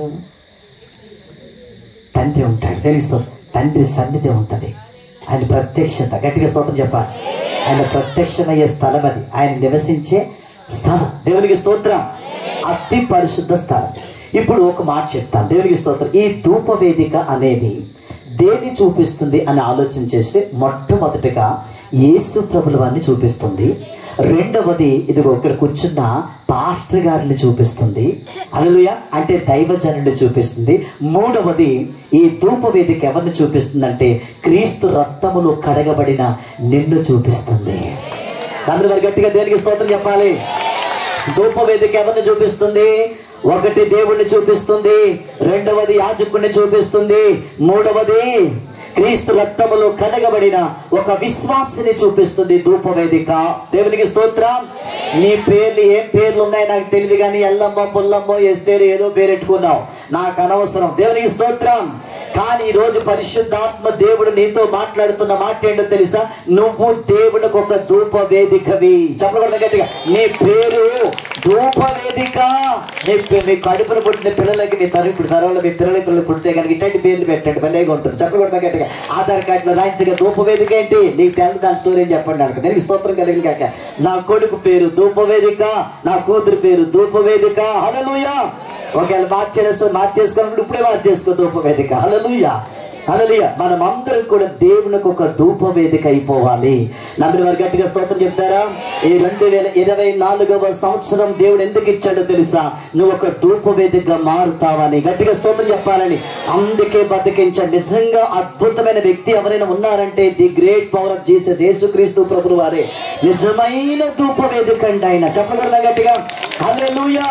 తండ్రి ఉంటాడు. తెలుస్తూ తండ్రి సన్నిధి ఉంటుంది. ఆయన ప్రత్యక్షత. గట్టిగా స్తోత్రం చెప్పాలి. ఆయన ప్రత్యక్షమయ్యే స్థలం అది. ఆయన నివసించే స్థలం. దేవునికి స్తోత్రం. అతి పరిశుద్ధ స్థలం. ఇప్పుడు ఒక మాట చెప్తాను. దేవునికి స్తోత్రం. ఈ ధూప వేదిక అనేది దేన్ని చూపిస్తుంది అని ఆలోచన చేస్తే మొట్టమొదటిగా యేసు ప్రభుల వారిని చూపిస్తుంది. రెండవది ఇదిగో ఇక్కడ కూర్చున్న పాస్టర్ గారిని చూపిస్తుంది. హల్లెలూయా. అంటే దైవజనుడిని చూపిస్తుంది. మూడవది ఈ ధూప వేదిక ఎవరిని చూపిస్తుందంటే క్రీస్తు రక్తములో కడగబడిన నిన్ను చూపిస్తుంది. అందరూ వారి గట్టిగా దేనికి స్తోత్రం చెప్పాలి. ధూప వేదిక ఎవరిని చూపిస్తుంది? ఒకటి దేవుణ్ణి చూపిస్తుంది, రెండవది యాజకుడిని చూపిస్తుంది, మూడవది క్రీస్తు రక్తములో కడగబడిన ఒక విశ్వాసిని చూపిస్తుంది ధూప వేదిక. దేవునికి స్తోత్రం. నీ పేర్లు ఏం పేర్లు ఉన్నాయో నాకు తెలియదు కానీ ఎల్లమ్మ పుల్లమ్మ ఎస్తేరు ఏదో పేరెట్టుకున్నావు, నాకు అనవసరం. దేవునికి స్తోత్రం. కానీ ఈరోజు పరిశుద్ధాత్మ దేవుడు నీతో మాట్లాడుతున్న మాట ఏంటో తెలుసా? నువ్వు దేవునికి ఒక ధూప వేదికవి. చెప్పకూడదు గట్టిగా. నీ పేరు ధూప వేదిక. మీ కడుపును పుట్టిన పిల్లలకి మీ తరం ఇప్పుడు తరంలో మీ పిల్లల పిల్లలు పుట్టితే కనుక ఇట్లాంటి పేర్లు పెట్టండి, భలేగా ఉంటుంది. చెప్పకూడదు గట్టిగా. ఆధార్ కార్డులో రాయించగా ధూప వేదిక ఏంటి నీకు తెలుసు, దాని స్టోరీ ఏం చెప్పండి నాకు. దానికి స్తోత్రం కలిగిన కాక. నా కొడుకు పేరు ధూప వేదిక, నా కూతురు పేరు ధూప వేదిక. హల్లెలూయా. ఒకవేళ మార్చేసుకో మార్చేసుకోవాలంటే ఇప్పుడే మార్చేసుకో ధూప వేదిక. హల్లెలూయా. హల్లెలూయా. మనం అందరం కూడా దేవునికి ఒక ధూప వేదిక అయిపోవాలి. నమ్మిన వారు గట్టిగా స్తోత్రం చెప్తారా? ఈ రెండు వేల ఇరవై నాలుగవ సంవత్సరం దేవుడు ఎందుకు ఇచ్చాడో తెలుసా? నువ్వు ఒక ధూప వేదికగా మారుతావని. గట్టిగా స్తోత్రం చెప్పాలని. అందుకే బతికించాడు. నిజంగా అద్భుతమైన వ్యక్తి ఎవరైనా ఉన్నారంటే the great power of Jesus, యేసుక్రీస్తు ప్రభువు వారే నిజమైన ధూప వేదిక అండి ఆయన. చెప్పకూడదా గట్టిగా? హల్లెలూయా.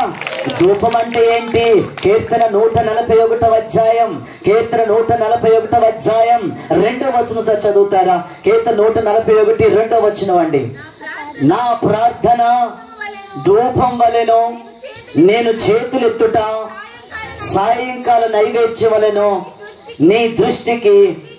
ధూపం అంటే ఏంటి? కీర్తన నూట నలభై ఒకటవ అధ్యాయం కీర్తన నూట నలభై ఒకటవ అధ్యాయం రెండో వచనం సార్ చదువుతారా? కీర్తన నూట నలభై ఒకటి రెండో వచనం అండి. నా ప్రార్థన ధూపం వలెను, నేను చేతులెత్తుట సాయంకాల నైవేద్యం వలెను నీ దృష్టికి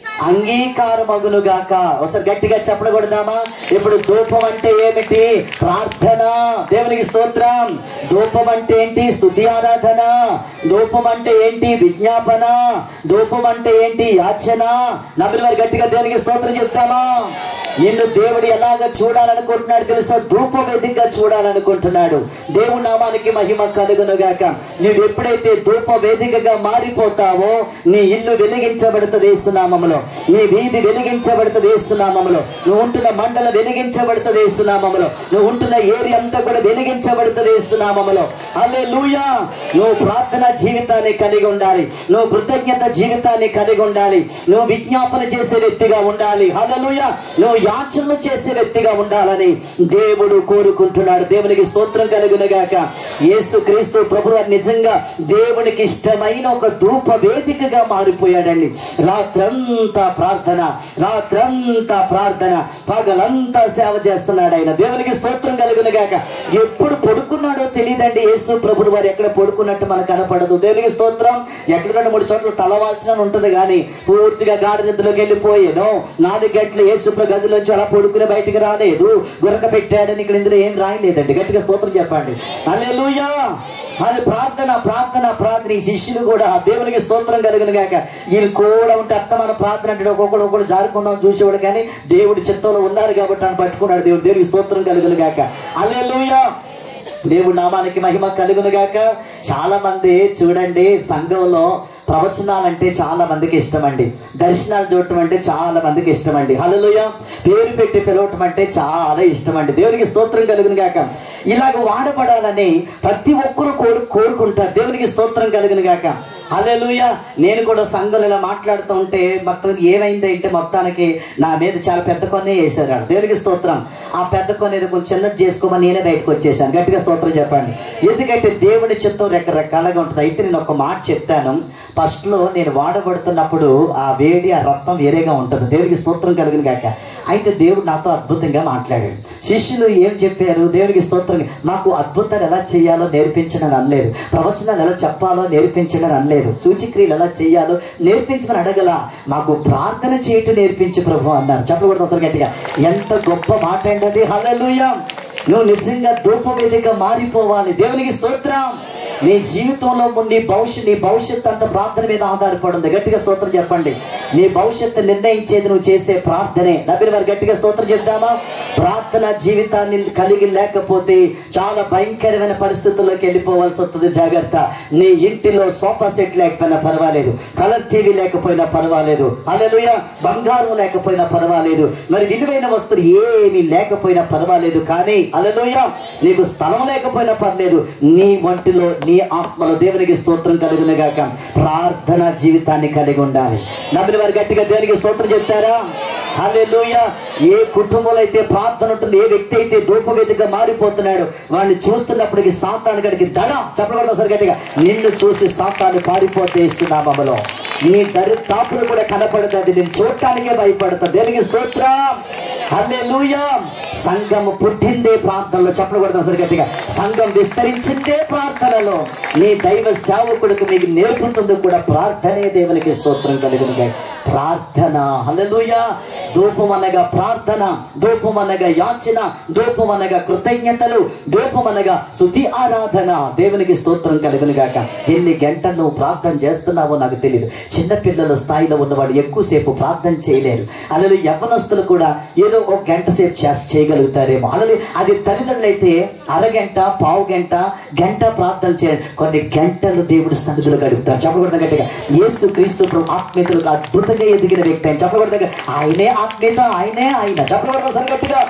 అంగీకారమగును గాక. ఒకసారి గట్టిగా చెప్పకూడదామా? ఇప్పుడు ధూపం అంటే ఏమిటి? ప్రార్థన. దేవునికి స్తోత్రం. ధూపం అంటే ఏంటి? స్తుతి ఆరాధన. ధూపం అంటే ఏంటి? విజ్ఞాపన. ధూపం అంటే ఏంటి? యాచన. నమ్మిన వారు గట్టిగా దేవునికి స్తోత్రం చెప్తామా? నిన్ను దేవుడు ఎలాగ చూడాలనుకుంటున్నాడు తెలుసా? ధూపవేదికగా చూడాలనుకుంటున్నాడు. దేవుడి నామానికి మహిమ కలుగును గాక. నువ్వు ఎప్పుడైతే ధూప వేదికగా మారిపోతావో నీ ఇల్లు వెలిగించబడుతుంది యేసునామములో, నీ వీధి వెలిగించబడుతుంది యేసునామములో, నువ్వు ఉంటున్న మండలం వెలిగించబడుతుంది యేసునామములో, నువ్వు ఉంటున్న ఏరియా అంతా కూడా వెలిగించబడుతుంది యేసునామములో. హల్లెలూయా. నువ్వు ప్రార్థన జీవితాన్ని కలిగి ఉండాలి, నువ్వు కృతజ్ఞత జీవితాన్ని కలిగి ఉండాలి, నువ్వు విజ్ఞాపన చేసే వ్యక్తిగా ఉండాలి. హల్లెలూయా. నువ్వు యాచన చేసే వ్యక్తిగా ఉండాలని దేవుడు కోరుకుంటున్నాడు. దేవునికి స్తోత్రం కలుగును గాక. యేసు క్రీస్తు ప్రభువు నిజంగా దేవునికి ఇష్టమైన ఒక ధూప వేదికగా మారిపోయాడండి. రాత్రంతా ప్రార్థన, రాత్రంతా ప్రార్థన, పగలంతా సేవ చేస్తున్నాడు ఆయన. దేవునికి స్తోత్రం కలుగును గాక. ఎప్పుడు పడుకున్నాడో తెలియదండి యేసు ప్రభువు వారు. ఎక్కడ పడుకున్నట్టు మనకు కనపడదు. దేవునికి స్తోత్రం. ఎక్కడ రెండు మూడు చోట్ల తలవాల్సిన ఉంటుంది కానీ పూర్తిగా గాఢ నిద్రలోకి వెళ్ళిపోయాను. నాలుగు గంటలు యేసు ప్రభు గదిలోంచి అలా పడుకుని బయటికి రాలేదు. గురక పెట్టాడని ఇక్కడ ఇందులో ఏం రాయలేదండి. గట్టిగా స్తోత్రం చెప్పండి. హల్లెలూయా. అది ప్రార్థన ప్రార్థన ప్రార్థన. ఈ శిష్యులు కూడా దేవునికి స్తోత్రం కలుగును గాక. ఈయన కూడా ఉంటే అత్త మన ప్రార్థన అంటే ఒక్కొక్కడు ఒక్కడు జారుకుందాం చూసేవాడు కానీ దేవుడి చిత్తంలో ఉన్నారు కాబట్టి అని పట్టుకున్నాడు దేవుడు. దేవునికి స్తోత్రం కలుగును గాక. హల్లెలూయా. దేవుడి నామానికి మహిమ కలుగును గాక. చాలా మంది చూడండి సంఘంలో ప్రవచనాలంటే చాలా మందికి ఇష్టమండి, దర్శనాలు చూడటం అంటే చాలా మందికి ఇష్టమండి. హల్లెలూయా. పేరు పెట్టి పిలవటం అంటే చాలా ఇష్టమండి. దేవునికి స్తోత్రం కలుగును గాక. ఇలాగ వాడబడాలని ప్రతి ఒక్కరూ కోరు కోరుకుంటారు. దేవునికి స్తోత్రం కలుగును గాక. హల్లెలూయా. నేను కూడా సంఘంలో ఇలా మాట్లాడుతూ ఉంటే మొత్తం ఏమైంది అంటే మొత్తానికి నా మీద చాలా పెద్ద కొన్నే వేశారు. దేవునికి స్తోత్రం. ఆ పెద్ద కొనేది కొంచెం చిన్నది చేసుకోమని నేనే బయటకు వచ్చేసాను. గట్టిగా స్తోత్రం చెప్పండి. ఎందుకంటే దేవుని చిత్తం రకరకాలుగా ఉంటుంది. అయితే నేను ఒక మాట చెప్తాను. ఫస్ట్లో నేను వాడబడుతున్నప్పుడు ఆ వేడి ఆ రక్తం వేరేగా ఉంటుంది. దేవునికి స్తోత్రం కలుగును గాక. అయితే దేవుడు నాతో అద్భుతంగా మాట్లాడాడు. శిష్యులు ఏం చెప్పారు? దేవునికి స్తోత్రం. మాకు అద్భుతాలు ఎలా చేయాలో నేర్పించడం అనలేదు, ప్రవచనాలు ఎలా చెప్పాలో నేర్పించడం అనలేదు, సూచిక్రియలు ఎలా చేయాలో నేర్పించమని అడగల. మాకు ప్రార్థన చేయటం నేర్పించి ప్రభు అన్నారు. చెప్పకూడదు అసలు గట్టిగా. ఎంత గొప్ప మాట అండి అది. హల్లెలూయా. నువ్వు నిజంగా ధూపవేదిగా మారిపోవాలి. దేవునికి స్తోత్రం. నీ జీవితంలో నీ భవిష్యత్ నీ భవిష్యత్తు అంత ప్రార్థన మీద ఆధారపడి ఉంది. గట్టిగా స్తోత్రం చెప్పండి. నీ భవిష్యత్తు నిర్ణయించేది నువ్వు చేసే ప్రార్థనే. నమ్మిన వారు గట్టిగా స్తోత్రం చెప్దామా? ప్రార్థన జీవితాన్ని కలిగి లేకపోతే చాలా భయంకరమైన పరిస్థితుల్లోకి వెళ్ళిపోవాల్సి వస్తుంది. జాగ్రత్త. నీ ఇంటిలో సోఫా సెట్ లేకపోయినా పర్వాలేదు, కలర్ టీవీ లేకపోయినా పర్వాలేదు, హల్లెలూయా, బంగారం లేకపోయినా పర్వాలేదు, మరి విలువైన వస్తువులు ఏమీ లేకపోయినా పర్వాలేదు, కానీ హల్లెలూయా నీకు స్థలం లేకపోయినా పర్లేదు, నీ వంటిలో నీ ఆత్మలో దేవునికి స్తోత్రం కలుగును గాక ప్రార్థన జీవితాన్ని కలిగి ఉండాలి. నమ్మిన వారు గట్టిగా దేవునికి స్తోత్రం చెప్తారా? హల్లెలూయా. ఏ కుటుంబంలో అయితే ప్రార్థన ఉంటుంది, ఏ వ్యక్తి అయితే ధూపవేదికగా మారిపోతున్నాడు, వాడిని చూస్తున్నప్పటికీ సాతాను గడికి దడ చెప్పకూడదు సార్ గట్టిగా. నిన్ను చూసి సాతాను పారిపోతే ఇస్తున్నామలో నీ దరితాపులు కూడా కనపడుతుంది. నేను చూడటానికే భయపడతా. దేవునికి స్తోత్రం. హల్లెలూయా. సంఘం పుట్టిందే ప్రార్థనలో. చెప్పకూడదు అసలు గట్టిగా. సంఘం విస్తరించిందే ప్రార్థనలో. నీ దైవ సేవకుడికి మీకు నేర్పుతుంది కూడా ప్రార్థనే. దేవునికి స్తోత్రం కలుగును. ప్రార్థన. హల్లెలూయా. ధూపం అనగా ప్రార్థన, ధూపం అనగా యాచన, ధూపం అనగా కృతజ్ఞతలు, ధూపం అనగా స్తుతి ఆరాధన. దేవునికి స్తోత్రం కలుగును గాక. ఎన్ని గంటలు నువ్వు ప్రార్థన చేస్తున్నావో నాకు తెలియదు. చిన్నపిల్లల స్థాయిలో ఉన్నవాడు ఎక్కువసేపు ప్రార్థన చేయలేరు. అలాగే యవ్వనస్తులు కూడా ఏదో ఒక గంట సేపు చేసి చేయగలుగుతారేమో. అలాగే అది తల్లిదండ్రులు అయితే అరగంట, పావు గంట, గంట ప్రార్థన చేయాలి. కొన్ని గంటలు దేవుడు సన్నిధిలో గడుపుతారు. చెప్పకూడదు గట్టిగా. యేసు క్రీస్తు ప్రభు ఆత్మీయతలకు అద్భుతంగా ఎదిగిన వ్యక్తి అని చెప్పకూడదు. ఆయనే ఆత్మీయత, ఆయనే ఆయన. చెప్పకూడదు సరిగట్టిగా.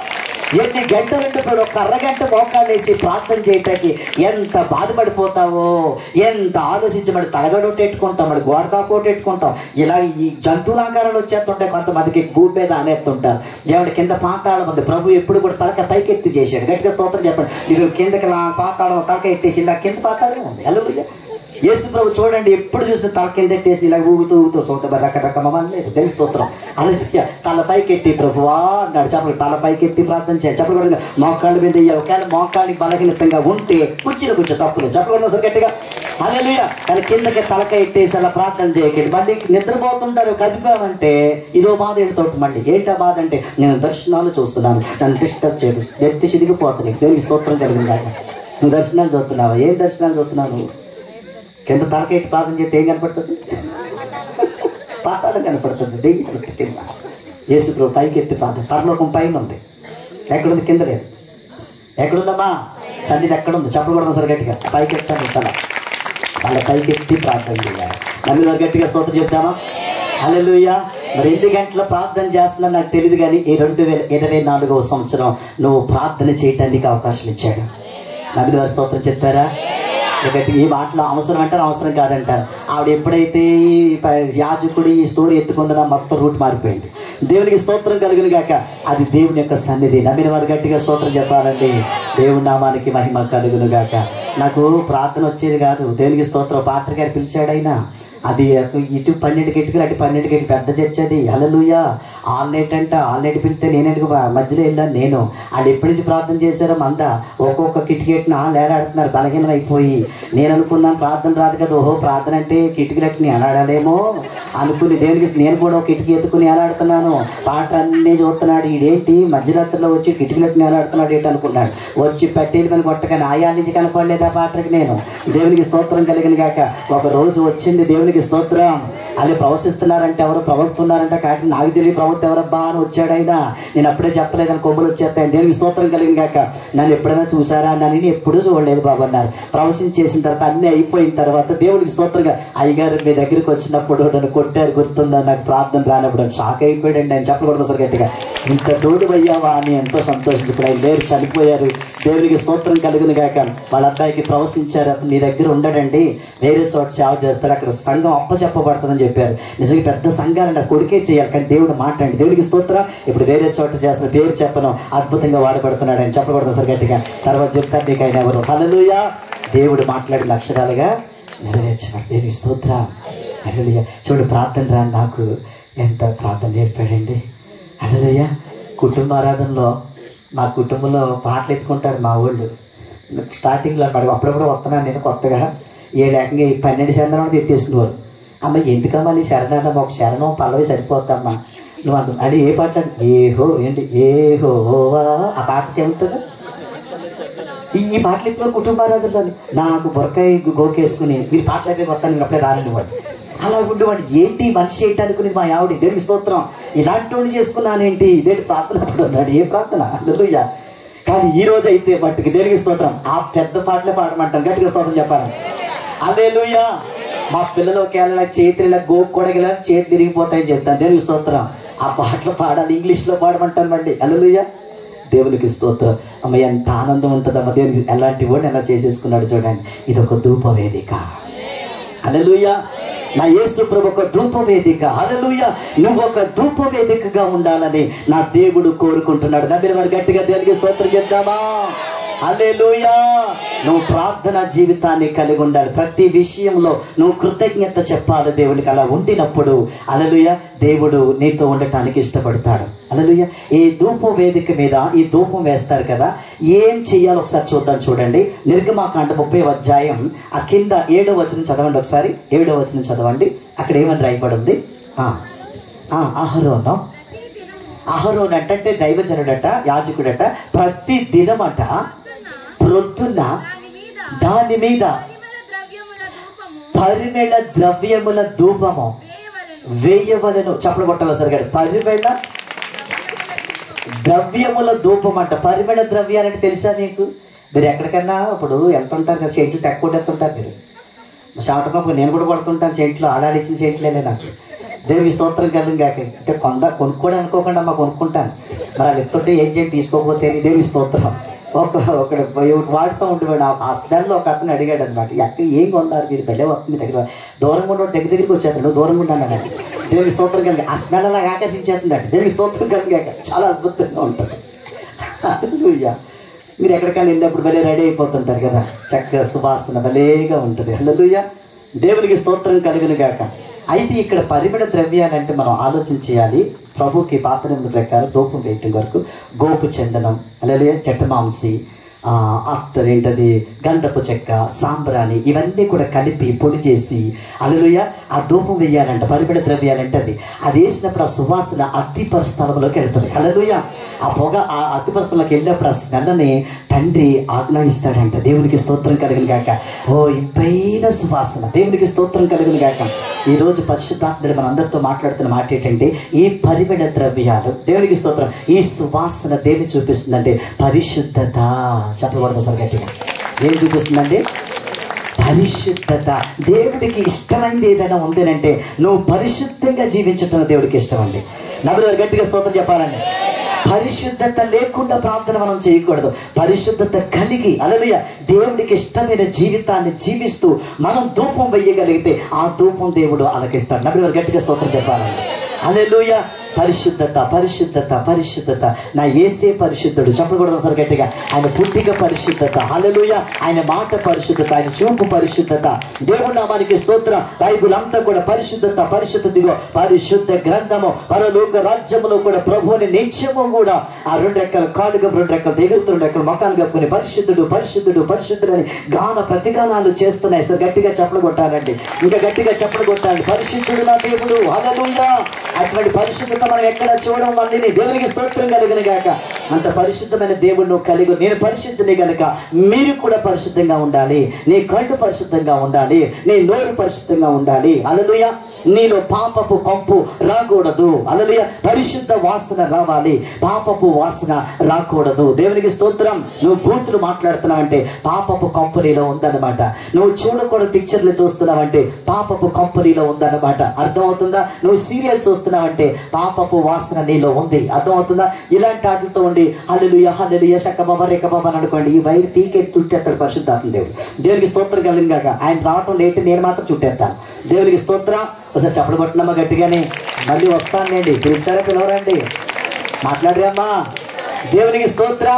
ఎన్ని గంటలు ఉండిపోయాడు, ఒక అరగంట మోకాళ్ళు వేసి ప్రార్థన చేయటానికి ఎంత బాధపడిపోతావో, ఎంత ఆలోచించబడి తలగడొట్టెట్టుకుంటాం, మరి గోడ కాపోటెట్టుకుంటాం. ఇలా ఈ జంతువుల ఆకారాలు వచ్చేస్తుంటాయి. కొంతమందికి భూమి మీద అనేస్తుంటారు. ఎవరి కింద పాతాళం ఉంది. ప్రభు ఎప్పుడు కూడా తలక పైకెత్తి చేశాడు. గట్టిగా స్తోత్రం చెప్పండి. మీరు కిందకి పాతాళం తలక ఎట్టేసి ఇలా కింద పాతాళం ఉంది. హల్లెలూయా. యేసు ప్రభు చూడండి, ఎప్పుడు చూసిన తల కింద ఎట్టేసి ఇలా ఊగుతూ ఊగుతూ చూద్దాం రకరకమని లేదు. దేవుని స్తోత్రం. అలా తల పైకెత్తి ప్రభువా అన్నాడు. చెప్పలు తల పైకెత్తి ప్రార్థన చేయాలి. చెప్పకూడదు మోకాళ్ళ మీద ఒకవేళ మోకాళ్ళకి బలహీనతంగా ఉంటే కుర్చీలో కూర్చో తప్పులేదు. చెప్పకూడదు అసలు గట్టిగా. హల్లెలూయా. కానీ కిందకి తలక ఎట్టేసి అలా ప్రార్థన చేయకండి. మళ్ళీ నిద్రపోతుంటారు. కదిపామంటే ఇదో బాధ ఎడుతోటి. మళ్ళీ ఏంటా బాధ అంటే నేను దర్శనాలు చూస్తున్నాను, నన్ను డిస్టర్బ్ చేయదు, ఎత్తి చిరిగిపోతుంది. దేవునికి స్తోత్రం కలిగిందా? నువ్వు దర్శనాలు చూస్తున్నావా? ఏం దర్శనాలు చూస్తున్నావు? కింద తలకెట్టి ప్రార్థన చేస్తే ఏం కనపడుతుంది? పాతాళం కనపడుతుంది. దెయ్యం కింద. యేసు ప్రభు పైకి ఎత్తి ప్రార్థన. పరలోకం పైన ఉంది, ఎక్కడుంది? కింద లేదు. ఎక్కడుందమ్మా? సన్నిధి ఎక్కడుంది? చెప్పకూడదు సరే గట్టిగా. పైకి ఎత్తాను తల తల పైకి ఎత్తి ప్రార్థన చేయాలి. నమ్మిన వారు గట్టిగా స్తోత్రం చెప్తామా? హల్లెలూయా. మరి ఎన్ని గంటల ప్రార్థన చేస్తున్నా నాకు తెలియదు, కానీ ఈ రెండు వేల ఇరవై నాలుగవ సంవత్సరం నువ్వు ప్రార్థన చేయటానికి అవకాశం ఇచ్చాడు. నమ్మిన వారి స్తోత్రం చెప్తారా? గట్టిగా. ఈ మాటలు అవసరం అంటారు, అవసరం కాదంటారు. ఆవిడ ఎప్పుడైతే యాజకుడు ఈ స్టోరీ ఎత్తుకుందో మొత్తం రూట్ మారిపోయింది. దేవునికి స్తోత్రం కలుగును గాక. అది దేవుని యొక్క సన్నిధి. నమ్మిన వారు గట్టిగా స్తోత్రం చెప్పాలండి. దేవుని నామానికి మహిమ కలుగును గాక. నాకు ప్రార్థన వచ్చేది కాదు. దేవునికి స్తోత్రం. పాత్ర గారు పిలిచాడైనా అది ఇటు పన్నెండుకి ఇటుకలు, అటు పన్నెండుకి ఇటు పెద్ద చర్చ అది. హల్లెలూయా. ఆల్ నైట్ అంట. ఆల్ నైట్ పిలిస్తే నేనెందుకు మధ్యలో వెళ్ళాను నేను. వాళ్ళు ఎప్పటి నుంచి ప్రార్థన చేశారో మంద ఒక్కొక్క కిటికీటిని వాళ్ళు ఏలాడుతున్నారు బలహీనం అయిపోయి. నేను అనుకున్నాను ప్రార్థన రాదు కదా, ఓహో ప్రార్థన అంటే కిటికీలెట్టుకుని ఏలాడాలేమో అనుకుని దేవునికి నేను కూడా ఒక కిటికీ ఎత్తుకుని ఏలాడుతున్నాను. పాట అన్నీ చూస్తున్నాడు. ఈడేంటి మధ్యరాత్రిలో వచ్చి కిటికీలెట్టుకుని ఏలాడుతున్నాడు ఏంటి అనుకున్నాడు. వచ్చి పట్టేలు పని కొట్టగానే ఆయా నుంచి కనపడలేదు ఆ పాటకి నేను. దేవునికి స్తోత్రం కలిగిన గాక. ఒక రోజు వచ్చింది. దేవునికి స్తోత్రం. వాళ్ళు ప్రవశిస్తున్నారంటే ఎవరు ప్రవక్తున్నారంటే కాకి నాకు తెలియ ప్రవక్త ఎవరబ్బా అని వచ్చాడు ఆయన. నేను అప్పుడే చెప్పలేదని కొమ్ములు వచ్చేస్తాను. దేవునికి స్తోత్రం కలిగిన గాక. నన్ను ఎప్పుడైనా చూసారా? నన్ను ఎప్పుడూ చూడలేదు బాబు అన్నారు. ప్రవశించేసిన తర్వాత అన్నీ అయిపోయిన తర్వాత దేవుడికి స్తోత్రంగా అయ్యగారు మీ దగ్గరికి వచ్చినప్పుడు నన్ను కొట్టారు గుర్తుందా, నాకు ప్రార్థన రానప్పుడు షాక్ అయిపోయాడండి. ఆయన చెప్పకూడదు సార్ గట్టిగా. ఇంత తోడు అయ్యావా అని ఎంతో సంతోషించుకుని ఆయన లేరు, చనిపోయారు. దేవునికి స్తోత్రం కలుగును గాక. వాళ్ళ అబ్బాయికి ప్రవశించారు. అతను మీ దగ్గర ఉండడండి, వేరే చోట సేవ చేస్తాడు, అక్కడ సంఘం అప్ప చెప్పబడుతుందని చెప్పారు. నిజంగా పెద్ద సంఘాలంటే కొడుకే చేయాలి, కానీ దేవుడు మాట అండి. దేవునికి స్తోత్రం. ఇప్పుడు వేరే చోట చేస్తున్న పేరు చెప్పను, అద్భుతంగా వాడబడుతున్నాడు అని చెప్పకూడదు సార్ గట్టిగా. తర్వాత చెప్తారు మీకు ఆయన ఎవరు. హల్లెలూయా. దేవుడు మాట్లాడిన అక్షరాలుగా నెరవేర్చాడు. దేవునికి స్తోత్రం. హల్లెలూయా. చూడు ప్రార్థన రా నాకు ఎంత ప్రార్థన నేర్పాడండి. హల్లెలూయా. కుటుంబ ఆరాధనలో మా కుటుంబంలో పాటలు ఎత్తుకుంటారు మా వాళ్ళు. స్టార్టింగ్లో అన్నాడు అప్పుడప్పుడు వస్తున్నాను నేను కొత్తగా. ఏ లేకంగా పన్నెండు శరణాలు ఎత్తేసుకునేవారు. అమ్మ ఎందుకమ్మా నీ శరణాలమ్మ, ఒక శరణం పల్లవి సరిపోద్దమ్మా నువ్వు అంత అది ఏ పాట ఏహో ఏంటి ఏహో ఆ పాటకి వెళ్తుందా? ఈ పాటలు ఎత్తులో కుటుంబారాధనలో నాకు బొరకాయ గోకేసుకుని మీరు పాటలు అయిపోయి వస్తాను నేను అప్పుడే రానండి వాడు అలా ఉండేవాడు. ఏంటి మనిషి ఏంటి అనుకునేది మా ఆవిడ. దేవునికి స్తోత్రం. ఇలాంటి వాడిని చేసుకున్నానేంటి ఇదేంటి ప్రార్థన అప్పుడు అన్నాడు. ఏ ప్రార్థన? హల్లెలూయా. కానీ ఈ రోజు అయితే మట్టుకు దేవునికి స్తోత్రం. ఆ పెద్ద పాటలే పాడమంటాను. గట్టిగా స్తోత్రం చెప్పాను. హల్లెలూయా. మా పిల్లలు ఒకవేళ చేతులు గోకు కూడా చేతులు తిరిగిపోతాయని చెప్తాను. దేవునికి స్తోత్రం. ఆ పాటలు పాడాలి, ఇంగ్లీష్లో పాడమంటాను మళ్ళీ. హల్లెలూయా. దేవునికి స్తోత్రం. అమ్మ ఎంత ఆనందం ఉంటుందమ్మ. దేవునికి ఎలాంటి వాడిని ఎలా చేసేసుకున్నాడు చూడండి. ఇది ఒక ధూప వేదిక. హల్లెలూయా. నా యేసు ప్రభు ఒక ధూప వేదిక. హల్లెలూయా. నువ్వు ఒక ధూప వేదికగా ఉండాలని నా దేవుడు కోరుకుంటున్నాడు. నమ్మిన వారు గట్టిగా దేవునికి స్తోత్రం చెప్తామా? హల్లెలూయా. నువ్వు ప్రార్థన జీవితాన్ని కలిగి ఉండాలి. ప్రతి విషయంలో నువ్వు కృతజ్ఞత చెప్పాలి దేవునికి. అలా ఉండినప్పుడు హల్లెలూయా దేవుడు నీతో ఉండటానికి ఇష్టపడతాడు. హల్లెలూయా. ఈ ధూపం వేదిక మీద ఈ ధూపం వేస్తారు కదా, ఏం చెయ్యాలో ఒకసారి చూద్దాం. చూడండి నిర్గమాకాండ ముప్పై అధ్యాయం ఆ కింద ఏడో వచనం చదవండి ఒకసారి. ఏడో వచనం చదవండి. అక్కడ ఏమని రాయబడి ఉంది? అహరోను అహరోన్ అంటే దైవజనుడట, యాజకుడట. ప్రతి దినమట ప్రొద్దున దాని మీద పరిమళ ద్రవ్యముల ధూపము వేయవలను. చప్పుడు కొట్టాలి సరిగా. పరిమళ ద్రవ్యముల ధూపం అంట. పరిమళ ద్రవ్యాలంటే తెలుసా నీకు? మీరు ఎక్కడికన్నా ఇప్పుడు వెళ్తుంటారు కదా, సెంట్లు తెక్కువ వెళ్తుంటారు మీరు. షాటకప్పు నేను కూడా పడుతుంటాను సెంట్లు. ఆడాలి ఇచ్చిన సెంట్లేలే నాకు. దేవునికి స్తోత్రం కలిగి కాక. అంటే కొంద కొనుక్కోవడం అనుకోకుండా అమ్మ కొనుక్కుంటాను. మరి వాళ్ళు ఎత్తుంటే ఏం చేయండి తీసుకోకపోతే దేవుని స్తోత్రం. ఒక ఒకడు వాడుతూ ఉండేవాడు. ఆ స్మెల్ ఒక అతను అడిగాడు అనమాట, ఎక్కడ ఏం కొన్నారు మీరు, బెల్లే వస్తుంది మీ దగ్గర, దూరంగా ఉన్న దగ్గర దగ్గరికి వచ్చేస్తాడు, దూరంగా ఉన్నానండి. దేవునికి స్తోత్రం కలిగి ఆ స్మెల్ అలాగ ఆకర్షించేస్తుందండి. దేవునికి స్తోత్రం కలిగాక చాలా అద్భుతంగా ఉంటుంది. హల్లెలూయా. మీరు ఎక్కడికైనా వెళ్ళినప్పుడు భలే రెడీ అయిపోతుంటారు కదా, చక్కగా సువాసన భలేగా ఉంటుంది. హల్లెలూయా. దేవునికి స్తోత్రం కలుగును గాక. అయితే ఇక్కడ పరిమళ ద్రవ్యాలంటే మనం ఆలోచన చేయాలి. ప్రభుకి పాత్ర ప్రకారం ధూపం వేయటం వరకు గోపు చందనం, అలాగే జటమాంసి, అత్తరు ఏంటది గంధపు చెక్క, సాంబ్రాణి ఇవన్నీ కూడా కలిపి పొడి చేసి హల్లెలూయా ఆ ధూపం వేయాలంట. పరిమళ ద్రవ్యాలంటే అది అది వేసినప్పుడు ఆ సువాసన అత్తిపర స్థలంలోకి వెళ్తుంది. హల్లెలూయా. ఆ పొగ ఆ అత్తిపర స్థలంలోకి వెళ్ళినప్పుడు ఆ స్మెల్లని తండ్రి ఆజ్ఞాయిస్తాడంట. దేవునికి స్తోత్రం కలిగిన గాక. ఓ ఇంపైన సువాసన, దేవునికి స్తోత్రం కలిగిన గాక. ఈరోజు పరిశుద్ధాత్ముడు మన అందరితో మాట్లాడుతున్న మాట ఏంటంటే ఈ పరిమళ ద్రవ్యాలు, దేవునికి స్తోత్రం, ఈ సువాసన దేన్ని చూపిస్తుందంటే పరిశుద్ధత. చెప్పకూడదు సార్ గట్టిగా. ఏం చూపిస్తుందండి? పరిశుద్ధత. దేవుడికి ఇష్టమైంది ఏదైనా ఉందేనంటే నువ్వు పరిశుద్ధంగా జీవించటం దేవుడికి ఇష్టం అండి. నలుగురు గట్టిగా స్తోత్రం చెప్పాలండి. పరిశుద్ధత లేకుండా ప్రార్థన మనం చేయకూడదు. పరిశుద్ధత కలిగి హల్లెలూయా దేవుడికి ఇష్టమైన జీవితాన్ని జీవిస్తూ మనం ధూపం వేయగలిగితే ఆ ధూపం దేవుడు ఆలకిస్తాడు. నలుగురు గట్టిగా స్తోత్రం చెప్పాలండి. హల్లెలూయా. పరిశుద్ధత పరిశుద్ధత పరిశుద్ధత. నా యేసే పరిశుద్ధుడు. చెప్పకూడదు సార్ గట్టిగా. ఆయన పుట్టిక పరిశుద్ధత. హల్లెలూయా. ఆయన మాట పరిశుద్ధత, ఆయన చూపు పరిశుద్ధత. దేవుడి నామానికి స్తోత్రం. బైబిల్ అంతా కూడా పరిశుద్ధత పరిశుద్ధతగా పరిశుద్ధ గ్రంథము. పరలోక రాజ్యములో కూడా ప్రభువుని నిత్యము కూడా ఆ రెండు రెక్కలు కాడుగా రెండు రెక్కలు ఎగురుతూ రెండు రెక్కలు మొఖాన్ని కప్పుకొని పరిశుద్ధుడు పరిశుద్ధుడు పరిశుద్ధుడని గాన ప్రతిగానాలు చేస్తున్నాయి సార్. గట్టిగా చెప్పలు కొట్టాలండి. ఇంకా గట్టిగా చెప్పలు కొట్టాలి. పరిశుద్ధుడు నా దేవుడు. హల్లెలూయా. అటువంటి పరిశుద్ధత మనం ఎక్కడ చూడడం మళ్ళీ దేవునికి స్తోత్రం కలిగిన గాక. అంత పరిశుద్ధమైన దేవుడు నువ్వు కలిగి, నేను పరిశుద్ధుని కనుక మీరు కూడా పరిశుద్ధంగా ఉండాలి. నీ కళ్ళు పరిశుద్ధంగా ఉండాలి, నీ నోరు పరిశుద్ధంగా ఉండాలి. హల్లెలూయా. నీలో పాపపు కంపు రాకూడదు. హల్లెలూయా. పరిశుద్ధ వాసన రావాలి, పాపపు వాసన రాకూడదు. దేవునికి స్తోత్రం. నువ్వు బూతులు మాట్లాడుతున్నావంటే పాపపు కంపెనీలో ఉందన్నమాట. నువ్వు చూడకూడదు పిక్చర్లు చూస్తున్నావంటే పాపపు కంపెనీలో ఉందన్నమాట. అర్థమవుతుందా? నువ్వు సీరియల్ చూస్తున్నావంటే పాపపు వాసన నీలో ఉంది. అర్థమవుతుందా? ఇలాంటి ఆటలతో ఉండి హల్లెలూయా హల్లెలూయా శకబాబా రేఖబాబా అని అనుకోండి, ఈ వైర్ పీకే చుట్టేస్తాడు పరిశుద్ధాత్మ దేవుడు. దేవునికి స్తోత్రం కలిగాక. ఆయన రావటం లేట్, నేను మాత్రం చుట్టేస్తాను. దేవునికి స్తోత్రం. ఒకసారి చప్పుడు కొట్టినమ్మా గట్టిగానే. మళ్ళీ వస్తానులేండి, పిలుస్తారా పిలవరండి, మాట్లాడరమ్మా. దేవునికి స్తోత్రం.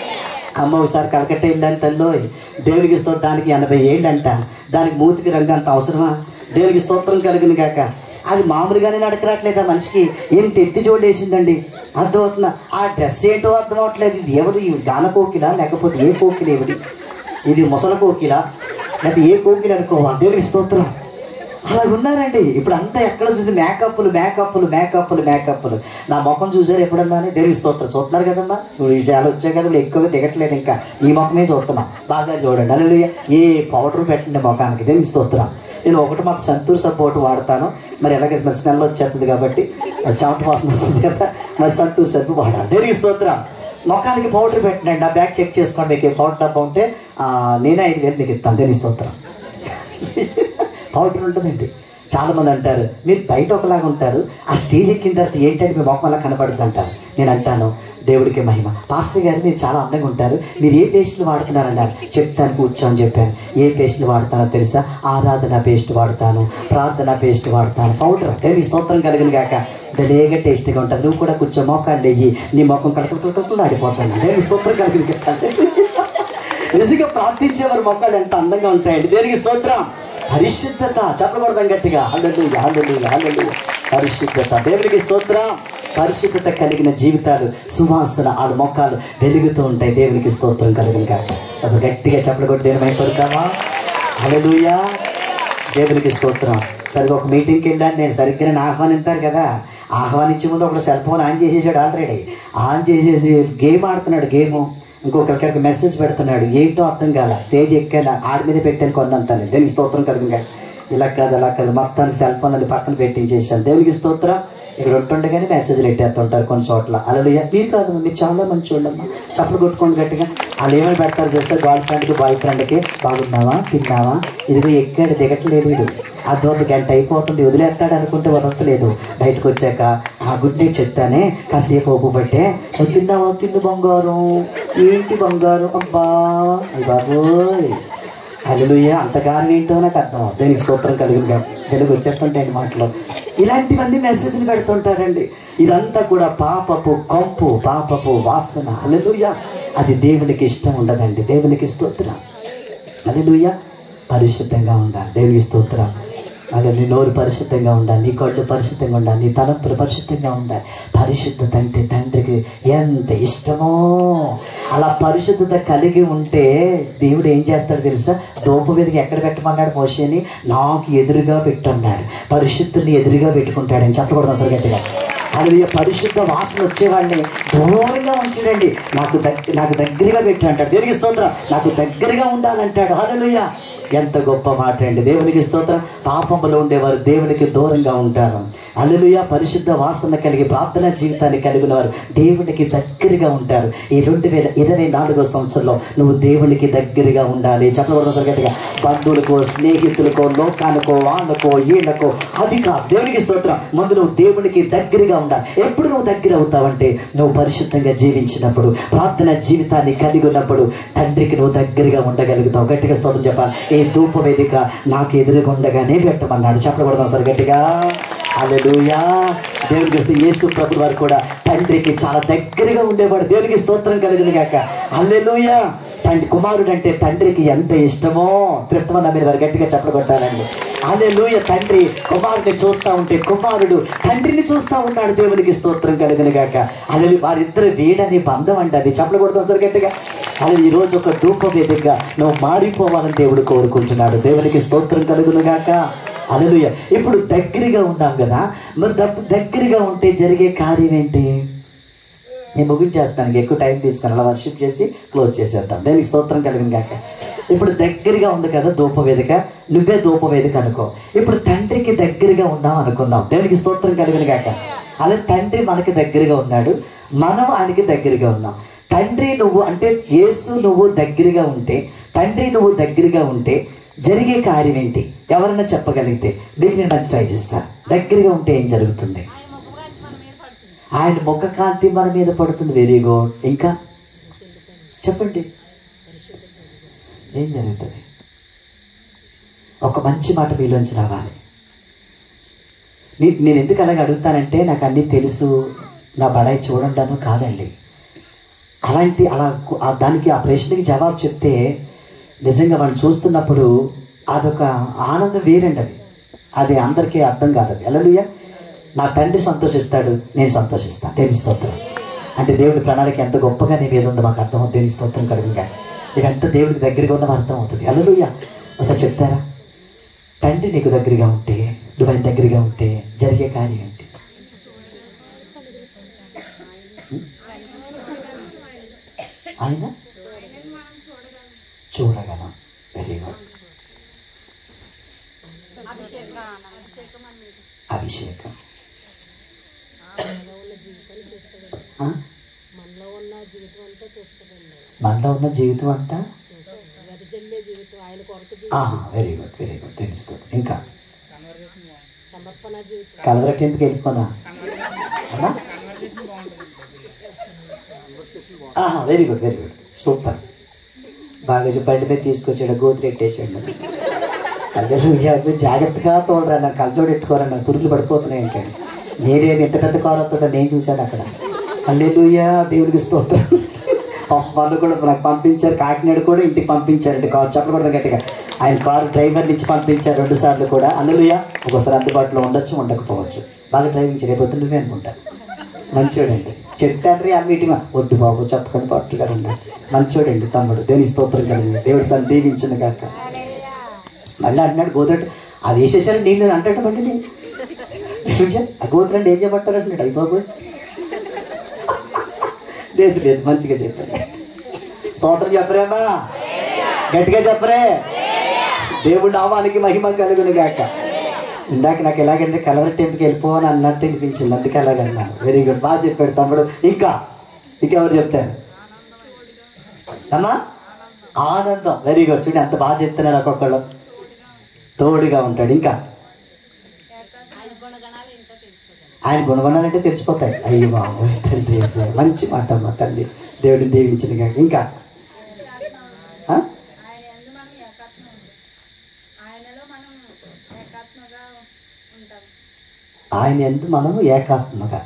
అమ్మ ఒకసారి కలకట్ట వెళ్ళాను తల్లో. దేవునికి స్తోత్రం. దానికి ఎనభై ఏళ్ళంట. దానికి మూతికి రంగు అంత అవసరమా? దేవునికి స్తోత్రం కలిగిన గాక. అది మామూలుగానే నడకరాట్లేదు. ఆ మనిషికి ఏంటి ఎత్తి జోడు వేసిందండి. అర్థమవుతుందా? ఆ డ్రెస్ ఏంటో అర్థం అవట్లేదు. ఇది ఎవడు? ఈ గాన కోకిల లేకపోతే ఏ కోకిల? ఎవడి ఇది? ముసల కోకిల లేకపోతే ఏ కోకిల అనుకోవా? దేవునికి స్తోత్రం. అలా ఉన్నారండి. ఇప్పుడు అంతా ఎక్కడ చూసి మేకప్లు మేకప్లు మేకప్లు మేకప్లు. నా ముఖం చూసారు ఎప్పుడన్నా? దేవునికి స్తోత్రం. చూస్తున్నారు కదమ్మా. ఇప్పుడు విజయాలు వచ్చాయి కదా, ఇప్పుడు ఎక్కువగా దిగట్లేదు. ఇంకా ఈ ముఖమే చూస్తున్నాం. బాగా చూడండి. హల్లెలూయా. ఏ పౌడర్ పెట్టండి ముఖానికి. దేవునికి స్తోత్రం. నేను ఒకటి మాకు సంతూర్ సపోర్ట్ వాడతాను. మరి ఎలాగే మరి స్మెల్ వచ్చేస్తుంది కాబట్టి చెమట వాసన వస్తుంది కదా, మరి సంతూర్ సబ్బు వాడాలి. దేవునికి స్తోత్రం. ముఖానికి పౌడర్ పెట్టండి. నా బ్యాగ్ చెక్ చేసుకోండి. మీకు పౌడర్ డబ్బా ఉంటే నేనే ఐదు వేలు మీకు ఇస్తాను. దేవునికి స్తోత్రం. పౌడర్ ఉంటుందండి. చాలామంది అంటారు మీరు బయట ఒకలాగా ఉంటారు, ఆ స్టేజ్ ఎక్కిన తర్వాత ఏంటంటే మీ మొఖం అలా కనబడుతుంది అంటారు. నేను అంటాను దేవుడికి మహిమ. పాస్టర్ గారు మీరు చాలా అందంగా ఉంటారు, మీరు ఏ పేస్ట్లు వాడుతున్నారన్నారు. చెప్తాను కూర్చో అని చెప్పాను. ఏ పేస్ట్లు వాడతానో తెలుసా? ఆరాధన పేస్ట్ వాడతాను, ప్రార్థన పేస్ట్ వాడతాను. పౌడర్. దేవునికి స్తోత్రం కలిగిన గాక. భలేగా టేస్టీగా ఉంటుంది. నువ్వు కూడా కూర్చో, మోకాళ్ళు వెయ్యి, నీ మొఖం కడుపుతో ఆడిపోతాను. దేవునికి స్తోత్రం కలిగిన గాక. నిజంగా ప్రార్థించేవారు మొక్కలు ఎంత అందంగా ఉంటాయండి. దేనికి స్తోత్రం. పరిశుద్ధత. చెప్పకూడదాం గట్టిగా. హల్లెలూయా హల్లెలూయా హల్లెలూయా. పరిశుద్ధత. దేవునికి స్తోత్రం. పరిశుద్ధత కలిగిన జీవితాలు, సువాసన ఆడు మొక్కలు వెలుగుతూ ఉంటాయి. దేవునికి స్తోత్రం కలిగిన కాక. అసలు గట్టిగా చెప్పకూడదు. దేని మైపడతామా? హల్లెలూయా. దేవునికి స్తోత్రం. సరిగ్గా ఒక మీటింగ్కి వెళ్ళాను నేను. సరిగ్గా నేను ఆహ్వానించారు కదా, ఆహ్వానించే ముందు ఒకటి సెల్ ఫోన్ ఆన్ చేసేసాడు. ఆల్రెడీ ఆన్ చేసేసి గేమ్ ఆడుతున్నాడు. గేము ఇంకొకరికి మెసేజ్ పెడుతున్నాడు. ఏంటో అర్థం కాల. స్టేజ్ ఎక్కాను, ఆడి మీద పెట్టాను కొన్నంతాను. దేవునికి స్తోత్రం కలిగిన. ఇలా కాదు అలా కాదు, మొత్తానికి సెల్ ఫోన్ అని పక్కన పెట్టించేసాను. దేవునికి స్తోత్రం. ఇక్కడ ఉంటుండగానే మెసేజ్లు పెట్టేస్తుంటారు కొన్ని చోట్ల. హల్లెలూయా. మీరు కాదు, మీరు చాలా మంచి వాళ్ళమ్మా, చప్పలు కొట్టుకోండి గట్టిగా. వాళ్ళు ఏమైనా పెడతారు చేస్తారు, గర్ల్ ఫ్రెండ్కి బాయ్ ఫ్రెండ్కి, బాగున్నావా, తిన్నావా, ఇదిగో ఎక్కాడు దిగట్లేదు వీడు, అర్థం గంట అయిపోతుంది వదిలేస్తాడు అనుకుంటే వదలట్లేదు. బయటకు వచ్చాక ఆ గుడ్ నైట్ చెప్తానే కాసేపు ఒప్పు పట్టే, తిన్నావా, తిండు బంగారం, ఏంటి బంగారం, అబ్బా అయ్య బాబోయ్, హల్లెలూయా. అంతగానం ఏంటో నాకు అర్థం అవుతుంది. స్తోత్రం కలిగింది తెలుగు వచ్చేస్తుంటాయండి మాటలు. ఇలాంటివన్నీ మెసేజ్లు పెడుతుంటారండి. ఇదంతా కూడా పాపపు కొంపు, పాపపు వాసన. హల్లెలూయా. అది దేవునికి ఇష్టం ఉండదండి. దేవునికి స్తోత్రం. హల్లెలూయా. పరిశుద్ధంగా ఉండాలి. దేవునికి స్తోత్రం. అలా నీ నోరు పరిశుద్ధంగా ఉండాలి, నీ కళ్ళు పరిశుద్ధంగా ఉండాలి, నీ తలంపులు పరిశుద్ధంగా ఉండాలి. పరిశుద్ధత అంటే తండ్రికి ఎంత ఇష్టమో. అలా పరిశుద్ధత కలిగి ఉంటే దేవుడు ఏం చేస్తాడు తెలుసా? ధూపవేదికి ఎక్కడ పెట్టమన్నాడు మోషేని? నాకు ఎదురుగా పెట్టున్నాడు. పరిశుద్ధుని ఎదురుగా పెట్టుకుంటాడని చెప్పకూడదు అసలు గట్టిగా. అది పరిశుద్ధ వాసన వచ్చేవాడిని దూరంగా ఉంచడండి. నాకు దగ్గర నాకు దగ్గరగా పెట్టు అంటాడు. దేవునికి స్తోత్రం. నాకు దగ్గరగా ఉండాలంటాడు. హల్లెలూయా. ఎంత గొప్ప మాట అండి. దేవునికి స్తోత్రం. పాపంలో ఉండేవారు దేవునికి దూరంగా ఉంటారు. హల్లెలూయా. పరిశుద్ధ వాసన కలిగి ప్రార్థనా జీవితాన్ని కలిగిన వారు దేవునికి దగ్గరగా ఉంటారు. ఈ రెండు వేల ఇరవై నాలుగో సంవత్సరంలో నువ్వు దేవునికి దగ్గరగా ఉండాలి. చెప్పకూడదు అసలు గట్టిగా. బంధువులకో, స్నేహితులకో, లోకానికో, వాళ్ళకో, ఈళ్ళకో అది కాదు. దేవునికి స్తోత్రం. ముందు నువ్వు దేవునికి దగ్గరగా ఉండాలి. ఎప్పుడు నువ్వు దగ్గర అవుతావంటే నువ్వు పరిశుద్ధంగా జీవించినప్పుడు, ప్రార్థన జీవితాన్ని కలిగి ఉన్నప్పుడు తండ్రికి నువ్వు దగ్గరగా ఉండగలుగుతావు. గట్టిగా స్తోత్రం చెప్పాలి. ఈ ధూప వేదిక నాకు ఎదురుగా ఉండగానే పెట్టమన్నాడు. చెప్పకూడదు అసలు గట్టిగా. హల్లెలూయా. దేవునికి వస్తే యేసు ప్రభువు వారు కూడా తండ్రికి చాలా దగ్గరగా ఉండేవాడు. దేవునికి స్తోత్రం కలిగింది కాక. హల్లెలూయా. తండ్రి కుమారుడు అంటే తండ్రికి ఎంత ఇష్టమో త్రిత్వన్న మీరు వారు గట్టిగా చెప్పగొట్టాలండి. హల్లెలూయా. తండ్రి కుమారుడిని చూస్తూ ఉంటే కుమారుడు తండ్రిని చూస్తూ ఉన్నాడు. దేవునికి స్తోత్రం కలిగిన కాక. హల్లెలూయా. వారిద్దరు వీడని బంధం అంటే అది చెప్పకూడదు అసలు గట్టిగా. అలా ఈరోజు ఒక ధూప వేదికగా నువ్వు మారిపోవాలని దేవుడు కోరుకుంటున్నాడు. దేవునికి స్తోత్రం కలుగును గాక. హల్లెలూయా. ఇప్పుడు దగ్గరగా ఉన్నాం కదా, మరి దగ్గరగా ఉంటే జరిగే కార్యం ఏంటి? నేను ముగించేస్తాను, ఎక్కువ టైం తీసుకుని అలా వర్షిప్ చేసి క్లోజ్ చేసేద్దాం. దేవునికి స్తోత్రం కలిగిన గాక. ఇప్పుడు దగ్గరగా ఉంది కదా ధూప వేదిక, నువ్వే ధూప వేదిక అనుకో. ఇప్పుడు తండ్రికి దగ్గరగా ఉన్నాం అనుకుందాం. దేవునికి స్తోత్రం కలిగిన గాక. అలా తండ్రి మనకి దగ్గరగా ఉన్నాడు, మనం ఆయనకి దగ్గరగా ఉన్నాం. తండ్రి నువ్వు అంటే యేసు నువ్వు దగ్గరగా ఉంటే, తండ్రి నువ్వు దగ్గరగా ఉంటే జరిగే కార్యం ఏంటి? ఎవరైనా చెప్పగలిగితే మీకు నేను మంచి ట్రై చేస్తాను. దగ్గరగా ఉంటే ఏం జరుగుతుంది? ఆయన ముఖ కాంతి మన మీద పడుతుంది. Very good. ఇంకా చెప్పండి ఏం జరుగుతుంది? ఒక మంచి మాట మీలోంచి రావాలి. నేను ఎందుకు అలాగే అడుగుతానంటే నాకు అన్నీ తెలుసు, నా బడాయి చూడండాను కాదండి. అలాంటి అలా దానికి ఆ ప్రశ్నకి జవాబు చెప్తే నిజంగా మనం చూస్తున్నప్పుడు అదొక ఆనందం వేరండి. అది అది అందరికీ అర్థం కాదు. అది హల్లెలూయా. నా తండ్రి సంతోషిస్తాడు, నేను సంతోషిస్తాను. దేవుని స్తోత్రం. అంటే దేవుడి ప్రణాళిక ఎంత గొప్పగా నీ మీద ఉందో మాకు అర్థం అవుతుంది. దేవుని స్తోత్రం కలిగిందిగా. నీకు ఎంత దేవుడికి దగ్గరగా ఉన్నవి అర్థం అవుతుంది. హల్లెలూయా. ఒకసారి చెప్తారా? తండ్రి నీకు దగ్గరగా ఉంటే, నువ్వు ఆయన దగ్గరగా ఉంటే జరిగే కార్యం ఏంటి? ఆయన చూడగలం. Very good. అభిషేకం. మనలో ఉన్న జీవితం అంతా వెరీ గుడ్ వెరీ గుడ్ తెలుస్తుంది. ఇంకా కలవర టెంపుకి వెళ్ళిపోనా? Very good very good super. బాగా బండి మీద తీసుకొచ్చాడు, గోతులు ఎట్టేసాడు. అదే జాగ్రత్తగా తోడరా, నాకు కలచోడు ఎట్టుకోరా, నాకు పురుగులు పడిపోతున్నాయి అంటాడు. నేనేమి ఎంత పెద్ద కారు వస్తుందో నేను చూశాను అక్కడ. హల్లెలూయా. దేవుడికి స్తోత్రం. వాళ్ళు కూడా నాకు పంపించారు, కాకినాడ కూడా ఇంటికి పంపించారండి కారు. చెప్పకూడదు గట్టిగా. ఆయన కారు డ్రైవర్ నుంచి పంపించారు రెండు సార్లు కూడా. హల్లెలూయా. ఒక్కోసారి అందుబాటులో ఉండొచ్చు, ఉండకపోవచ్చు. బాగా డ్రైవింగ్ చేయకపోతే నువ్వే అనుకుంటా. మంచోడండి. చెప్తాను ఆ మీటింగ్ వద్దు బాబు చెప్పకండి పాటు గారు ఉన్నాడు. మంచోడండి తమ్ముడు. దేవుని స్తోత్రం కలిగింది. దేవుడు తను దీవించిన కాక. మళ్ళీ అంటున్నాడు గోతురంటే అది వేసేసారు నీళ్ళు అంటాడు. మళ్ళీ నేను ఆ గోతురంటే ఏం చేయమంటారు అంటున్నాడు. అయ్యి బాబు లేదు లేదు మంచిగా చెప్పాను. స్తోత్రం చెప్పరేమా? గట్టిగా చెప్పరే. దేవుడి నామానికి మహిమ కలుగును గాక. ఇందాక నాకు ఎలాగంటే కలవరి టెంపుల్కి వెళ్ళిపోవని అన్నట్టు అనిపించింది, అందుకే అలాగన్నాను. వెరీ గుడ్, బాగా చెప్పాడు తమ్ముడు. ఇంకా ఇంకెవరు చెప్తారు అమ్మా? ఆనందం. Very good. చూడండి ఎంత బాగా చెప్తున్నారు ఒక్కొక్కళ్ళు. తోడుగా ఉంటాడు. ఇంకా ఆయన గుణగణాలంటే తెలిసిపోతాయి. అయ్యో బాబు తండ్రి వేసారు. మంచి మాట అమ్మ తల్లి, దేవుడిని దీవించిన కాక. ఇంకా ఆయన ఎందు మనం ఏకాత్మగా.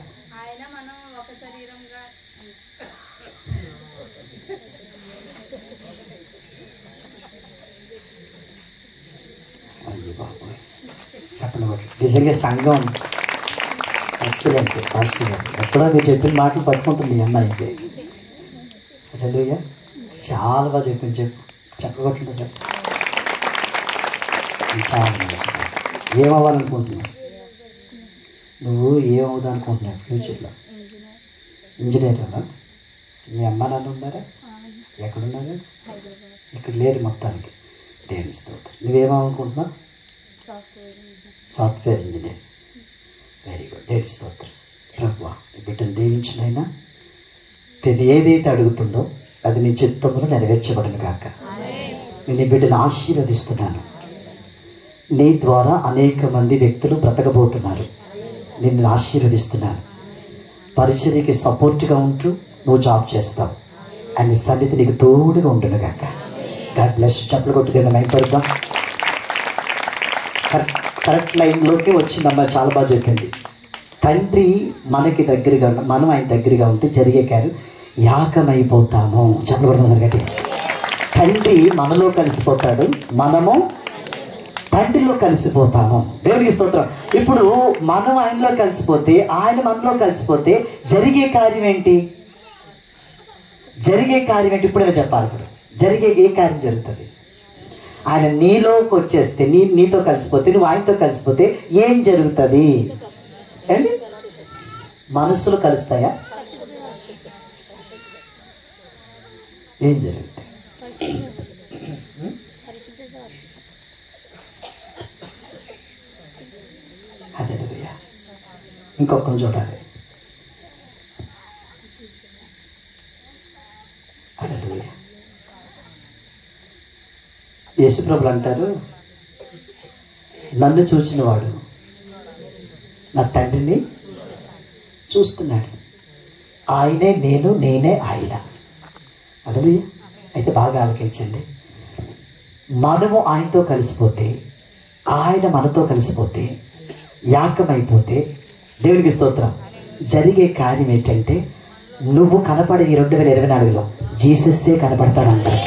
అయ్యో బాబు చెప్పండి. నిజంగా సంఘం ఎక్సలెంట్. పాస్టర్ గారు ఎప్పుడో మీరు చెప్పిన మాటలు పట్టుకుంటుంది ఈ అమ్మాయి అయితే. హల్లెలూయా, చాలా బాగా చెప్పింది. చెప్పు చెప్పగొట్టండి సార్. చాలా ఏమవ్వాలనుకుంటున్నావు నువ్వు? ఏమవుదా అనుకుంటున్నావు ఫ్యూచర్లో? ఇంజనీర్ అలా? మీ అమ్మ నాన్న ఉన్నారా? ఎక్కడున్నారు? ఇక్కడ లేరు మొత్తానికి. దేవుని స్తోత్రం. నువ్వేమనుకుంటున్నావు? Software engineer. Very good. దేవుని స్తోత్రం. ప్రభువా బిడ్డను దీవించినైనా తిని ఏదైతే అడుగుతుందో అది నీ చిత్తంలో నెరవేర్చబడను కాక. నేను ఈ బిడ్డను ఆశీర్వదిస్తున్నాను. నీ ద్వారా అనేక మంది వ్యక్తులు బ్రతకబోతున్నారు. నిన్ను ఆశీర్వదిస్తున్నాను. పరిచర్యకి సపోర్ట్గా ఉంటూ నువ్వు జాబ్ చేస్తావు. ఆయన సన్నిధి నీకు తోడుగా ఉండును గాక. God bless. చెప్పులు కొట్టి దేవుని మైపడతాం. కరెక్ట్ కరెక్ట్ లైన్లోకి వచ్చిందమ్మా. చాలా బాగా చెప్పింది. తండ్రి మనకి దగ్గరగా ఉన్న మనం ఆయన దగ్గరగా ఉంటే జరిగే కార్యం యాకమైపోతాము. చెప్పులు కొడతాం సార్ గట్టిగా. తండ్రి మనలో కలిసిపోతాడు, మనము తండ్రిలో కలిసిపోతాము. దేవునికి స్తోత్రం. ఇప్పుడు మనం ఆయనలో కలిసిపోతే, ఆయన మనలో కలిసిపోతే జరిగే కార్యం ఏంటి? జరిగే కార్యం ఏంటి ఇప్పుడైనా చెప్పాలి. ఇప్పుడు జరిగే ఏ కార్యం జరుగుతుంది? ఆయన నీలోకి వచ్చేస్తే, నీ నీతో కలిసిపోతే, నువ్వు ఆయనతో కలిసిపోతే ఏం జరుగుతుంది అండి? మనసులు కలుస్తాయా? ఏం జరుగుతాయి? హల్లెలూయా. ఇంకొకరిని చూడాలి. హల్లెలూయా. యేసుప్రభులు అంటారు, నన్ను చూసిన వాడు నా తండ్రిని చూస్తున్నాడు. ఆయనే నేను, నేనే ఆయన. హల్లెలూయా. అయితే బాగా ఆలకించండి. మనము ఆయనతో కలిసిపోతే, ఆయన మనతో కలిసిపోతే, యాకమైపోతే, దేవునికి స్తోత్రం, జరిగే కార్యం ఏంటంటే నువ్వు కనపడే ఈ రెండు వేల ఇరవై నాలుగులో జీసస్సే కనపడతాడు అందరికి.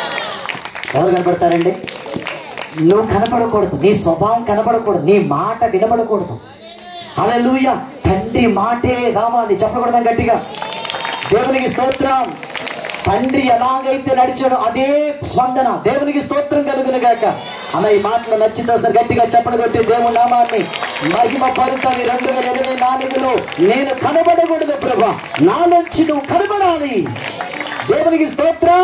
ఎవరు కనపడతారండి? నువ్వు కనపడకూడదు, నీ స్వభావం కనపడకూడదు, నీ మాట వినపడకూడదు. హల్లెలూయా. తండ్రి మాటే రావాలి. చెప్పకూడదాం గట్టిగా. దేవునికి స్తోత్రం. తండ్రి ఎలాగైతే నడిచాడో అదే స్పందన. దేవునికి స్తోత్రం కలుగును గాక. అన్న ఈ మాటలు నచ్చిందో సార్ గట్టిగా చెప్పలు కొట్టి దేవుని నామాన్ని మహిమ పరుతాని. రెండు వేల ఇరవై నాలుగులో నేను కనబడకూడదు ప్రభా, నా నుంచి నువ్వు కనబడాలి. దేవునికి స్తోత్రం.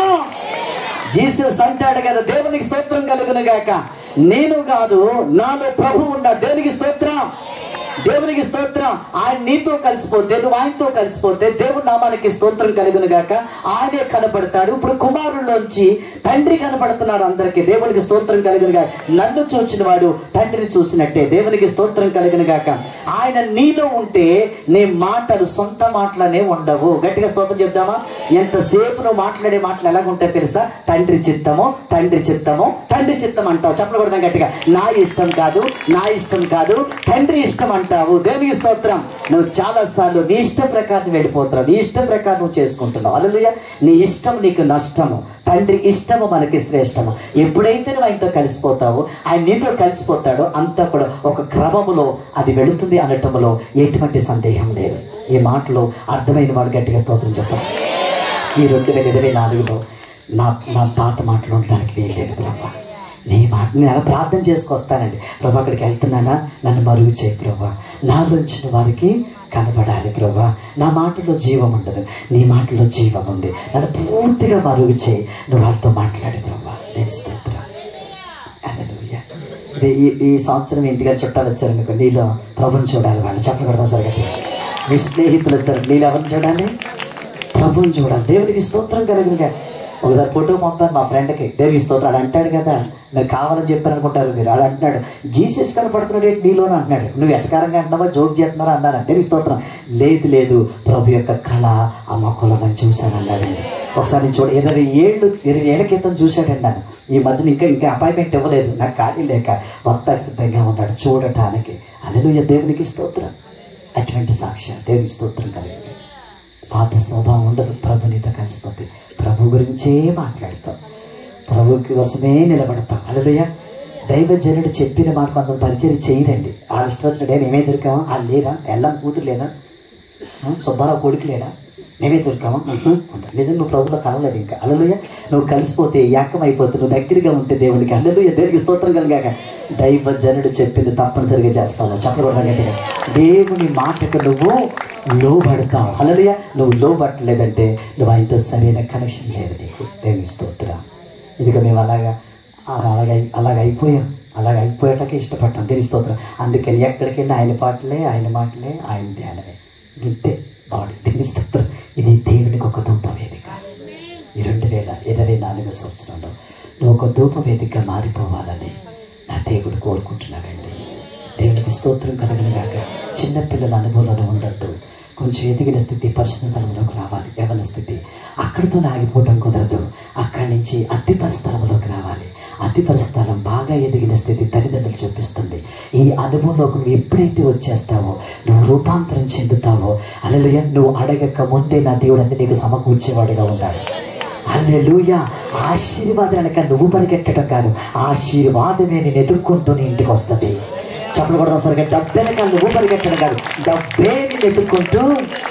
జీసస్ అంటాడు కదా, దేవునికి స్తోత్రం కలుగును గాక. నేను కాదు, నాలో ప్రభు ఉన్నాడు. దేవునికి స్తోత్రం. దేవునికి స్తోత్రం. ఆయన నీతో కలిసిపోతే, నువ్వు ఆయనతో కలిసిపోతే దేవుని నామానికి స్తోత్రం కలుగును గాక. ఆయనే కనపడతాడు. ఇప్పుడు కుమారుల్లోంచి తండ్రి కనపడుతున్నాడు అందరికీ. దేవునికి స్తోత్రం కలుగును గాక. నన్ను చూసిన వాడు తండ్రిని చూసినట్టే. దేవునికి స్తోత్రం కలుగును గాక. ఆయన నీలో ఉంటే నీ మాటలు సొంత మాటలనే ఉండవు. గట్టిగా స్తోత్రం చెప్దామా? ఎంతసేపు నువ్వు మాట్లాడే మాటలు ఎలాగుంటాయో తెలుసా? తండ్రి చిత్తము, తండ్రి చిత్తము, తండ్రి చిత్తం అంటావు. చెప్పకూడదాం గట్టిగా. నా ఇష్టం కాదు, నా ఇష్టం కాదు, తండ్రి ఇష్టం అంటావు. దేవునికి స్తోత్రం. నువ్వు చాలా సార్లు నీ ఇష్ట ప్రకారం వెళ్ళిపోతున్నావు, నీ ఇష్ట ప్రకారం నువ్వు చేసుకుంటున్నావు. హల్లెలూయా. నీ ఇష్టం నీకు నష్టము, తండ్రి ఇష్టము మనకి శ్రేష్టము. ఎప్పుడైతే నువ్వు ఆయనతో కలిసిపోతావో, ఆయన నీతో కలిసిపోతాడో అంతా కూడా ఒక క్రమములో అది వెళుతుంది అనటంలో ఎటువంటి సందేహం లేదు. ఈ మాటలో అర్థమైన వాడు గట్టిగా స్తోత్రం చెప్పాలి. ఈ రెండు వేల ఇరవై నాలుగులో నా నా పాత మాటలు ఉండడానికి వీల్లేదు ప్రభా. నీ మాట నేను అలా ప్రార్థన చేసుకొస్తానండి ప్రభా. అక్కడికి వెళ్తున్నానా, నన్ను మరుగు చేయి ప్రభా. నాలోంచిన వారికి కనబడాలి ప్రభా. నా మాటలో జీవం ఉండదు, నీ మాటలో జీవం ఉంది. నన్ను పూర్తిగా మరుగు చేయి. నువ్వు వాళ్ళతో మాట్లాడి ప్రభా. నేను స్తోత్రం. హల్లెలూయా. ఈ ఈ సంవత్సరం ఇంటిగా చుట్టాలు వచ్చారనుకో, నీలో ప్రభుని చూడాలి. వాళ్ళు చెప్పలు కొడతాం సరే గట్టి. మీ స్నేహితులు వచ్చారు, నీళ్ళు ఎవరిని చూడాలి? ప్రభుని చూడాలి. దేవునికి స్తోత్రం కలుగునుగా. ఒకసారి ఫోటో పంపాను మా ఫ్రెండ్కి, దేవునికి స్తోత్రం అని అంటాడు కదా. మీరు కావాలని చెప్పారు అనుకుంటారు మీరు. అలా అంటున్నాడు, జీసస్ కనపడుతున్నాడు ఏంటి నీలోనే అంటున్నాడు. నువ్వు ఎటకారంగా అంటున్నావా, జోక్ చేస్తున్నారా అన్నారా? దేవునికి స్తోత్రం. లేదు లేదు, ప్రభు యొక్క కళ ఆ మొక్కలో నేను చూశాను అన్నాడండి. ఒకసారి నేను చూడ ఇరవై ఏళ్ళు ఇరవై ఏళ్ళ క్రితం చూశాడండి నన్ను. ఈ మధ్యన ఇంకా ఇంకా అపాయింట్మెంట్ ఇవ్వలేదు, నాకు ఖాళీ లేక వక్త సిద్ధంగా ఉన్నాడు చూడటానికి. హల్లెలూయా, దేవునికి స్తోత్రం. అటువంటి సాక్ష్యం దేవునికి స్తోత్రం కలిగింది. పాత స్వభావం ఉండదు, ప్రభు నీతో కలిసిపోతే ప్రభు గురించే మాట్లాడతాం, ప్రభు కోసమే నిలబడతాం. హల్లెలూయా. దైవజనుడు చెప్పిన మాట కొంత పరిచయం చేయరండి. వాళ్ళ ఇష్టం వచ్చినట్టు మేమే దొరికామా, వాళ్ళు లేరా, ఎల్లం కూతురు లేదా, సుబ్బారావు కొడుకు లేడా, మేమే దొరికామా అంటారు. నిజం నువ్వు ప్రభులో కలవలేదు ఇంకా. హల్లెలూయా. నువ్వు కలిసిపోతే ఏకమైపోతే నువ్వు దగ్గరగా ఉంటే దేవునికి. హల్లెలూయా, దేవునికి స్తోత్రం కలిగాక. దైవజనుడు చెప్పింది తప్పనిసరిగా చేస్తావు. చెప్పకూడదు గట్టిగా. దేవుని మాటకు నువ్వు లోబడతావు. హల్లెలూయా. నువ్వు లోబట్టలేదంటే నువ్వు ఆయనతో సరైన కనెక్షన్ లేదు నీకు. దేవునికి స్తోత్రం. ఇదిగా మేము అలాగా అలాగ అలాగ అయిపోయాం. అలాగ అయిపోయాటకే ఇష్టపడతాం. దేవునికి స్తోత్రం. అందుకని ఎక్కడికి వెళ్ళి ఆయన పాటలే, ఆయన మాటలే, ఆయన ధ్యానమే. ఇంతే బాడీ. దేవునికి స్తోత్రం. ఇది దేవునికి ఒక ధూప వేదిక. ఈ రెండు వేల ఇరవై నాలుగో సంవత్సరంలో నువ్వు ఒక ధూప వేదికగా మారిపోవాలని నా దేవుడు కోరుకుంటున్నాడండి. దేవునికి స్తోత్రం కలగనగాక. చిన్నపిల్లల అనుభవంలో ఉండద్దు. కొంచెం ఎదిగిన స్థితి పరిశుద్ధ స్థలంలోకి రావాలి. యవన స్థితి అక్కడితో ఆగిపోవడం కుదరదు. అక్కడి నుంచి అతి పరిస్థలంలోకి రావాలి. అతి పరిస్థలం బాగా ఎదిగిన స్థితి తల్లిదండ్రులు చూపిస్తుంది. ఈ అనుభవంలోకి నువ్వు ఎప్పుడైతే వచ్చేస్తావో నువ్వు రూపాంతరం చెందుతావో, హల్లెలూయా, నువ్వు అడగక ముందే నా దేవుడు అన్ని నీకు సమకూర్చేవాడుగా ఉన్నాడు. హల్లెలూయా. ఆశీర్వాదం అనక నువ్వు పరిగెట్టడం కాదు, ఆశీర్వాదమే నేను ఎదుర్కొంటూ నీ ఇంటికి వస్తుంది. చెప్పలు కూడా సరిగ్గా డబ్బెనకాల నువ్వు పరిగెట్టడం కాదు, డబ్బే నేను ఎదుర్కొంటూ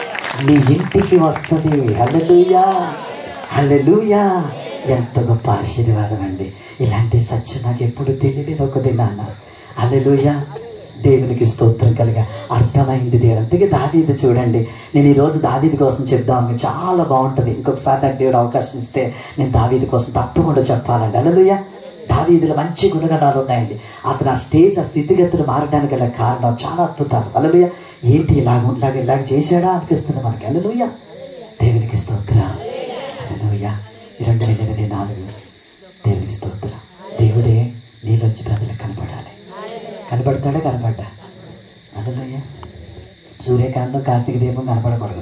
నీ ఇంటికి వస్తుంది. హల్లెలూయా, హల్లెలూయా. ఎంత గొప్ప ఆశీర్వాదం అండి. ఇలాంటి సత్యం నాకు ఎప్పుడు తెలియలేదు ఒక దినాన. హల్లెలూయా, దేవునికి స్తోత్రం కలిగా. అర్థమైంది దేవుడు. అందుకే దావీదు చూడండి, నేను ఈరోజు దావీదు కోసం చెప్దామని చాలా బాగుంటుంది. ఇంకొకసారి నాకు దేవుడు అవకాశం ఇస్తే నేను దావీదు కోసం తప్పకుండా చెప్పాలండి. హల్లెలూయా. దావీదులో మంచి గుణగణాలు ఉన్నాయండి. అతను ఆ స్టేజ్ ఆ స్థితిగతులు మారడానికి గల కారణం చాలా అద్భుతాలు. హల్లెలూయా. ఏంటి ఇలాగ ఇలాగ ఇలాగ చేశాడా అనిపిస్తుంది మనకి. హల్లెలూయా, దేవునికి స్తోత్రం. హల్లెలూయా. ఈ రెండు వేల ఇరవై నాలుగు దేవునికి స్తోత్రం. దేవుడే నీలోంచి ప్రజలకు కనపడాలి. కనపడతాడా? కనపడ్డా? హల్లెలూయా. సూర్యకాంతం కార్తీక దీపం కనపడకూడదు.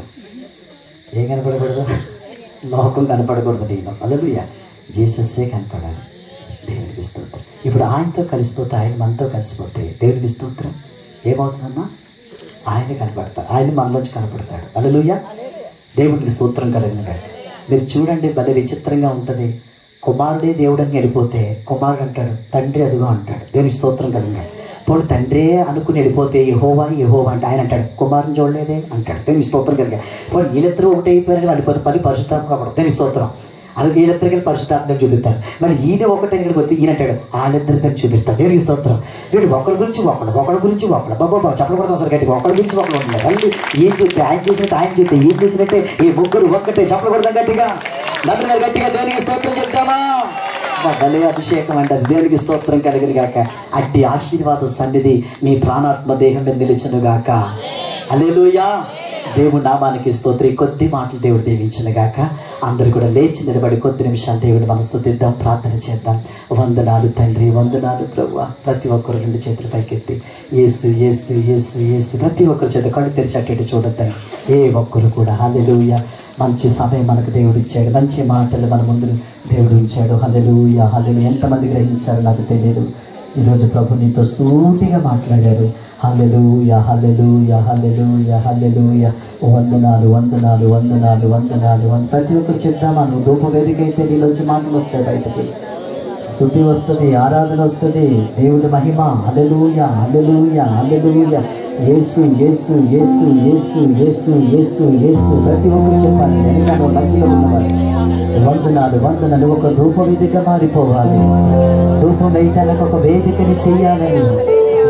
ఏం కనపడకూడదు? లోకం కనపడకూడదు నీలో. హల్లెలూయా. జీసస్సే కనపడాలి. దేవునికి స్తోత్రం. ఇప్పుడు ఆయనతో కలిసిపోతే, ఆయన మనతో కలిసిపోతే దేవునికి స్తోత్రం ఏమవుతుందమ్మా? ఆయన కనపడతాడు. ఆయన మనలోంచి కనపడతాడు. హల్లెలూయా. దేవునికి స్తోత్రం కలిగినగా. మీరు చూడండి, భలే విచిత్రంగా ఉంటుంది. కుమారుడే దేవుడని వెళ్ళిపోతే కుమారుడు అంటాడు, తండ్రి అదుగో అంటాడు. దేవునికి స్తోత్రం కలిగిన. ఇప్పుడు తండ్రే అనుకుని వెళ్ళిపోతే యెహోవా యెహోవా అంటే ఆయన అంటాడు, కుమారుని చూడలేదే అంటాడు. దేవునికి స్తోత్రం కలిగా. ఇప్పుడు వీళ్ళిద్దరూ ఒకటి అయిపోయారని వెళ్ళిపోతే పని పరిశుద్ధాత్మ కావడం. దేవునికి స్తోత్రం. అలాగే వీళ్ళిద్దరికి పరిశుద్ధాత్మని చూపిస్తారు. మరి ఈయన ఒకటే ఇక్కడికి వస్తే ఈయన అంటాడు వాళ్ళిద్దరిద్దరికి చూపిస్తారు. దేవునికి స్తోత్రం. వీడు ఒకరి గురించి ఒకడు, ఒకరి గురించి ఒకడు, బాబా చెప్పకూడదు అసలు గట్టిగా. ఒకరి గురించి ఒకడు ఉంటాడు. మళ్ళీ ఏం చూస్తే ఆయన చూసినట్టు ఆయన చూస్తే ఏం చూసినట్టే ఈ ముగ్గురు ఒక్కటే. చెప్పకూడదు గట్టిగా. నన్ను గట్టిగా దేవునికి స్తోత్రం చెప్తామా? భలే అభిషేకం అంటే అది. దేవునికి స్తోత్రం కలిగిన గాక. అట్టి ఆశీర్వాద సన్నిధి మీ ప్రాణాత్మ దేహం మీద నిలిచును గాక. హల్లెలూయా. దేవుడు నామానికి స్తోత్రం. కొద్ది మాటలు దేవుడు దీవించిన గాక. అందరూ కూడా లేచి నిలబడి కొద్ది నిమిషాలు దేవుడు మనం స్తుతిద్దాం, ప్రార్థన చేద్దాం. వందనాలు తండ్రి, వందనాలు ప్రభువా. ప్రతి ఒక్కరు రెండు చేతులు పైకెత్తి యేసు యేసు యేసు యేసు ప్రతి ఒక్కరి చేత కళ్ళు తెరిచి అటు చూడొద్దండి. ఏ ఒక్కరు కూడా. హల్లెలూయా. మంచి సమయం మనకు దేవుడు ఇచ్చాడు. మంచి మాటలు మన ముందు దేవుడు ఉంచాడు. హల్లెలూయా, హల్లెలూయా. ఎంతమంది గ్రహించారో నాకు తెలియదు. ఈరోజు ప్రభు నీతో సూటిగా మాట్లాడారు. హల్లెలూయా, హల్లెలూయా, హల్లెలూయా, హల్లెలూయా. వందనాలు, వందనాలు, వందనాలు, వందనాలు. ప్రతి ఒక్కరు చెప్తామా? నువ్వు ధూప వేదిక అయితే నీలోంచి మాటలు వస్తాయి బయటకి. స్తుతి వస్తుంది, ఆరాధన వస్తుంది, దేవుడి మహిమ. హల్లెలూయా, హల్లెలూయా, హల్లెలూయా. యేసు యేసు యేసు యేసు యేసు యేసు యేసు. ప్రతి ఒక్కరు చెప్పాలి. వెనకాల మంచిగా ఉన్నవారు. వందనాలు, వందనాలు. ఒక ధూప వేదిక మారిపోవాలి. ధూపం వేయటానికి ఒక వేదికని చెయ్యాలని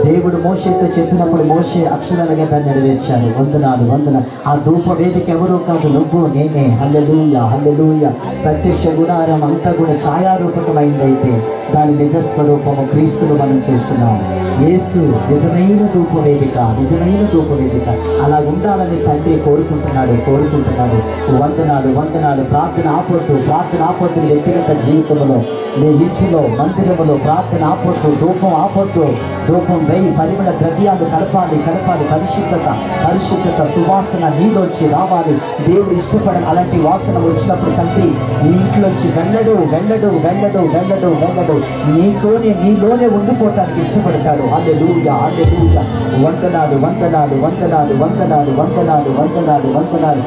దేవుడు మోషేతో చెప్పినప్పుడు మోషే అక్షరాలుగా దాన్ని నెరవేర్చాడు. వందనాలు వందన ఆ ధూప వేదిక ఎవరో కాదు, నువ్వు నేనే. హల్లెలూయా హల్లెలూయా. ప్రత్యక్ష గుడారం అంతా కూడా ఛాయారూపకమైందైతే దాని నిజస్వరూపము క్రీస్తులు మనం చేస్తున్నాం. యేసు నిజమైన ధూప వేదిక, నిజమైన ధూప వేదిక. అలా ఉండాలని తండ్రి కోరుకుంటున్నాడు కోరుకుంటున్నాడు వందనాలు వందనాలు. ప్రార్థన ఆపొద్దు, ప్రార్థన ఆపొద్దు. వ్యక్తిగత జీవితంలో, నీ ఇంటిలో, మందిరములో ప్రార్థన ఆపొద్దు, ధూపం ఆపొద్దు. ధూపం వేయి, పరిమళ ద్రవ్యాలు కలపాలి కలపాలి. పరిశుద్ధత పరిశుద్ధత సువాసన నీలోంచి రావాలి. దేవుడు ఇష్టపడని అలాంటి వాసన వచ్చినప్పుడు తండ్రి నీ ఇంట్లోంచి వెళ్ళడు వెళ్ళడు వెళ్ళడు వెళ్ళడు వెళ్ళడు నీతోనే నీలోనే ఉండిపోవటానికి ఇష్టపడతాడు. హల్లెలూయా హల్లెలూయా. వందనాలు వందనాలు వందనాలు వందనాలు వందనాలు వందనాలు వందనాలు.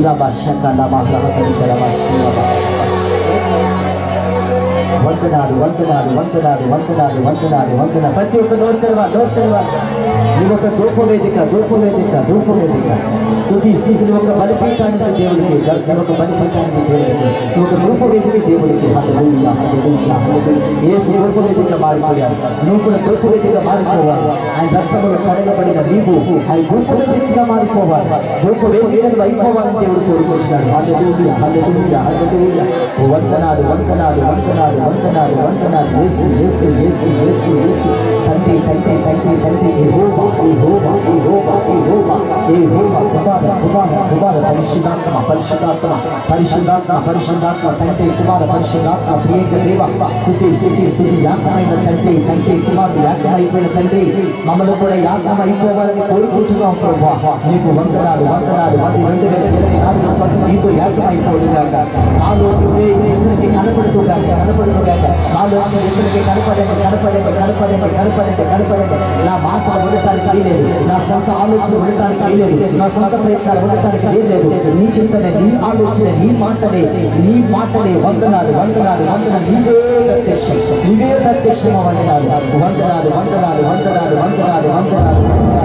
వందనాలు వందనాలు వందనాలు వందనాలు వందనాలు వందనాలు. ప్రతి ఒక్క నోరు తెరవా నోరు తెరవా. నువ్వు ఒక ధూప వేదిక ధూప వేదిక ధూప వేదిక. స్తుతి స్తుతి. నువ్వు ఒక బలిపీఠానికి దేవుడికి, నువ్వు ఒక బలిపీఠానికి దేవుడికి, నువ్వు ఒక ధూప వేదిక దేవుడికి. హల్లెలూయా హల్లెలూయా హల్లెలూయా. యేసు ధూప వేదిక మారిపోయాడు, నువ్వు కూడా ధూప వేదిక మారిపోవాలి. ఆయన రక్తములో కడగబడిన నీవు ఆయన ధూప వేదికగా మారిపోవాలి. ధూప వేదికను అయిపోవాలని దేవుడు కోరుకుంటున్నాడు. హల్లెలూయా హల్లెలూయా హల్లెలూయా. వందనాలు వందనాలు వందనాలు వందనాలు వందనాలు. యేసు యేసు యేసు యేసు యేసు. తండ్రి తండ్రి తండ్రి తండ్రి. యెహోవా యెహోవా యెహోవా యెహోవా యెహోవా. కుమార కుమార కుమార. పరిశుద్ధాత్మ పరిశుద్ధాత్మ పరిశుద్ధాత్మ పరిశుద్ధాత్మ. తండ్రి కుమార పరిశుద్ధాత్మ. ప్రియేక దేవ. స్తుతి స్తుతి స్తుతి. యాగమైన తండ్రి తండ్రి కుమారుడు యాగమైపోయిన తండ్రి మమ్మల్ని కూడా యాగం అయిపోవాలని కోరుకుంటున్నాం ప్రభువా. నీకు వందనాలు వందనాలు. మరి రెండు వేల ఇరవై నాలుగు సంవత్సరం నీతో యాగం అయిపోడుగాక. నాలో నువ్వే ఇతరులకి కనపడుతుగాక కనపడుతుగాక. నాలో ఇతరులకి కనపడండి కనపడండి కనపడండి కనపడండి కనపడండి. నా మాటలు ఉండటానికి వీలేదు, నా సొంత ఆలోచన ఉండటానికి వీలేదు, నా సొంత ప్రయత్నాలు ఉండటానికి వీలేదు. నీ చింతనే, నీ ఆలోచన, నీ మాటలే నీ మాటలే. వందనాలు వందనాలు వందనాలు. నీవే ప్రత్యక్షం నీవే ప్రత్యక్షమ. వందనాలు వందనాలు వందనాలు వందనాలు వందనాలు వందనాలు.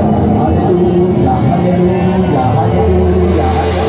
హల్లెలూయా హల్లెలూయా హల్లెలూయా.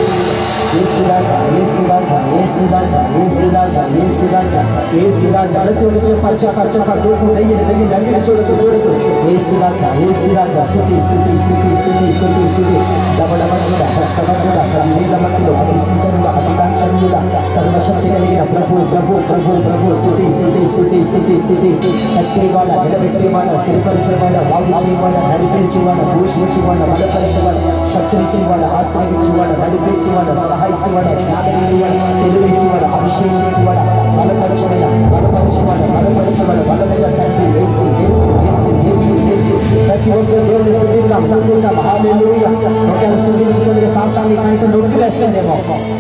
యేసు రాజా యేసు రాజా యేసు రాజా యేసు రాజా యేసు రాజా యేసు రాజా. అడుగుడు చెప్ప చెప్ప చెప్ప. ధూపం వెయ్యి వెయ్యి రంగులు చూడొచ్చు చూడొచ్చు. యేసు రాజా యేసు రాజా. స్తుతి స్తుతి స్తుతి స్తుతి స్తుతి స్తుతి. డబడబడుడ భక్తబడుడ పదివేల మందిలో అభిషించనుడ అభికాంక్షనుడ సర్వశక్తి కలిగిన ప్రభు ప్రభు ప్రభు ప్రభు. స్తుతి స్తుతి స్తుతి స్తుతి స్తుతి. కట్టేవాడ నిలబెట్టేవాడ స్థిరపరిచేవాడ బాగు చేయవాడ నడిపించేవాడ పోషించేవాడ బలపరిచేవాడ శక్తినిచ్చేవాడ ఆశ్రయించేవాడ నడిపించేవాడ సహాయించేవాడ జ్ఞానమిచ్చేవాడ తెలివిచ్చేవాడ అభిషేకించేవాడ బలపరిచేవాడ బలపరిచేవాడ బలపరిచేవాడ బలమైన తండ్రి యేసు యేసు యేసు యేసు యేసు. ప్రతి ఒక్కరు దేవుని స్తుతిద్దాం స్తుతిద్దాం. హల్లెలూయా. ఒకరు స్తుతించుకునే సాతాన్ని కంటే నొక్కి వేస్తానేమో.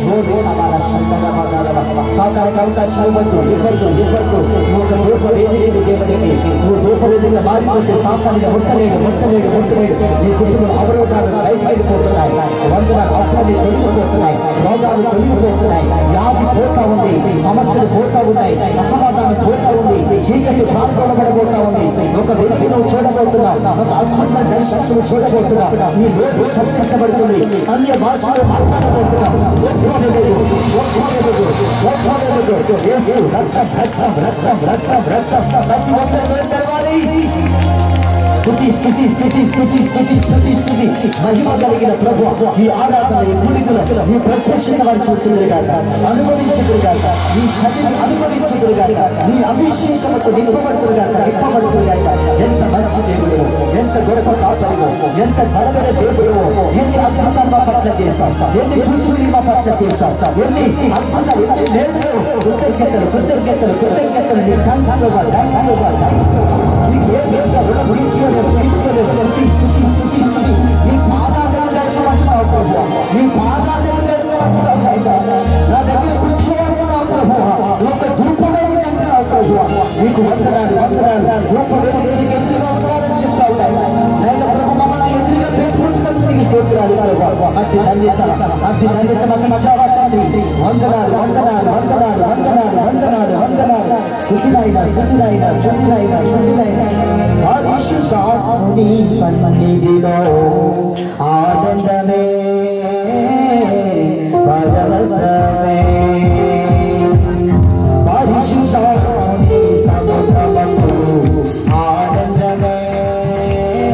సాతానికి అవకాశం ఇవ్వద్దు ఇవ్వద్దు ఇవ్వద్దు. నువ్వు ఒక ధూప వేదిక దేవుడికి, నువ్వు ధూప వేదిక మారిపోతే సాతానికి ముట్టలేడు ముట్టలేడు ముట్టలేడు. నీ కుటుంబం అవరోధాలు బయటపడిపోతున్నాయి. వందనాలు అప్పుడే తొలగిపోతున్నాయి. రోగాలు తొలగిపోతున్నాయి. వ్యాధి పోతా ఉంది, సమస్యలు పోతా ఉన్నాయి, అసమాధానం పోతా ఉంది, చీకటి ప్రాంతాలబడబోతా ఉంది. ఒక వ్యక్తి నువ్వు చూడబోతున్నావు, ఒక అద్భుత దర్శనం చూడబోతున్నావు. నీ నోరు సంస్కరించబడుతుంది, అన్య భాషలో మాట్లాడబోతున్నావు. స్తుతి స్తుతి స్తుతి స్తుతి స్తుతి స్తుతి స్తుతి. మహిమ కలిగిన ప్రభు ఈ ఆరాధన ఈ గుడికలో నీ ప్రత్యక్షత వారి సూచనలుగాక అనుమతించదురుగాక. నీ సతిని అనుమతించదురుగాక. నీ అభిషేకముకు నింపబడుతురుగాక నింపబడుతురుగాక. ఎంత మంచి దేవుడు, ఎంత గొడవ కాపరివో, ఎంత బలమైన దేవుడువో. ఎన్ని అద్భుతాలు మా పట్ల చేశావు, ఎన్ని సూచనలు మా పట్ల చేశావు, ఎన్ని అద్భుతాలు ఎన్ని నేర్పులు. కృతజ్ఞతలు కృతజ్ఞతలు కృతజ్ఞతలు. నీ థాంక్స్ ప్రభువా థాంక్స్ ప్రభువా థాంక్స్ ప్రభువా. నీకు ఏం చేసినా కూడా ముగించుకోలేవు ముగించుకోలేవు. స్తుతి స్తుతి స్తుతి స్తుతి. నీ పాదాలు గడపమంటున్నావు ప్రభువా, నీ పాదాలు గడపమంటున్నావు ప్రభువా. నా దగ్గర కూర్చోమంటున్నావు ప్రభువా, ఒక ధూపమేమి అంటున్నావు ప్రభువా. నీకు వందనాలు వందనాలు. ధూపమేమి వందనాలని చెప్తావు నేను ప్రభు మమ్మల్ని ఎదురుగా పెట్టుకుంటున్నందుకు నీకు స్తోత్రాలు ప్రభువా. అతి ధన్యత అతి ధన్యత మాకు ఇచ్చావా తండ్రి. వందనాలు వందనాలు వందనాలు వందనాలు వందనాలు వందనాలు. స్తుతినైనా స్తుతినైనా స్తుతినైనా స్తుతినైనా. పరిశుద్ధాత్ముని సన్నిధిలో ఆనందమే పరవశమే. పరిశుద్ధాత్ముని సముద్రముకు ఆనందమే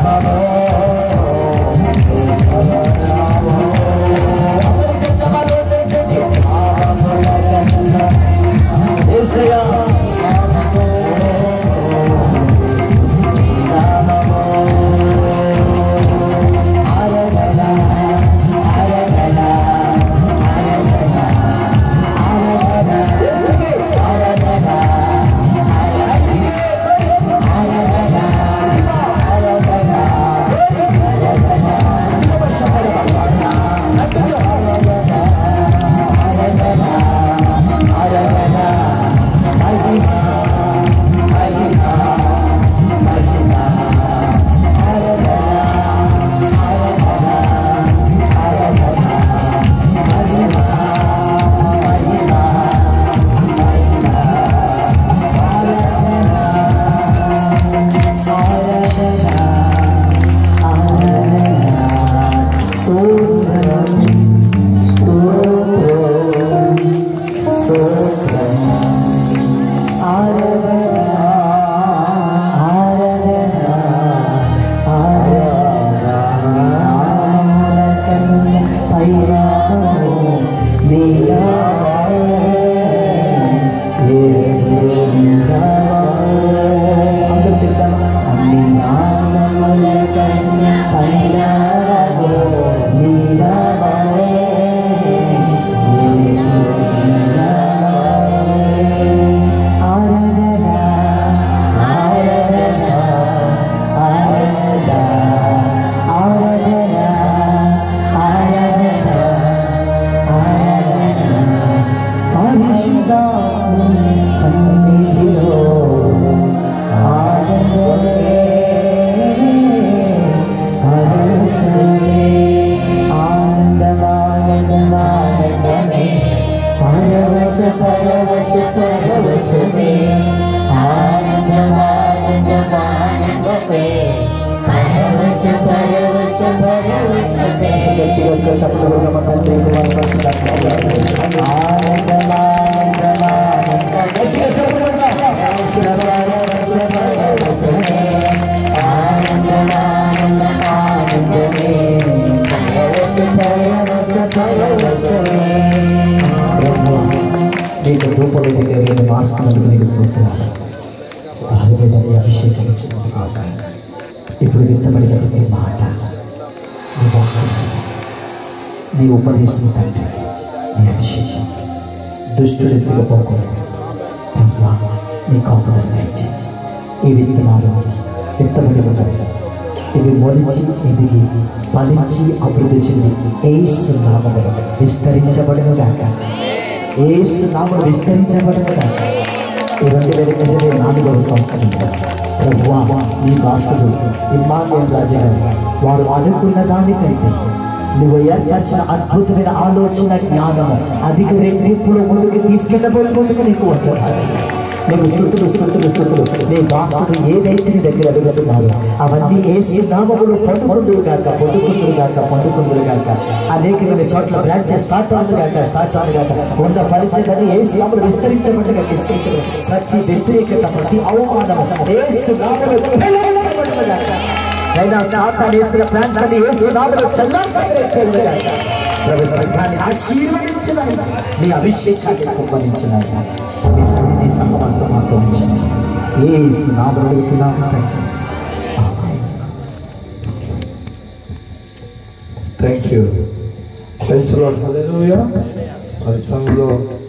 నీకు ధూపవేదిగా నేను మార్చుతున్నందుకు నీకు స్తోత్రాలు. వారి మీద నీ అభిషేకం ఇచ్చినందుకు ఇప్పుడు విత్తబడిన ప్రతి మాట నీ వాక్యం, నీ ఉపదేశం తండ్రి, నీ అభిషేకం దుష్టురెత్తుగా పోకూడదు. ప్రభా నీ కాపుదల ఇచ్చి ఈ విత్తనాలు విత్తబడి ఉన్నవి. ఇవి మొలిచి ఎదిగి ఫలించి అభివృద్ధి చెంది యేసు నామములో విస్తరించబడును గాక. యేసు నామములో విస్తరించబడును గాక. ఈ రెండు వేల ఇరవై నాలుగవ సంవత్సరంలో ప్రభువా నీ దాసుడు ఇమ్మానుయేల్ రాజు గారు వారు అనుకున్న దానికంటే నువ్వు ఏర్పరిచిన అద్భుతమైన ఆలోచన జ్ఞానము అధిక రెట్టింపులో ముందుకు తీసుకెళ్ళబోతున్నందుకు నీకు వందనాలు. నీకు స్తుతులు స్తుతులు స్తుతులు. నీ దాసుడు ఏదైతే నీ దగ్గర అడుగుతున్నారు అవన్నీ యేసు నామములో పొందుకుందురు గాక, పొందుకుందురు గాక, పొందుకుందురు గాక. అనేకమైన చోట్ల బ్రాంచెస్ స్టార్ట్ అవుతుంది గాక, స్టార్ట్ అవుతుంది గాక. ఉన్న పరిచయాన్ని యేసు నామములో విస్తరించబడగా విస్తరించబడి ప్రతి వ్యతిరేకత, ప్రతి అవమానము యేసు నామములో విస్తరించబడును గాక. అయినా సాతాను వేసిన ప్లాన్స్ అన్ని యేసు నామములో చల్లార్చబడును గాక. ప్రభు సంఘాన్ని ఆశీర్వదించిన నీ అభిషేకాన్ని కుమ్మరించిన నీ సహవాసం మాతో ఉంచండి. యేసు నామములో అడుగుతున్నాము తండ్రి. ఆమేన్. Thank you. హల్లెలూయా. మరి సంఘంలో